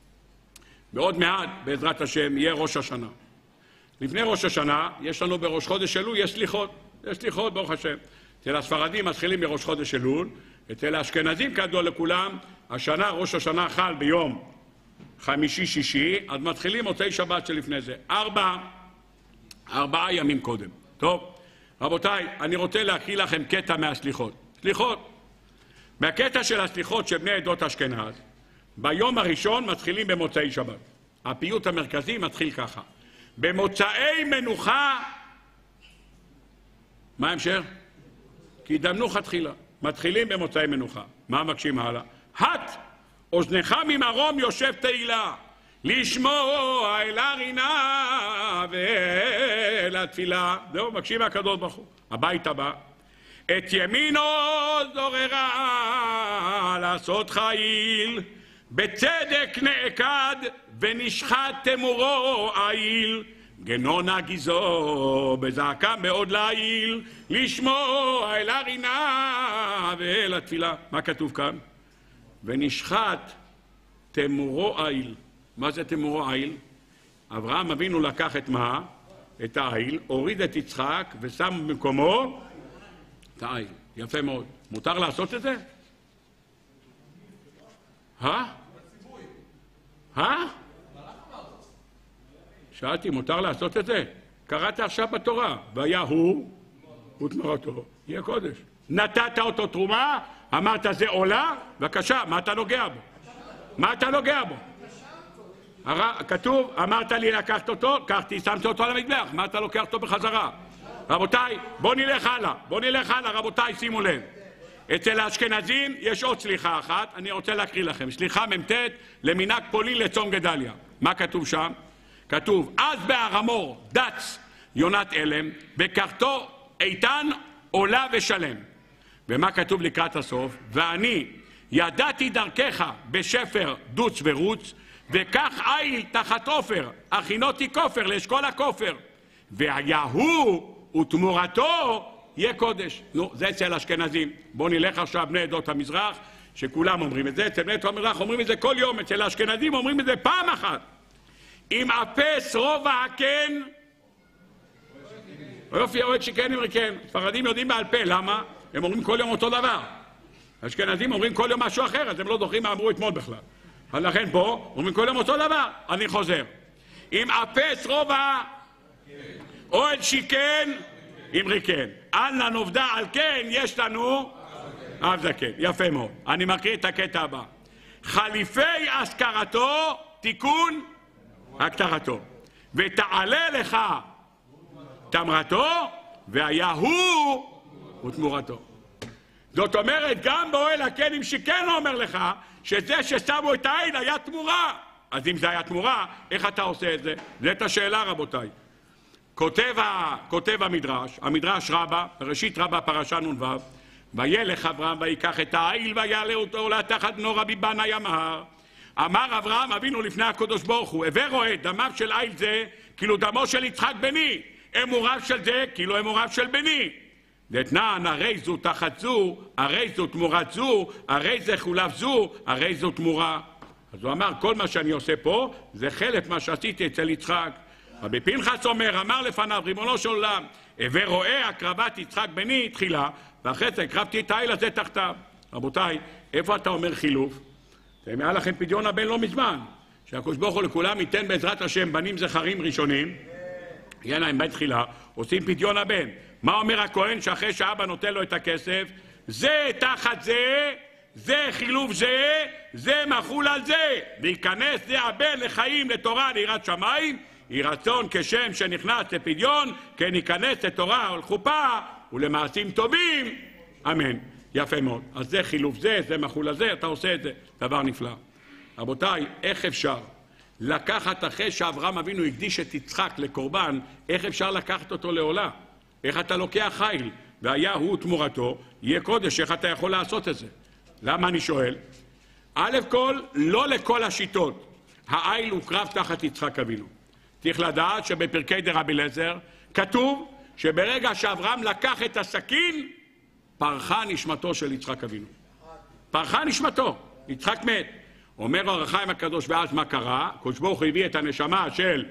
בעוד מעט, בעזרת השם, יהיה ראש השנה. לפני ראש השנה, יש לנו בראש חודש אלול, יש סליחות. יש סליחות, ברוך השם. אצל הספרדים מתחילים מראש חודש אלול, אצל האשכנזים כידוע לכולם, השנה, ראש השנה חל ביום חמישי-שישי, אז מתחילים מוצאי שבת שלפני זה. ארבע, ארבעה ימים קודם. טוב, רבותיי, אני רוצה להקריא לכם קטע מהסליחות. סליחות. מהקטע של הסליחות של בני עדות אשכנז, ביום הראשון מתחילים במוצאי שבת. הפיוט המרכזי מתחיל ככה. במוצאי מנוחה, מה ההמשך? כי דמנוחה תחילה. מתחילים במוצאי מנוחה. מה מקשים הלאה? הת, אוזנך ממרום יושב תהילה, לשמוע אל הרינה ואל התפילה. זהו, מקשים מהקדוש ברוך הוא. הבית הבא. את ימינו זוררה לעשות חיל, בצדק נעקד ונשחט תמורו עיל, גנון הגיזו בזעקה מאוד לעיל, לשמוע אל הרינה ואל התפילה. מה כתוב כאן? ונשחט תמורו עיל. מה זה תמורו עיל? אברהם אבינו לקח את מה? את העיל, הוריד את יצחק ושם במקומו את העיל. יפה מאוד. מותר לעשות את זה? אה? אה? שאלתי, מותר לעשות את זה? קראת עכשיו בתורה, והיה הוא ותמורתו יהיה קודש. נתת אותו תרומה, אמרת זה עולה, בבקשה, מה אתה נוגע בו? מה אתה נוגע בו? כתוב, אמרת לי לקחת אותו, קחתי, שמתי אותו על המזבח, מה אתה לוקח אותו בחזרה? רבותיי, בוא נלך הלאה, בוא נלך הלאה, רבותיי, שימו לב. אצל האשכנזים יש עוד סליחה אחת, אני רוצה להקריא לכם. סליחה ממתת למנהג פולין לצום גדליה. מה כתוב שם? כתוב, אז בהר המור דץ יונת אלם, בקרתו איתן עולה ושלם. ומה כתוב לקראת הסוף? ואני ידעתי דרכך בשפר דוץ ורוץ, וכך איל תחת עופר, הכינותי כופר לאשכול הכופר. והיה הוא ותמורתו יהיה קודש. נו, זה אצל אשכנזים. בואו נלך עכשיו בני עדות המזרח, שכולם אומרים את זה. אצל בני עדות המזרח אומרים את זה כל יום, אצל האשכנזים אומרים את זה פעם אחת. אם אפס רובע כן, יופי, אוהד שכן אמרי כן. ספרדים יודעים בעל פה, למה? הם אומרים כל יום אותו דבר. האשכנזים אומרים כל יום משהו אחר, אז הם לא זוכרים מה אמרו אתמול בכלל. אז לכן פה, אומרים כל יום אותו דבר. אני חוזר. אם אפס רובע, אוהד שכן, אמרי כן. על לנובדה על כן, יש לנו אב זקן. יפה מאוד. אני מקריא את הקטע הבא. חליפי אזכרתו, תיקון הכתרתו. ותעלה לך תמרתו, והיה הוא ותמורתו. זאת אומרת, גם באוהל הכלים שכן אומר לך, שזה ששמו את העין היה תמורה. אז אם זה היה תמורה, איך אתה עושה את זה? זאת השאלה, רבותיי. כותב, ה... כותב המדרש, המדרש רבה, ראשית רבה פרשה נ"ו, וילך אברהם ויקח את העיל ויעלה אותו לתחת בנו רבי בנא אמר. אמר אברהם אבינו לפני הקדוש ברוך הוא, הווה רואה דמיו של עיל זה כאילו דמו של יצחק בני, אמוריו של זה כאילו אמוריו של בני. דתנן הרי זו תחת זו, הרי זו תמורת זו, הרי זה חולף זו, הרי זו תמורה. אז הוא אמר, כל מה שאני עושה פה זה חלק מה שעשיתי אצל יצחק. רבי פנחס אומר, אמר לפניו, ריבונו של עולם, הווה רואה הקרבת יצחק בני תחילה, ואחרי זה הקרבתי את העיל הזה תחתיו. רבותיי, איפה אתה אומר חילוף? היה לכם פדיון הבן לא מזמן, שהקדוש ברוך הוא לכולם ייתן בעזרת השם בנים זכרים ראשונים, יהיה להם בית תחילה, עושים פדיון הבן. מה אומר הכהן שאחרי שאבא נותן לו את הכסף? זה תחת זה, זה חילוף זה, זה מחול על זה, וייכנס זה הבן לחיים, לתורה, ליראת שמיים, יהי רצון כשם שנכנס לפדיון, כן ייכנס לתורה ולחופה ולמעשים טובים, אמן. יפה מאוד. אז זה חילוף זה, זה מחול על זה, אתה עושה את זה, דבר נפלא. רבותיי, איך אפשר לקחת אחרי שאברהם אבינו הקדיש את יצחק לקורבן, איך אפשר לקחת אותו לעולה? איך אתה לוקח חיל, והיה הוא תמורתו, יהיה קודש, איך אתה יכול לעשות את זה? למה אני שואל? א' כל, לא לכל השיטות. העיל הוא קרב תחת יצחק אבינו. צריך לדעת שבפרקי דרבי אליעזר כתוב שברגע שאברהם לקח את הסכין, פרחה נשמתו של יצחק אבינו. פרחה נשמתו, יצחק מת. אומר אור החיים הקדוש, ואז מה קרה? הקדוש ברוך הוא הביא את הנשמה של,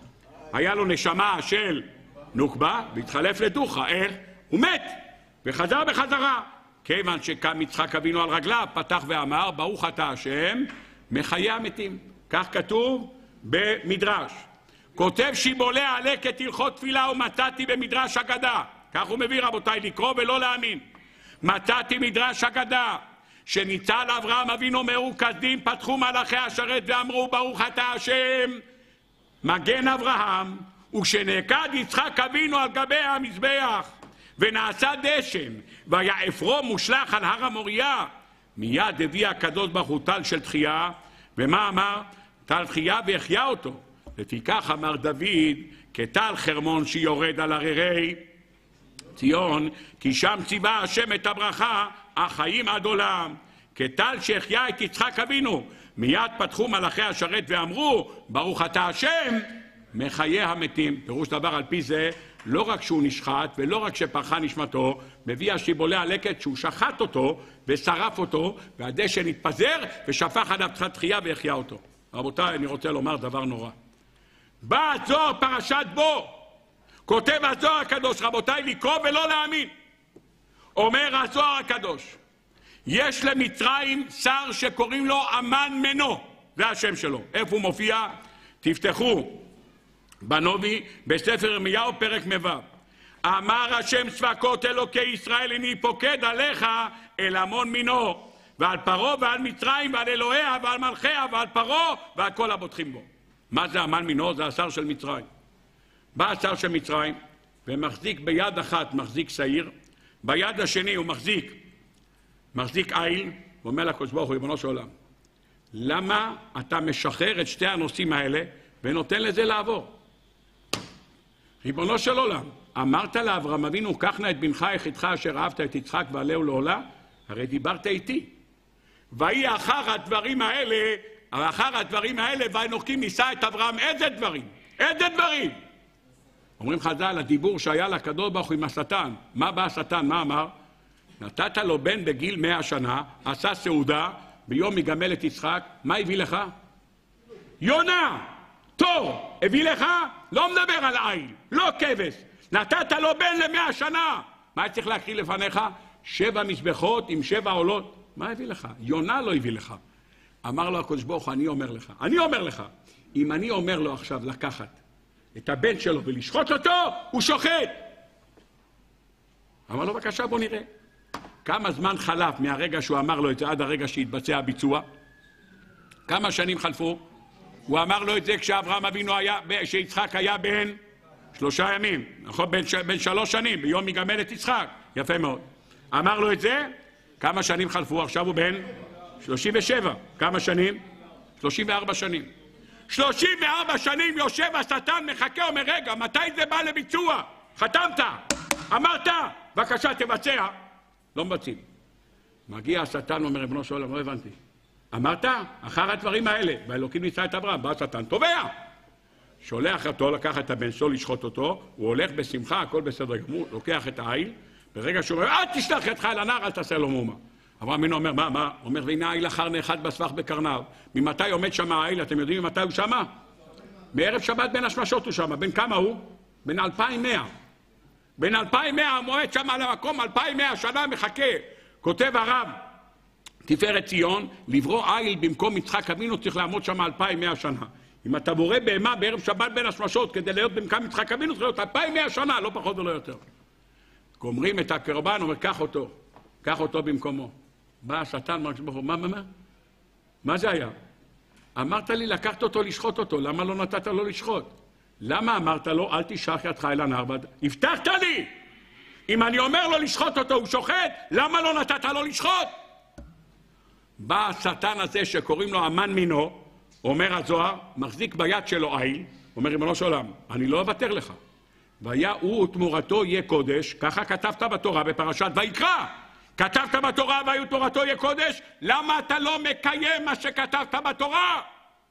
היה לו נשמה של נוקבה, והתחלף לדוחה. איך? הוא מת, וחזר בחזרה. כיוון שקם יצחק אבינו על רגליו, פתח ואמר, ברוך אתה השם, מחיי המתים. כך כתוב במדרש. כותב שיבולי עלק הלכות תפילה ומצאתי במדרש אגדה. כך הוא מביא, רבותיי, לקרוא ולא להאמין. מצאתי מדרש אגדה, שניצל אברהם אבינו מרוכזים, פתחו מלאכי השרת ואמרו ברוך אתה השם מגן אברהם, וכשנעקד יצחק אבינו על גבי המזבח ונעשה דשן והיה אפרום מושלך על הר המוריה, מיד הביא הקדוש ברוך הוא טל של תחייה. ומה אמר? טל תחייה והחיה אותו. לפיכך אמר דוד כטל חרמון שיורד על הררי ציון, כי שם ציווה השם את הברכה החיים עד עולם. כטל שהחיה את יצחק אבינו, מיד פתחו מלאכי השרת ואמרו ברוך אתה השם מחיי המתים. פירוש דבר על פי זה, לא רק שהוא נשחט ולא רק שפרחה נשמתו, מביא השיבולי הלקט שהוא שחט אותו ושרף אותו והדשן התפזר ושפך עליו תחייה והחיה אותו. רבותיי, אני רוצה לומר דבר נורא. בא הזוהר פרשת בו, כותב הזוהר הקדוש, רבותיי, לקרוא ולא להאמין. אומר הזוהר הקדוש, יש למצרים שר שקוראים לו אמן מנו, זה השם שלו. איפה הוא מופיע? תפתחו בנובי בספר ירמיהו פרק מ"ו. אמר השם צבקות אלוקי ישראל הני פוקד עליך אל המון מינו, ועל פרעה ועל מצרים ועל אלוהיה ועל מלכיה ועל פרעה ועל כל הבוטחים בו. מה זה אמן מינו? זה השר של מצרים. בא השר של מצרים ומחזיק ביד אחת מחזיק שעיר, ביד השני הוא מחזיק מחזיק עיל, ואומר לקדוש ברוך הוא ריבונו של עולם, למה אתה משחרר את שתי הנושאים האלה ונותן לזה לעבור? ריבונו של עולם, אמרת לאברהם אבינו קח נא את בנך יחידך אשר אהבת את יצחק ועלהו לעולה, הרי דיברת איתי. ויהי אחר הדברים האלה, אחר הדברים האלה ואנוכי נישא את אברהם. איזה דברים? איזה דברים? אומרים חז"ל, הדיבור שהיה לקדוש ברוך הוא עם השטן. מה בא השטן? מה אמר? נתת לו בן בגיל מאה שנה, עשה סעודה, ביום יגמל את יצחק. מה הביא לך? יונה! תור! הביא לך? לא מדבר על עיל, לא כבש. נתת לו בן למאה שנה. מה צריך להקריא לפניך? שבע מזבחות עם שבע עולות. מה הביא לך? יונה לא הביא לך. אמר לו הקדוש ברוך הוא, אני אומר לך, אני אומר לך, אם אני אומר לו עכשיו לקחת את הבן שלו ולשחוט אותו, הוא שוחט. אמר לו, בבקשה, בוא נראה. כמה זמן חלף מהרגע שהוא אמר לו את זה עד הרגע שהתבצע הביצוע? כמה שנים חלפו? הוא אמר לו את זה כשאברהם אבינו היה, כשיצחק היה בן שלושה ימים, נכון? בין, בין שלוש שנים, ביום יגמל את יצחק. יפה מאוד. אמר לו את זה, כמה שנים חלפו? עכשיו הוא בן שלושים ושבע. כמה שנים? שלושים וארבע שנים. שלושים וארבע שנים יושב השטן מחכה, אומר, רגע, מתי זה בא לביצוע? חתמת, אמרת, בבקשה תבצע. לא מבצעים. מגיע השטן ואומר, ריבונו של עולם, לא הבנתי. אמרת, אחר הדברים האלה, והאלוקים ניסה את אברהם, בא השטן, תובע. שולח אותו, לקח את הבן שלו, לשחוט אותו, הוא הולך בשמחה, הכל בסדר גמור, לוקח את העיל, ברגע שהוא אומר, אל תשלח ידך אל הנער, אל תעשה לו מאומה. אברהם אבינו אומר, מה, מה? אומר, והנה העיל אחר נאחד בסבך בקרניו. ממתי עומד שם העיל? אתם יודעים ממתי הוא שמה? בערב שבת בין השמשות הוא שמה. בין כמה הוא? בין אלפיים מאה. בין אלפיים מאה המועד שם על המקום, אלפיים מאה שנה מחכה. כותב הרב, תפארת ציון, לברוא עיל במקום יצחק אבינו צריך לעמוד שם אלפיים מאה שנה. אם אתה בורא בהמה בערב שבת בין השמשות כדי להיות במקום יצחק אבינו צריך להיות אלפיים מאה שנה, לא פחות ולא יותר. גומרים את הקרבן, אומר, קח אותו, קח אותו במקומו. בא השטן, מה, מה, מה? מה זה היה? אמרת לי לקחת אותו, לשחוט אותו, למה לא נתת לו לשחוט? למה אמרת לו, אל תשלח ידך אל הנער? הבטחת לי! אם אני אומר לו לשחוט אותו, הוא שוחט, למה לא נתת לו לשחוט? בא השטן הזה שקוראים לו אמן מינו, אומר הזוהר, מחזיק ביד שלו עיל, אומר, ריבונו של עולם, אני לא אוותר לך. והיה הוא ותמורתו יהיה קודש, ככה כתבת בתורה בפרשת ויקרא. כתבת בתורה והיו תורתו יהיה קודש, למה אתה לא מקיים מה שכתבת בתורה?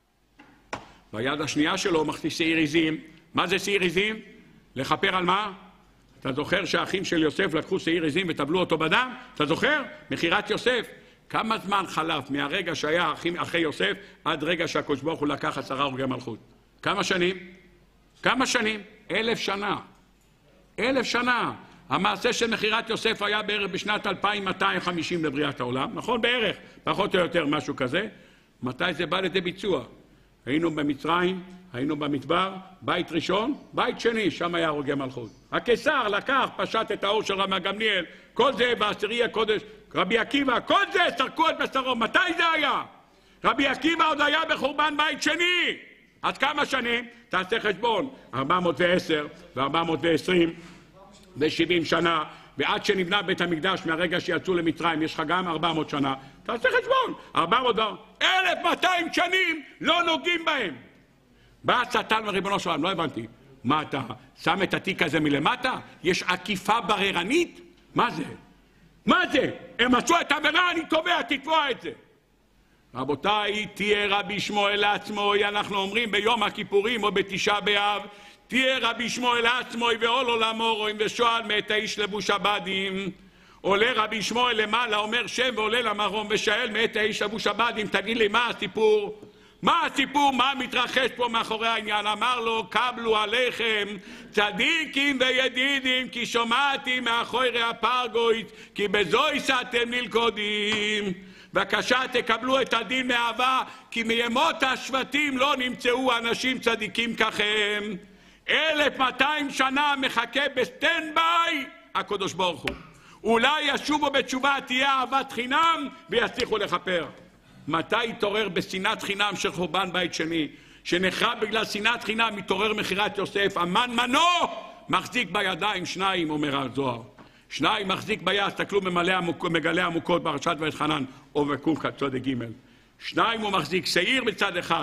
ביד השנייה שלו מחזיק שעיר עזים. מה זה שעיר עזים? לכפר על מה? אתה זוכר שהאחים של יוסף לקחו שעיר עזים וטבלו אותו בדם? אתה זוכר? מכירת יוסף. כמה זמן חלף מהרגע שהיה אחים, אחי יוסף עד רגע שהקדוש ברוך הוא לקח עשרה הורגי מלכות? כמה שנים? כמה שנים? אלף שנה. אלף שנה. המעשה של מכירת יוסף היה בערך בשנת אלפיים מאתיים וחמישים לבריאת העולם, נכון? בערך, פחות או יותר משהו כזה. מתי זה בא לידי ביצוע? היינו במצרים, היינו במדבר, בית ראשון, בית שני, שם היה הורגי מלכות. הקיסר לקח, פשט את האור של רמת גמליאל, כל זה בעשירי הקודש, רבי עקיבא, כל זה סרקו את בשרו. מתי זה היה? רבי עקיבא עוד היה בחורבן בית שני. אז כמה שנים? תעשה חשבון, ארבע מאות ועשר ו-ארבע מאות ועשרים ו-שבעים שנה, ועד שנבנה בית המקדש מהרגע שיצאו למצרים, יש לך גם ארבע מאות שנה. תעשה חשבון, ארבע מאות, אלף מאתיים שנים לא נוגעים בהם. בא השטן וריבונו של עולם, לא הבנתי. מה אתה שם את התיק הזה מלמטה? יש עקיפה בררנית? מה זה? מה זה? הם עשו את העבירה, אני תובע, תתבוע את זה. רבותיי, תהיה רבי שמואל לעצמו, אנחנו אומרים ביום הכיפורים או בתשעה באב, תהיה רבי שמואל לעצמו ועול עולמו רואים ושואל מאת האיש לבוש הבדים. עולה רבי שמואל למעלה, אומר שם ועולה למרום ושאל מאת האיש לבוש הבדים, תגיד לי מה הסיפור? מה הסיפור? מה מתרחש פה מאחורי העניין? אמר לו, קבלו עליכם צדיקים וידידים, כי שומעתי מאחורי הפרגוית, כי בזוי שאתם נלכודים. בבקשה תקבלו את הדין מאהבה, כי מימות השבטים לא נמצאו אנשים צדיקים ככם. אלף מאתיים שנה מחכה בסטנד-ביי הקדוש ברוך הוא. אולי ישובו בתשובה, תהיה אהבת חינם ויצליחו לכפר. מתי התעורר בשנאת חינם של חורבן בית שני, שנחרב בגלל שנאת חינם, מתעורר מכירת יוסף? המן מנו מחזיק בידיים שניים, אומר הזוהר. שניים מחזיק ביד, תסתכלו במגלי עמוקות פרשת ואתחנן או בקומקה צודק ג'. שניים הוא מחזיק, שעיר בצד אחד.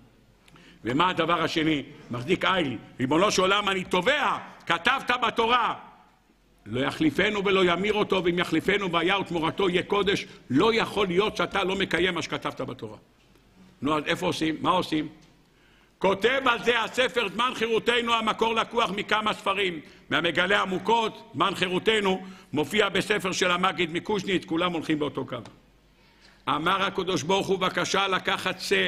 ומה הדבר השני? מחזיק איל. ריבונו של עולם, אני תובע, כתבת בתורה, לא יחליפנו ולא ימיר אותו, ואם יחליפנו והיה ותמורתו יהיה קודש. לא יכול להיות שאתה לא מקיים מה שכתבת בתורה. נו, אז איפה עושים? מה עושים? כותב על זה הספר זמן חירותנו, המקור לקוח מכמה ספרים. מהמגלי עמוקות, זמן חירותנו, מופיע בספר של המגיד מקושניץ, כולם הולכים באותו קו. אמר הקדוש ברוך הוא, בבקשה לקחת שא,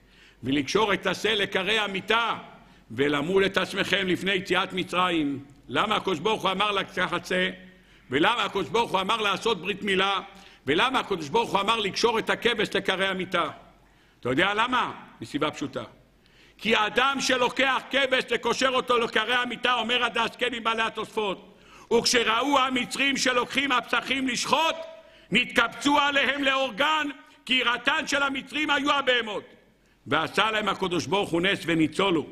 ולקשור את השא לקרי המיטה, ולמול את עצמכם לפני יציאת מצרים. למה הקדוש ברוך הוא אמר לקחת שא? ולמה הקדוש ברוך הוא אמר לעשות ברית מילה? ולמה הקדוש ברוך הוא אמר לקשור את הכבש לקרי המיטה? אתה יודע למה? מסיבה פשוטה. כי האדם שלוקח כבש לקושר אותו לקרי המיטה, אומר הדס כן עם בעלי התוספות, וכשראו המצרים שלוקחים הפסחים לשחוט, נתקבצו עליהם לאורגן, כי יראתן של המצרים היו הבהמות. ועשה להם הקדוש ברוך הוא נס וניצולו.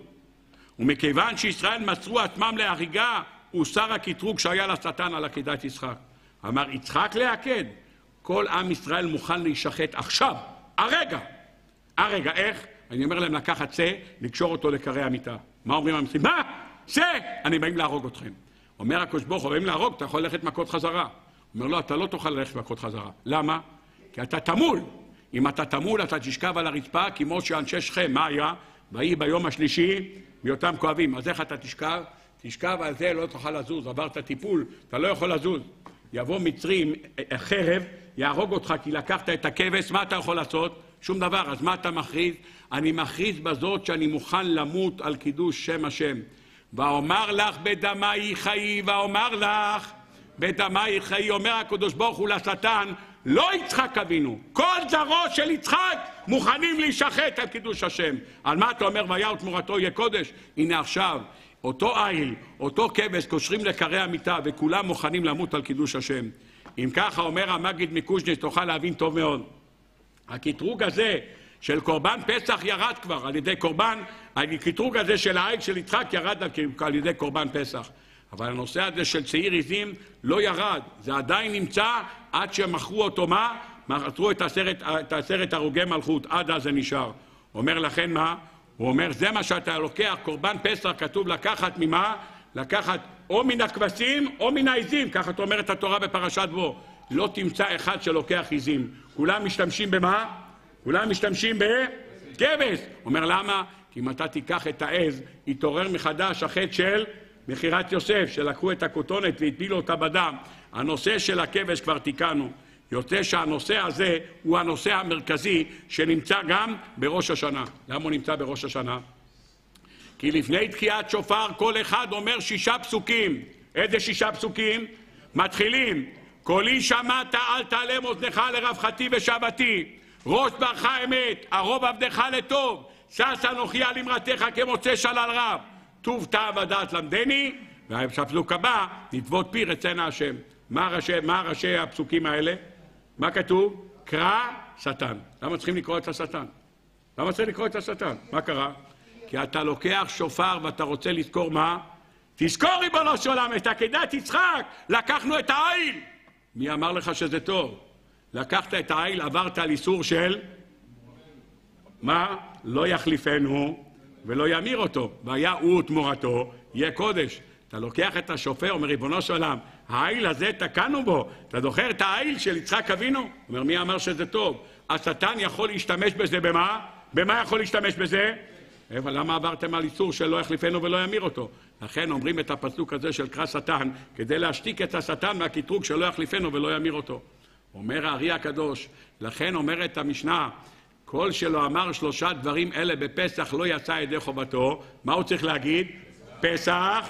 ומכיוון שישראל מסרו עצמם להריגה, הוסר הקטרוג שהיה לשטן על עקדת יצחק. אמר יצחק לעקד, כל עם ישראל מוכן להישחט עכשיו, הרגע. הרגע, איך? אני אומר להם לקחת שא, לקשור אותו לקרי המיטה. מה אומרים המצרים? מה? שא! אני באים להרוג אתכם. אומר הקדוש ברוך הוא, באים להרוג, אתה יכול ללכת מכות חזרה. אומר לו, אתה לא תוכל ללכת מכות חזרה. למה? כי אתה תמול. אם אתה תמול, אתה תשכב על הרצפה, כמו שאנשי שכם, מה היה? ויהי ביום השלישי, מאותם כואבים. אז איך אתה תשכב? תשכב על זה, לא תוכל לזוז. עברת טיפול, אתה לא יכול לזוז. יבוא מצרים, חרב, יהרוג אותך כי לקחת את הכבש, מה אתה יכול לעשות? שום דבר. אז מה אתה מכריז? אני מכריז בזאת שאני מוכן למות על קידוש שם השם. ואומר לך בדמי חיי, ואומר לך בדמי חיי, אומר הקדוש ברוך הוא לשטן, לא יצחק אבינו, כל זרעו של יצחק מוכנים להישחט על קידוש השם. על מה אתה אומר והיה ותמורתו יהיה קודש? הנה עכשיו, אותו איל, אותו כבש קושרים לקרי המיטה וכולם מוכנים למות על קידוש השם. אם ככה אומר המגיד מקושניץ, תוכל להבין טוב מאוד. הקטרוג הזה של קורבן פסח ירד כבר על ידי קורבן, הקטרוג הזה של העיל של יצחק ירד על ידי קורבן פסח. אבל הנושא הזה של צעיר עזים לא ירד, זה עדיין נמצא עד שמכרו אותו מה? מכרו את עשרת, את עשרת הרוגי מלכות, עד אז זה נשאר. אומר לכן מה? הוא אומר זה מה שאתה לוקח, קורבן פסח כתוב לקחת ממה? לקחת או מן הכבשים או מן העזים, ככה אומרת התורה בפרשת בו. לא תמצא אחד שלוקח עזים, כולם משתמשים במה? כולם משתמשים בכבש. אומר למה? כי אם אתה תיקח את העז, יתעורר מחדש החטא של מכירת יוסף, שלקחו את הכותונת והטבילו אותה בדם. הנושא של הכבש כבר תיקנו. יוצא שהנושא הזה הוא הנושא המרכזי שנמצא גם בראש השנה. למה הוא נמצא בראש השנה? כי לפני תקיעת שופר כל אחד אומר שישה פסוקים. איזה שישה פסוקים? מתחילים. קולי שמעת אל תעלם אוזנך לרווחתי ושבתי. ראש ברך אמת, ערוב עבדך לטוב. שש אנוכי על אמרתך כמוצא שלל רב. טוב טעם ודעת למדני, והפסוק הבא, נתבות פי רצון השם. מה ראשי, מה ראשי הפסוקים האלה? מה כתוב? קרא שטן. למה צריכים לקרוא את השטן? למה צריך לקרוא את השטן? מה קרה? כי אתה לוקח שופר ואתה רוצה לזכור מה? תזכור ריבונו של עולם את עקדת יצחק, לקחנו את העיל. מי אמר לך שזה טוב? לקחת את העיל, עברת על איסור של מה? לא יחליפנו ולא ימיר אותו. והיה הוא ותמורתו יהיה קודש. אתה לוקח את השופר, אומר ריבונו של עולם, העיל הזה תקענו בו. אתה זוכר את העיל של יצחק אבינו? אומר, מי אמר שזה טוב? השטן יכול להשתמש בזה במה? במה יכול להשתמש בזה? אבל למה עברתם על איסור שלא יחליפנו ולא ימיר אותו? לכן אומרים את הפסוק הזה של קרא שטן, כדי להשתיק את השטן מהקטרוג שלא יחליפנו ולא ימיר אותו. אומר הארי הקדוש, לכן אומרת המשנה, כל שלא אמר שלושה דברים אלה בפסח לא יצא ידי חובתו. מה הוא צריך להגיד? פסח.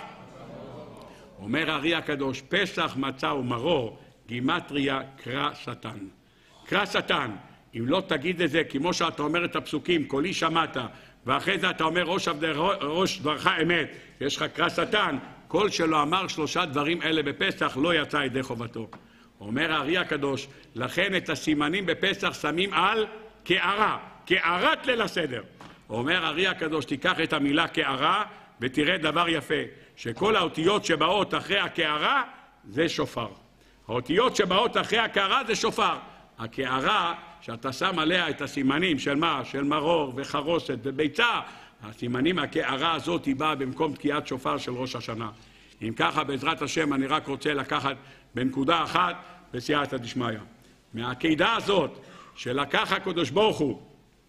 אומר הארי הקדוש, פסח מצה ומרור, גימטריה קרא שטן. קרא שטן, אם לא תגיד את זה כמו שאתה אומר את הפסוקים, קולי שמעת, ואחרי זה אתה אומר ראש, ראש דברך אמת, יש לך קרא שטן, כל שלא אמר שלושה דברים אלה בפסח לא יצא ידי חובתו. אומר הארי הקדוש, לכן את הסימנים בפסח שמים על קערה, קערת ליל הסדר. אומר הארי הקדוש, תיקח את המילה קערה ותראה דבר יפה, שכל האותיות שבאות אחרי הקערה זה שופר. האותיות שבאות אחרי הקערה זה שופר. הקערה שאתה שם עליה את הסימנים של מה? של מרור וחרוסת וביצה, הסימנים, הקערה הזאת היא באה במקום תקיעת שופר של ראש השנה. אם ככה, בעזרת השם, אני רק רוצה לקחת בנקודה אחת בסייעתא דשמיא. מהעקידה הזאת שלקח הקדוש ברוך הוא,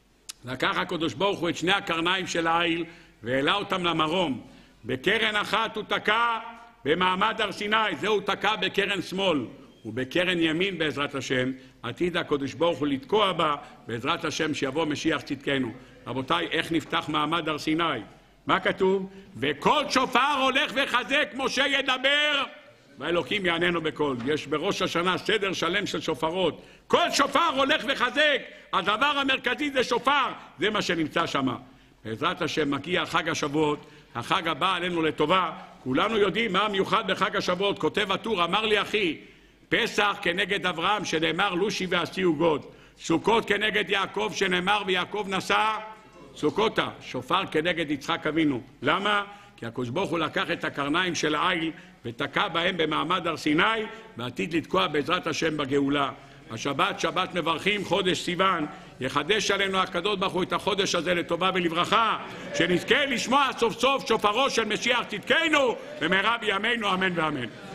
לקח הקדוש ברוך הוא את שני הקרניים של העיל והעלה אותם למרום. בקרן אחת הוא תקע במעמד הר סיני, זהו תקע בקרן שמאל. ובקרן ימין בעזרת השם, עתיד הקדוש ברוך הוא לתקוע בה, בעזרת השם שיבוא משיח צדקנו. רבותיי, איך נפתח מעמד הר סיני? מה כתוב? וכל שופר הולך וחזק, משה ידבר, והאלוקים יעננו בקול. יש בראש השנה סדר שלם של שופרות. כל שופר הולך וחזק, הדבר המרכזי זה שופר, זה מה שנמצא שם. בעזרת השם מגיע חג השבועות, החג הבא עלינו לטובה. כולנו יודעים מה המיוחד בחג השבועות. כותב הטור, אמר לי אחי, פסח כנגד אברהם שנאמר לושי ועשי עוגות, סוכות כנגד יעקב שנאמר ויעקב נשא סוכותה, שופר כנגד יצחק אבינו. למה? כי הקדוש ברוך הוא לקח את הקרניים של העיל ותקע בהם במעמד הר סיני, ועתיד לתקוע בעזרת השם בגאולה. השבת שבת מברכים, חודש סיוון, יחדש עלינו הקדוש ברוך הוא את החודש הזה לטובה ולברכה, שנזכה לשמוע סוף סוף שופרו של משיח צדקנו במהרה בימינו, אמן ואמן.